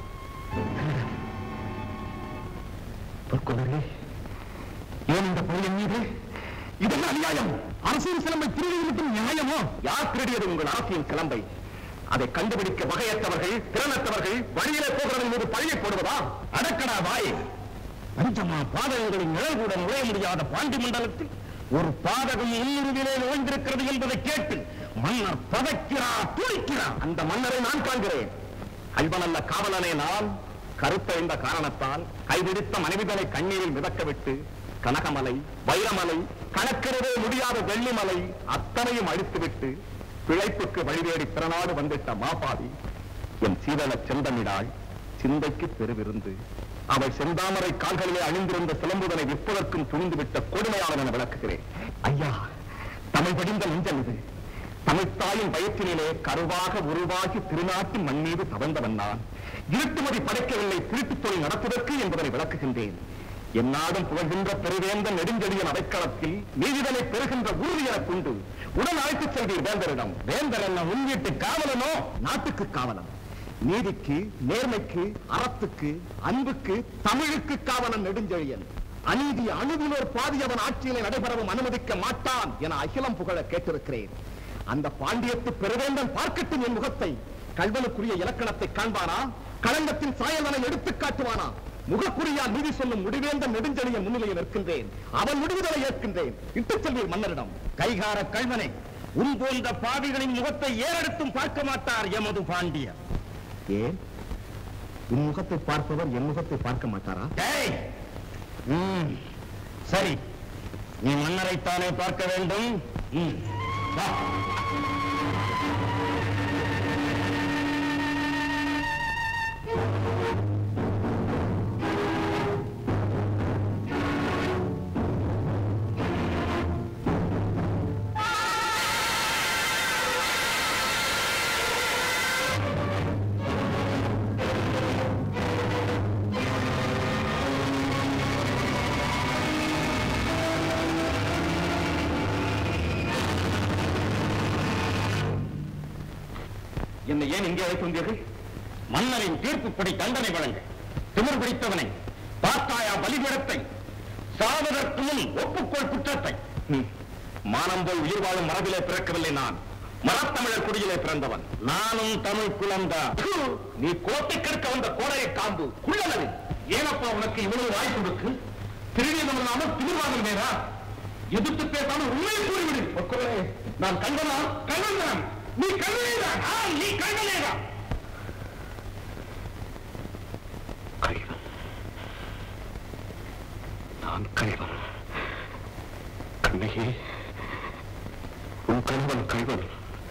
பொற்கொள்ளரே, ஏன் இந்த பொருளின் மீது இதெல்லாம் அநியாயம்? அரசியல் சிலம்பை திருடியது மட்டும் நியாயமோ? யார் திருடியது உங்கள் அரசியல் சிலம்பை? அதை கண்டுபிடிக்க வகையற்றவர்கள், திறனற்றவர்கள் வழியிலே போகிறவர்கள் மீது பழியை போடுவதா? அடக்கடா வாய். பஞ்சமா பாதகங்களின் நிழல் கூட நுழைய முடியாத பாண்டி மண்டலத்தில் ஒரு பாதகம் இன்னுருவிலே நுழைந்திருக்கிறது என்பதை கேட்டு மன்னர் பதக்கிறார், துடிக்கிறார். அந்த மன்னரை நான் காண்கிறேன். அல்வனல்ல காவலனே நான். கருத்தறிந்த காரணத்தால் கைவிடித்த மனைவிகளை கண்ணீரில் மிதக்க விட்டு கனகமலை, வைரமலை, கணக்கிடவே முடியாத வெள்ளிமலை அத்தனையும் அழித்துவிட்டு பிழைப்புக்கு வழிவேடி பிறநாடு வந்திட்ட மாபாவி என் சீதள செந்தமிழாள் சிந்தைக்கு பெருவிருந்து அவள் செந்தாமரை கால்களிலே அணிந்திருந்த சிலம்புதனை விற்பதற்கும் துணிந்துவிட்ட கொடுமையாளன் என விளக்குகிறேன். ஐயா, தமிழ் படிந்த நெஞ்சம் இது. தமிழ்த்தாயின் வயிற்றினிலே கருவாக உருவாகி திருநாட்டின் மண் மீது தவழ்ந்தவன் நான். இருட்டுமதி படைக்கவில்லை திருட்டுத் தொழில் நடத்துவதற்கு என்பதனை விளக்குகின்றேன். எந்நாடும் புகழ்கின்ற பெருவேந்தன் நெடுஞ்செடியின் அவைக்களத்தில் நீதிதனை பெறுகின்ற உறுதியை கொண்டு உடன் அழைத்துச் செல்வீர் வேந்தரிடம். வேந்தர் என்ன உன் வீட்டு காவலனோ? நாட்டுக்கு காவலன். நீதிக்கு, நேர்மைக்கு, அறத்துக்கு, அன்புக்கு, தமிழுக்கு காவலன் நெடுஞ்செழியன். அநீதி அணுவிலோர் பாதியவன் ஆட்சியிலே நடைபெறவும் அனுமதிக்க மாட்டான் என அகிலம் புகழ கேட்டிருக்கிறேன். அந்த பாண்டியத்து பெருவேந்தன் பார்க்கட்டும் என் முகத்தை. கல்வனுக்குரிய இலக்கணத்தை காண்பானா? களங்கத்தின் சாயலனை எடுத்துக் காட்டுவானா? முகக்குறியால் நீதி சொல்லும் முடிவேந்த நெடுஞ்செழிய முன்னிலையில் நிற்கின்றேன். அவன் முடிவுகளை ஏற்கின்றேன். இட்டுச் செல்வீர் மன்னரிடம். கைகார கல்வனை, உன் போன்ற பாவிகளின் முகத்தை ஏறெடுத்தும் பார்க்க மாட்டார் எமது பாண்டியர். ஏன் உன் முகத்தை பார்ப்பவர் என் முகத்தை பார்க்க மாட்டாரா? சரி, நீ மன்னரைத்தானே பார்க்க வேண்டும். என்னை ஏன் இங்கே அழைத்து வந்தீர்கள்? மன்னரின் தீர்ப்புப்படி தண்டனை வழங்க. திமிர் பிடித்தவனை, பார்த்தாயா பலிபீடத்தை, சாவதற்கு முன் ஒப்புக்கொள் குற்றத்தை. மானம் போல் உயிர் வாழும் மரபிலே பிறக்கவில்லை நான். மரத்தமிழர் குடியிலே பிறந்தவன். நானும் தமிழ் குலம்தான். நீ கோட்டை கற்க வந்த கோடையை காம்பு குள்ளனது. ஏனப்பா உனக்கு இவ்வளவு வாய்ப்பு இருக்கு? திருவிழம் இல்லாமல் திருவாதம் வேறா? எதிர்த்து பேசாமல் உண்மையை கூறிவிடு. நான் கண்டனா? கண்ணன். நீ கண்ணனேதான். நீ கண்ணனேதான். கணவன் கைவன்.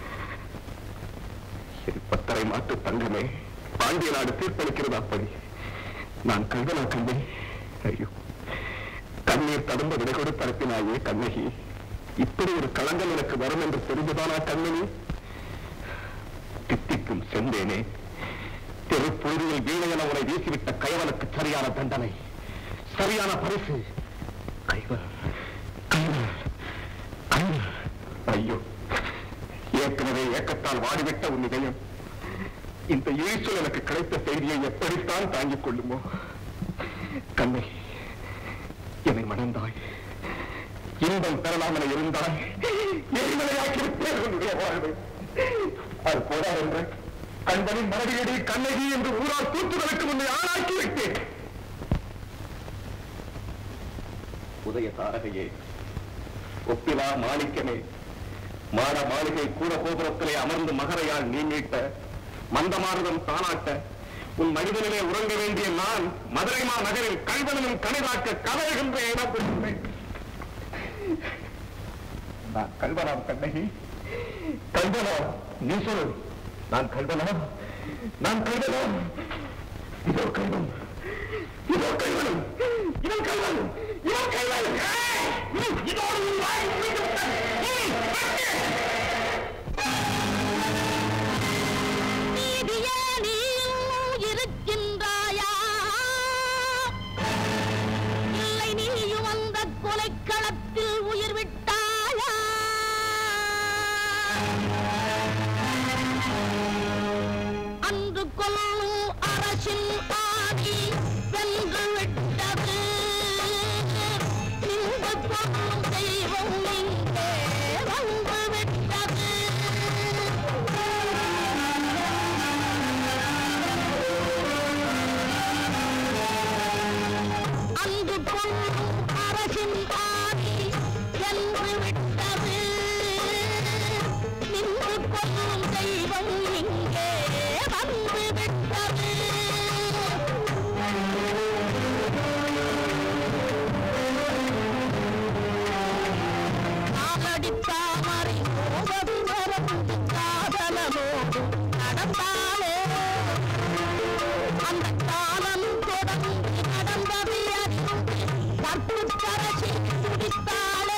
என் பத்தரை மாட்டு தங்கமே, பாண்டிய நாடு தீர்ப்பளிக்கிறது அப்படி. நான் கல்வனா கண்ணே? ஐயோ, கண்ணீர் தடும்ப விடை கொடுத்து அனுப்பினாயே கண்ணகி. இப்படி ஒரு களங்கள் எனக்கு வரும் என்று தெரிந்துதானா கண்ணகி? தித்திக்கும் செந்தேனே, தெருப்பொழுதில் வீணையன உரை வீசிவிட்ட கைவனுக்கு சரியான தண்டனை, சரியான பரிசு. கைவன் கைவன் கைவன். ஐயோ, ஏற்கனவே ஏக்கத்தால் வாடிவிட்ட உன் இதயம் இந்த இழிச்சொல் எனக்கு கிடைத்த செய்தியை எப்படித்தான் தாங்கிக் கொள்ளுமோ? கண்ணை, என்னை மணந்தாய், இன்பம் பெறலாம் என இருந்தாய், எரிமலையாக்கிவிட்டேன் உன்னுடைய வாழ்வை. அது போதா என்ற கண்பனின் மனைவியடி கண்ணகி என்று ஊரால் கூத்துதலுக்கு முன்னே ஆளாக்கி விட்டேன். உதய தாரகையே, ஒப்பிலா மாணிக்கமே, மாட மாளிகை கூட கோபுரத்திலே அமர்ந்து மகரையால் நீ மீட்ட, மந்தமாரதம் தானாட்ட, உன் மனிதனிலே உறங்க வேண்டிய நான் மதுரைமா நகரில் கல்வனும் கனிதாக்க கதறுகின்றேன். நான் கல்வனாம் கண்ணகி, கல்வனா? நீ சொல்லு, நான் கல்வனா? நான் கல்வனா? இதோ கல்வன், இதோ கல்வன், இதோ கல்வன், இதோ கல்வன். இதோடு இருக்கின்றாயா? இல்லை, நீயும் அந்த கொலைக்களத்தில் உயிர் விட்டாயா? அன்று கொல்லும் அரசின் ஆதி வென்று விட்டது. இன்று கொல்லும் தெய்வம் இங்கே வந்து விட்டது. அன்று கொல்லும் அரசின் ஆதி வென்று விட்டது. நின்று கொல்லும் தெய்வம் இங்கே வந்து விட்டது. காலடி தாமரை கோபுரத்து காதலமோடு நடந்தாலே அந்த காலம் தொடர்ந்து நடந்தது. கற்புக்கரசி துடித்தாளே,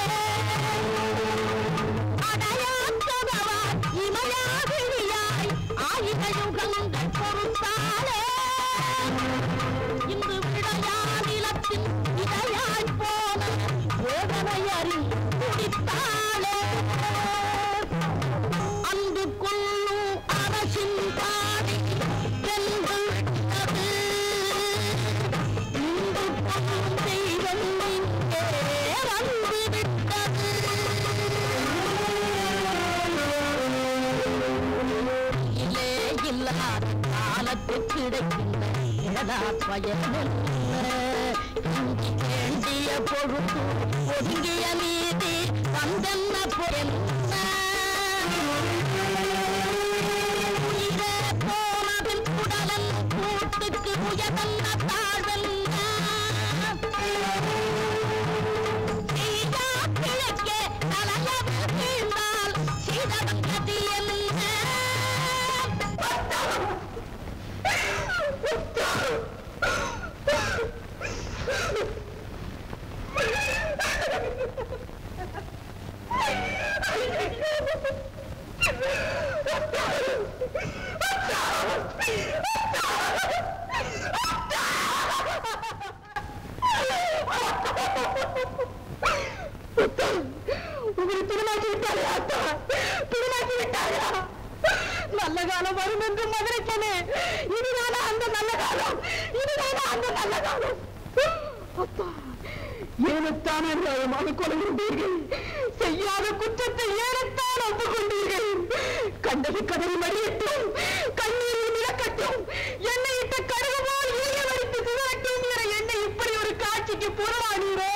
அடையாற்றவராய் இமையாவிழியாய் ஆயிரயுகங்கள் பொறுத்தாளே. இன்று விளையாடிலத்தின் இடையாய் போன வேதனை அறி துடித்தாளே. அன்று கொல்லும் அரசின் பாடி வென்று விட்டது. இன்று கொல்லும் தெய்வம் இங்கே வந்து விட்டது. இலே இல்லாத காலத்து கிடைக்கின்ற இயலா பயனும் இங்கு வேண்டிய பொழுது ஒதுங்கிய மீதி வந்தென்ன பொருந்த உயிரே போனதில் உடலன் கூட்டுக்கு உயர்ந்த தாழ்வென்ன செய்யா கிழக்கே தலையவர் வீழ்ந்தால் சீதவன் கதி என்ன? உங்களை திருமாக்கி விட்டாரா? திருமாக்கி விட்டாரா? நல்ல காலம் வரும் என்று மதுரைக்கனே. இதுதானா அந்த நல்ல காலம்? இதுதானா அந்த நல்ல காலம்? அப்பா, ஏனத்தான் நியாயமாக கொலை கொண்டீர்கள்? செய்யாத குற்றத்தை ஏனத்தான் ஒப்புக் கொண்டீர்கள்? கண்டது கதறி மடியட்டும், கண்ணீரில் மிளக்கட்டும், என்னை இட்ட கடுகு போல் ஈய வடித்து சிதறட்டும் என என்னை இப்படி ஒரு காட்சிக்கு புறவானீரோ?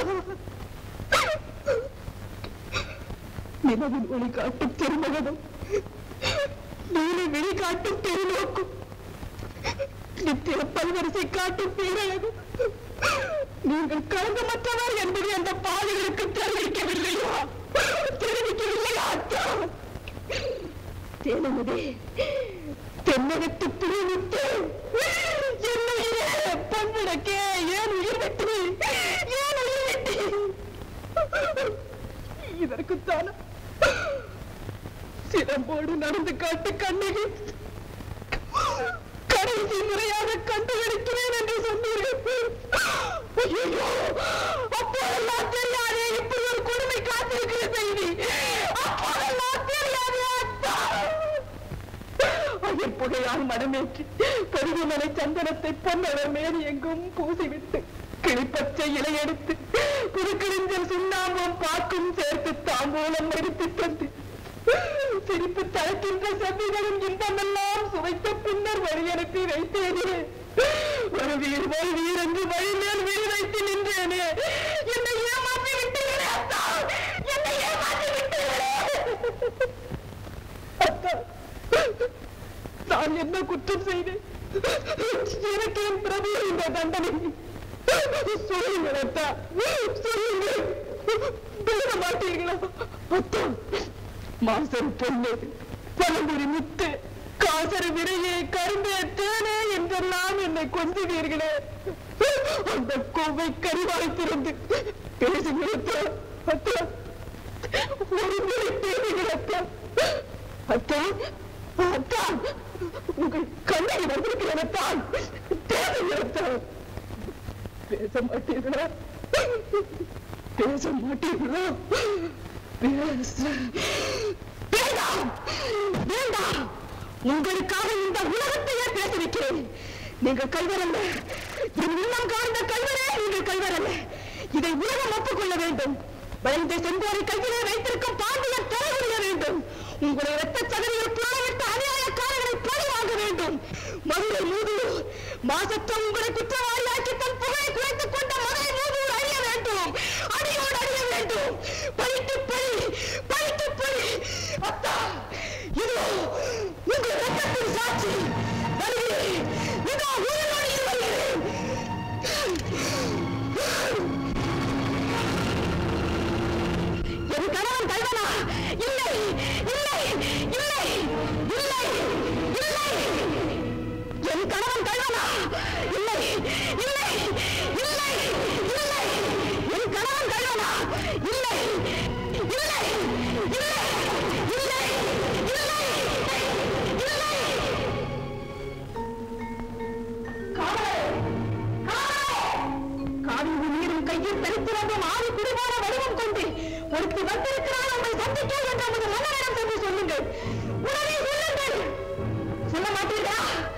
நிலவின் ஒளி காட்டும் திருமகனும் நீலை வெளி காட்டும் பெருநோக்கும் நித்திர பல்வரிசை காட்டும் பேரழகும் நீங்கள் களங்கமற்றவர் என்பதை அந்த பாதைகளுக்கு தெரிவிக்கவில்லையா? தெரிவிக்கவில்லையா? ஏனமுதே தென்னகத்து புரிவிட்டு என்னுயிரே பண்பிடக்கே ஏன் உயிர் விட்டு ஏன் உயிர் விட்டு இதற்குத்தான சிறம்போடு நடந்து காட்டு கண்ணகி கடைசி முறையாக கண்டுபிடிக்கிறேன் என்று சொன்னீர்கள். அப்போதெல்லாம் தெரியாதே இப்படி ஒரு கொடுமை காத்திருக்கிற செய்தி. அப்போதெல்லாம் தெரியாதே அயற் புகையால் மனமேற்றி பெருகுமலை சந்தனத்தை பொன்னவர் மேல் எங்கும் பூசிவிட்டு கிளிப்பச்சை இலையெடுத்து புதுக்கிழிஞ்சல் சுண்ணாம்பும் பாக்கும் சேர்த்து தாம்பூலம் எடுத்து தந்து சிரிப்பு தளக்கின்ற சதிகளும் இன்பமெல்லாம் சுவைத்த பின்னர் வழி அனுப்பி வைத்தேனே. ஒரு வீர் போய் வீரன்று வழி மேல் வீடு வைத்து நின்றேனே. என்னை ஏமாற்றி விட்டீர்களே அத்தா, என்னை ஏமாற்றி விட்டீர்களே அத்தா. நான் என்ன குற்றம் செய்தேன்? எனக்கு என் பிரபு இந்த தண்டனை சொல்லுங்கள் அத்தா, சொல்லுங்கள். பேச மாட்டீர்களா அத்தா? மாசரு பொண்ணு, பழங்குடி முத்து, காசரு விரையே, கரும்பே தேனே என்றெல்லாம் என்னை கொஞ்சுவீர்களே. அந்த கோவை கருவாய் திறந்து பேசுகிறேன் அத்தா. ஒரு முறை பேசுகிறேன் அத்தா. அத்தா அத்தா, உங்கள் கண்ணை வந்திருக்கிறேன் அத்தா. பேசுகிறேன் அத்தா. பேச மாட்டீர்களா? பேச மாட்டீர்களா? வேண்டாம் வேண்டாம், உங்களுக்காக இந்த உலகத்தையே பேச வைக்கிறேன். நீங்கள் கைவரல்ல, என் உள்ளம் காண்ந்த கைவரே நீங்கள் கைவரல்ல. இதை உலகம் ஒப்புக்கொள்ள வேண்டும். பயந்த சென்றோரை கையிலே வைத்திருக்கும் பாண்டிய தொலைவிட வேண்டும். உங்களை இரத்த சகதிகள் புறவிட்டு அநியாயக்காரர்களை பழி வாங்க வேண்டும். மதுரை மூதூர் மாசத்தம் உங்களை குற்றவாளியாக்கி தன் புகழை குறைத்துக் கொண்ட மதுரை மூதூர் அழிய வேண்டும், அடியோடு அழிய வேண்டும். பழித்து பழி, பழித்து பழி. அத்தா, இதோ உங்கள் ரத்தத்தின் சாட்சி. வருகிறேன், இதோ உயிரோடு வருகிறேன். என் கணவன் கல்வனா? இல்லை இல்லை இல்லை இல்லை இல்லை. என் கணவன் கல்வனா? இல்லை இல்லை இல்லை இல்லை. என் கணவன் கல்வனா? இல்லை இல்லை இல்லை இல்லை இல்லை இல்லை. காவிரி நீரும் கையில் பெருத்திறந்தும் ஆறு குடிமான வடிவம் கொண்டு ஒருத்தி வந்திருக்கிறார், உங்களை சந்திக்க என்று நமது மன்னரிடம் சென்று சொல்லுங்கள். உடனே சொல்லுங்கள். சொல்ல மாட்டீர்களா?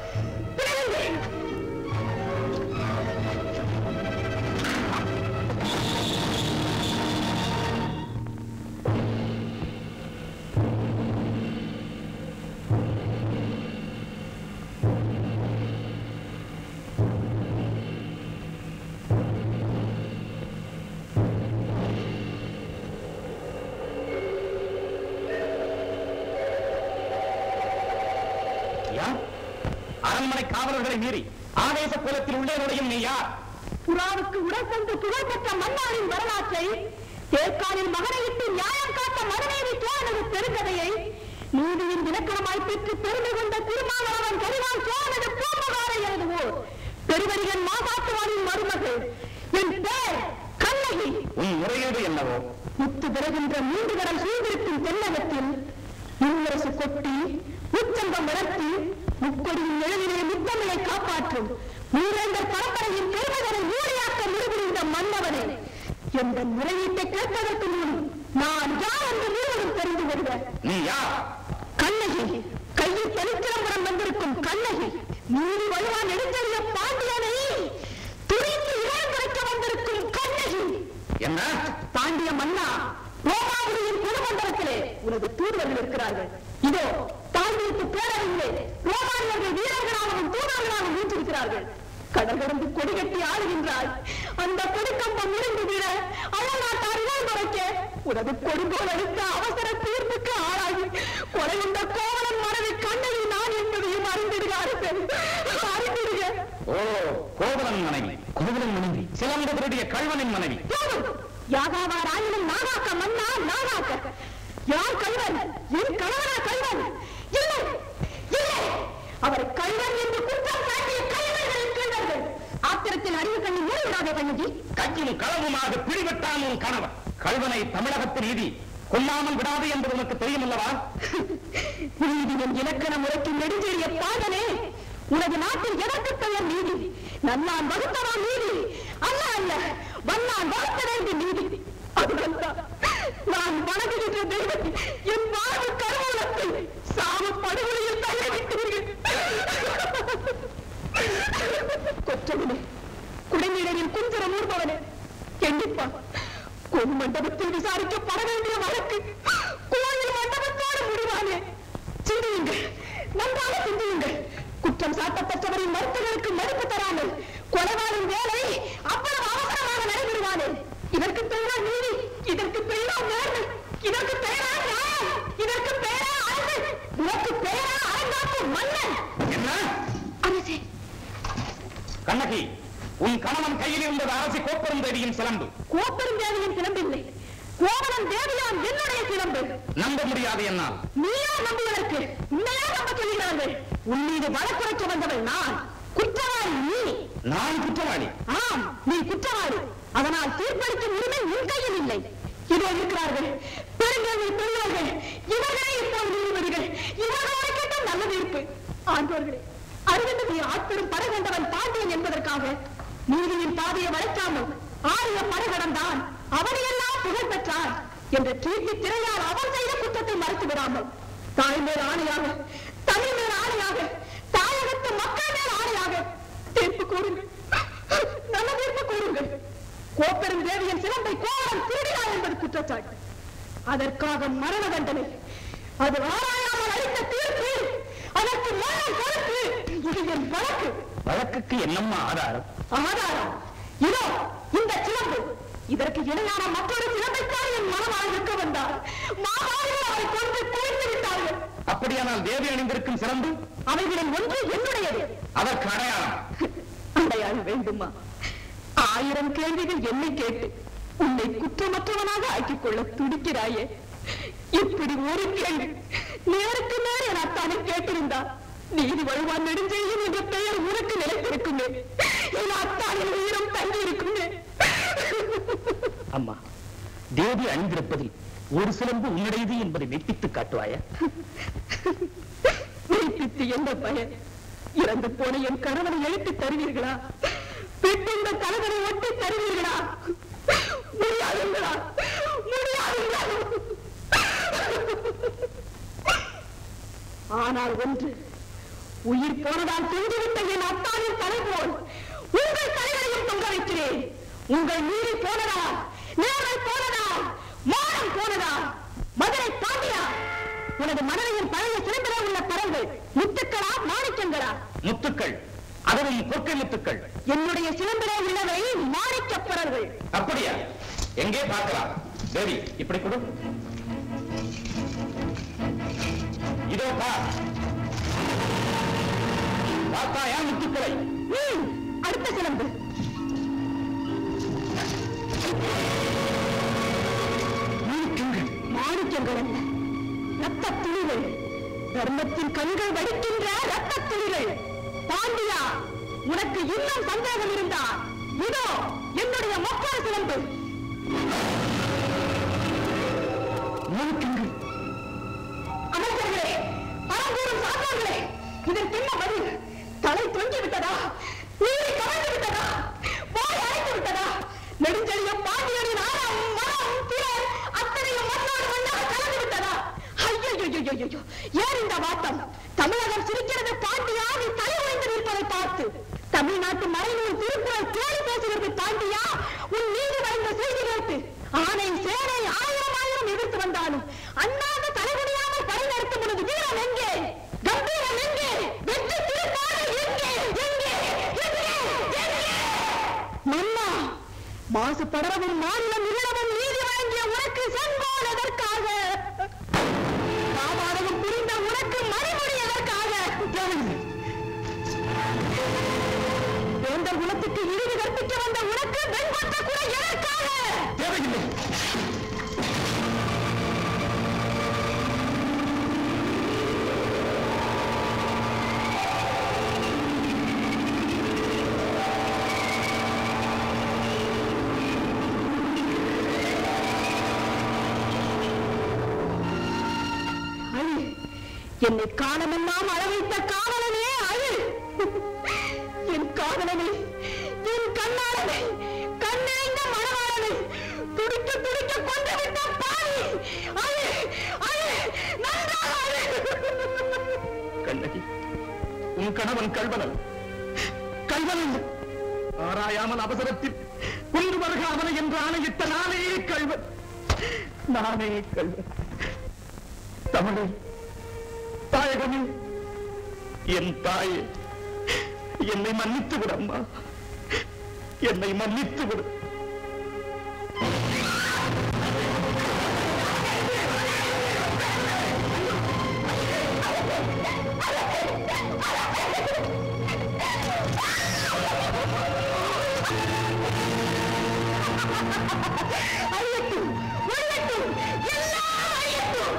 அரண்மனை காவலர்களை மீறி ஆவேச கோலத்தில் உள்ளே நுழையும் நீ யார்? புறாவுக்கு உடல் கொண்டு புகழ் பெற்ற மன்னாரின் வரலாற்றை, தேர்காலில் மகனையிட்டு நியாயம் காத்த மனநேவி சோழனது பெருங்கதையை, நீதியின் இலக்கணமாய் பெற்று பெருமை கொண்ட திருமாவளவன் கரிவான் சோழனது பூம்புகாரை எழுதுவோர் பெருவரிகன் மாசாத்துவானின் மருமகள். என் பேர் கண்ணகி. உன் முறையீடு என்னவோ? முத்து பிறகின்ற மூன்று கடல் சூழ்ந்திருக்கும் தென்னகத்தில் முன்னரசு கொட்டி உச்சங்கம் வளர்த்தி முக்கொடியின் எழுதிலே முத்தமிழை காப்பாற்றும் மூவேந்தர் பரம்பரையின் பெருமைகளை ஊழியாக்க முடிவுறுந்த மன்னவனே, என்ற முறையீட்டை கேட்பதற்கு முன் நான் யார் என்று முழுவதும் தெரிந்து கொள்வேன். நீ யார்? கண்ணகி, கையில் பெருக்கிரம்புடன் வந்திருக்கும் கண்ணகி. நீதி வலுவான் எடுத்தறிய பாண்டியனை துணிந்து இடம் குறைக்க வந்திருக்கும் கண்ணகி. என்ன? பாண்டிய மன்னா, ரோமாபுரியின் பொதுமண்டலத்திலே உனது தூதர்கள் இருக்கிறார்கள். இதோ பாண்டியத்து பேரவையிலே ரோமானியர்கள் வீரர்களாகவும் தூதர்களாகவும் வீற்றிருக்கிறார்கள். கடல் கடந்து கொடி கட்டி ஆளுகின்றாய். அந்த கொடிக்கம்பம் முறிந்து விட அயல்நாட்டார் இடம் குறைக்க உனது கொடுங்கோல் அளித்த அவசர தீர்ப்புக்கு ஆளாகி கொலையுண்ட கோவலன் மனைவி கண்ணகி நான் என்பதையும் அறிந்திடுகிறார்கள். அறிந்திடுக. ஓ, கோவலன் மனைவி. கோவலன் மனைவி சிலம்புடைய கல்வனின் மனைவி. யாகாவா ராயினும் நாகாக்க மன்னா நாகாக்க. யார் கல்வன்? என் கணவனா கல்வன்? இல்லை கள்ளன் என்று குற்றம் சாட்டிய கைவர்கள் கீழர்கள். ஆத்திரத்தில் அறிவு கண்ணி மூடிவிடாதே கண்ணகி. கட்சியும் களவுமாக பிடிபட்டாலும் கணவன் கல்வனை தமிழகத்தின் நீதி கொல்லாமல் விடாது என்பது உனக்கு தெரியும் அல்லவா? நீதியின் இலக்கண முறைக்கு நெடுஞ்செறிய பாடனே, உனது நாட்டில் எதற்கு பெயர் நீதி? நன்னான் வகுத்தவா நீதி? அல்ல அல்ல, வல்லான் வகுத்த வேண்டிய நீதி. அதுதான் நான் வணங்குகின்ற தெய்வத்தை என் வாழ்வு கருவூலத்தை சாவு படுகொலையில் தள்ளவிட்டீர்கள். கொற்றவனே, குடைநீரில் குஞ்சரம் ஊர்பவனே, எண்ணிப்பா பொன் மண்டபத்தில் விசாரிக்கப்பட வேண்டிய வழக்கு கோயில் மண்டபத்தோடு முடிவானே. சிந்தியுங்கள், நன்றாக சிந்தியுங்கள். குற்றம் சாட்டப்பட்டவரின் மருத்துவருக்கு மதிப்பு தராமல் கொலைவாளின் வேலை அவ்வளவு அவசரமாக நடைபெறுவானே. இதற்கு பெயரா நீதி? இதற்கு பெயரா நேர்மை? இதற்கு பெயரா நியாயம்? இதற்கு பெயரா அன்பு? இதற்கு பெயரா அரங்காக்கும் மன்னன்? என்ன அரசே, கண்ணகி, உன் கணவன் கையில் இருந்தது அரசு கோப்பெரும் தேவியின் சிலம்பு. கோப்பெரும் தேவியின் சிலம்பில்லை, கோவலன் தேவியான் என்னுடைய சிலம்பு. நம்ப முடியாது என்னால். நீயா நம்புவதற்கு உண்மையா நம்ப சொல்கிறார்கள். உன் மீது வழக்குரைக்க வந்தவள் நான், குற்றவாளி நீ. நான் குற்றவாளி? ஆம், நீ குற்றவாளி. அதனால் தீர்ப்பளிக்கும் உரிமை உன் கையில் இல்லை. இதோ இருக்கிறார்கள் பெருங்கல்வி பெரியவர்கள், இவர்களே இப்போது நீதிபதிகள். இவர்களோடு கேட்டால் நல்ல தீர்ப்பு. ஆண்டோர்களே, அருகந்தத்தை ஆட்பெரும் படை கொண்டவன் பாண்டியன் என்பதற்காக நீதியின் பாதையை வளைக்காமல் ஆரிய படைகடந்தான், அவனையெல்லாம் புகழ் பெற்றார் என்ற கீர்த்தி திரையால் அவன் செய்த குற்றத்தை மறைத்து விடாமல் தாய் மேல் ஆணையாக, தமிழ் மேல் ஆணையாக, தாயகத்து மக்கள் மேல் ஆணையாக தீர்ப்பு கூறுங்கள், நல்ல தீர்ப்பு கூறுங்கள். கோப்பெரும் தேவியின் சிலம்பை கோவலன் திருடினார் என்பது குற்றச்சாட்டு. அதற்காக மரண தண்டனை. அது ஆராயாமல் அளித்த தீர்ப்பு. அதற்கு மரணம் பொறுப்பு. இது என் வழக்கு. வழக்குக்கு என்னம்மா ஆதாரம்? ஆதாரம் இதோ இந்த சிலம்பு. இதற்கு இணையான மற்றொரு சிலம்பைத்தான் என் மனமாக இருக்க வந்தார். மாமாவிகள் அவரை கொண்டு குவித்து விட்டார்கள். அப்படியானால் தேவி அணிந்திருக்கும் சிலம்பு? அவைகளில் ஒன்று என்னுடையது. அதற்கு அடையாளம்? அடையாளம் வேண்டுமா? ஆயிரம் கேள்விகள் என்னை கேட்டு உன்னை குற்றமற்றவனாக ஆக்கிக் கொள்ள துடிக்கிறாயே. இப்படி ஒரு கேள்வி நேருக்கு நேர் என் அத்தானை கேட்டிருந்தார். நீதி வழுவான் நெடுஞ்செழியன் என்ற பெயர் உனக்கு நிலைத்திருக்குமே, என் அத்தானின் உயிரம் தங்கி இருக்குமே. அம்மா, தேவி அணிந்திருப்பதில் ஒரு சிலம்பு உன்னுடையது என்பதை மெய்ப்பித்து காட்டுவாயா? மெய்ப்பித்து என்ன பயன்? இறந்து போன என் கணவனை எழுப்பி தருவீர்களா? பெற்றிருந்த கணவனை ஒட்டி தருவீர்களா? முடியாதுங்களா? முடியாதுங்களா? ஆனால் ஒன்று, உயிர் போனதால் தொங்கிவிட்ட என் அத்தானின் தலை போல் உங்கள் தலைகளையும் தொங்க வைக்கிறேன். உங்கள் நீதி போனதா, நேர்மை போனதா, மானம் போனதா? மதுரை பாண்டியா, உனது மனதையின் பழைய சிறப்பிலே உள்ள பரங்கள் முத்துக்களா மாணிக்கங்களா? முத்துக்கள், அதுவும் கொற்கை முத்துக்கள். என்னுடைய சிலம்பிலே உள்ளவை மாணிக்கப் பரல்கள். அப்படியா? எங்கே பார்க்கலாம்? தேவி, இப்படி கொடு. இதோ பார். பார்த்தாயா முத்துக்களை? அடுத்த சிலம்பு. மாணிக்கங்கள் அல்ல, ரத்த துளிகள். தர்மத்தின் கண்கள் வடிக்கின்ற ரத்த துளிகள். பாண்டியா, உனக்கு இன்னும் சந்தேகம் இருந்தா இதோ என்னுடைய மற்றொரு சிலம்பு. அமைச்சர்களே, பரம்பூரும் சாத்தான்களே, இதற்கு என்ன பதில்? தலை தொங்கி விட்டதா? நீரை கவர்ந்து விட்டதா? போய் அழைத்து விட்டதா? நெடுஞ்செழிய பாண்டியனின் ஆழம், மனம், திறன் அத்தனையும் மண்ணோடு மண்ணாக கலந்து விட்டதா? ஐயோ, ஏன் இந்த வாட்டம்? தமிழகம் சிரிக்கிறது பாண்டியா, நீ தலை உடைந்து நிற்பதை பார்த்து. தமிழ்நாட்டு மறைநூல் திருக்குறள் கேள்வி பேசுகிறது பாண்டியா, உன் நீதி வழங்க செய்தி கேட்டு. ஆனை சேனை ஆயிரம் ஆயிரம் எதிர்த்து வந்தாலும் அண்ணாந்து தலைமுடியாமல் படை நடத்தும் பொழுது வீரம் எங்கே? கம்பீரம் எங்கே? வெற்றி திருப்பாடு எங்கே? எங்கே? எங்கே? மன்னா, மாசு படரவும் மாநிலம் இல்லவும் நீதி வழங்கிய உனக்கு செங்கோல் எதற்காக? காவாடவும் புரிந்த உனக்கு மணிமுடி எதற்காக? வேந்தர் குலத்துக்கு இழிவு கற்பிக்க வந்த உனக்கு வெண்கொற்ற கூட எதற்காக? தேவையில்லை. என்னை காலமெல்லாம் அளவைத்த காவலனே அழு. என் காதலனை, என் கண்ணாளனை, கண்ணிறைந்த மணவாளனை துடிக்க துடிக்க கொண்டு விட்ட பாவி அழு, அழு, நன்றாக அழு. கண்ணகி, உன் கணவன் கல்வனன் கல்வனன் ஆராயாமல் அவசரத்தில் கொண்டு வருக அவனை என்று ஆணையிட்ட நானே கல்வன், நானே கல்வன். தமிழே, தாயகமே, என் தாயே, என்னை மன்னித்து விடு அம்மா, என்னை மன்னித்து விடு. அழியட்டும், ஒழியட்டும், எல்லாம் அழியட்டும்.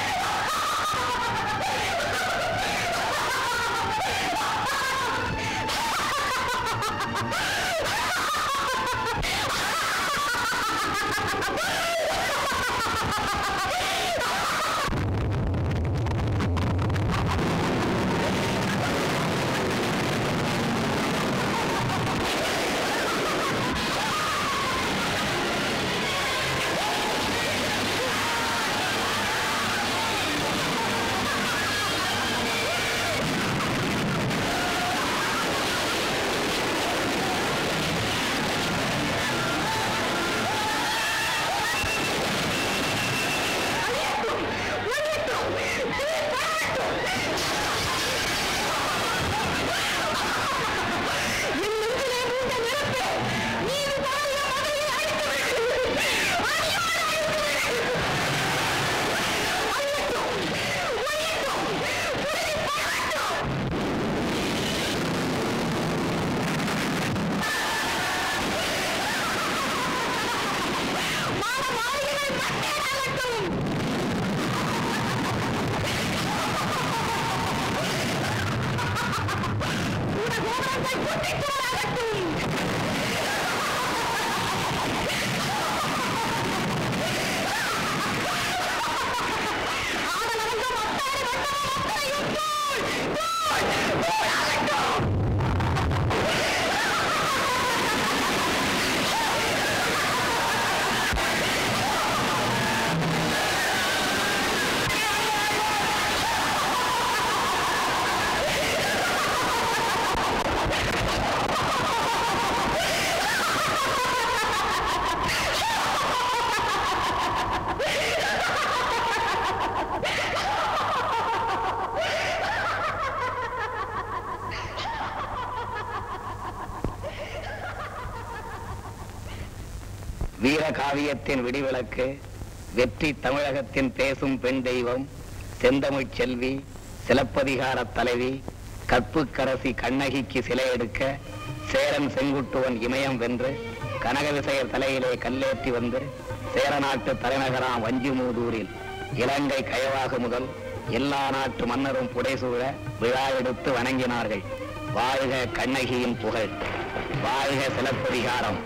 வீரகாவியத்தின் விடிவிளக்கு, வெற்றி தமிழகத்தின் பேசும் பெண் தெய்வம், செந்தமிழ் செல்வி, சிலப்பதிகார தலைவி, கற்புக்கரசி கண்ணகிக்கு சிலை எடுக்க சேரன் செங்குட்டுவன் இமயம் வென்று கனக விசயர் தலையிலே கல்லேற்றி வந்து சேரநாட்டு தலைநகராம் வஞ்சிமூதூரில் இலங்கை கயவாக முதல் எல்லா நாட்டு மன்னரும் புடைசூழ விழா எடுத்து வணங்கினார்கள். வாழ்க கண்ணகியின் புகழ், வாழ்க சிலப்பதிகாரம்.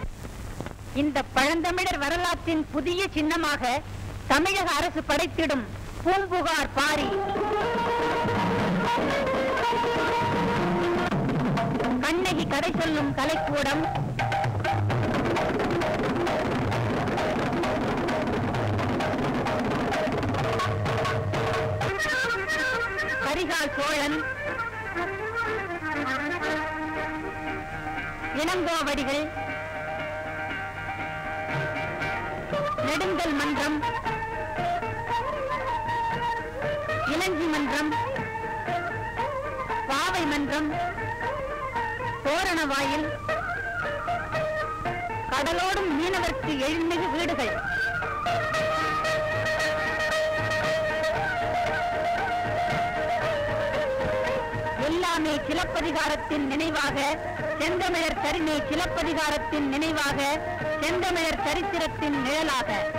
இந்த பழந்தமிழர் வரலாற்றின் புதிய சின்னமாக தமிழக அரசு படைத்திடும் பூம்புகார் பாரி, கண்ணகி கதை சொல்லும் கலைக்கூடம், கரிகால் சோழன், இளங்கோவடிகள், நெடுங்கல் மன்றம், இளஞ்சி மன்றம், பாவை மன்றம், தோரணவாயில், கடலோடும் மீனவர்க்கு எழுமிகு வீடுகள், எல்லாமே சிலப்பதிகாரத்தின் நினைவாக, செந்தமிழர் கருணை சிலப்பதிகாரத்தின் நினைவாக, செந்தமிழர் சரித்திரத்தின் நிழலாக.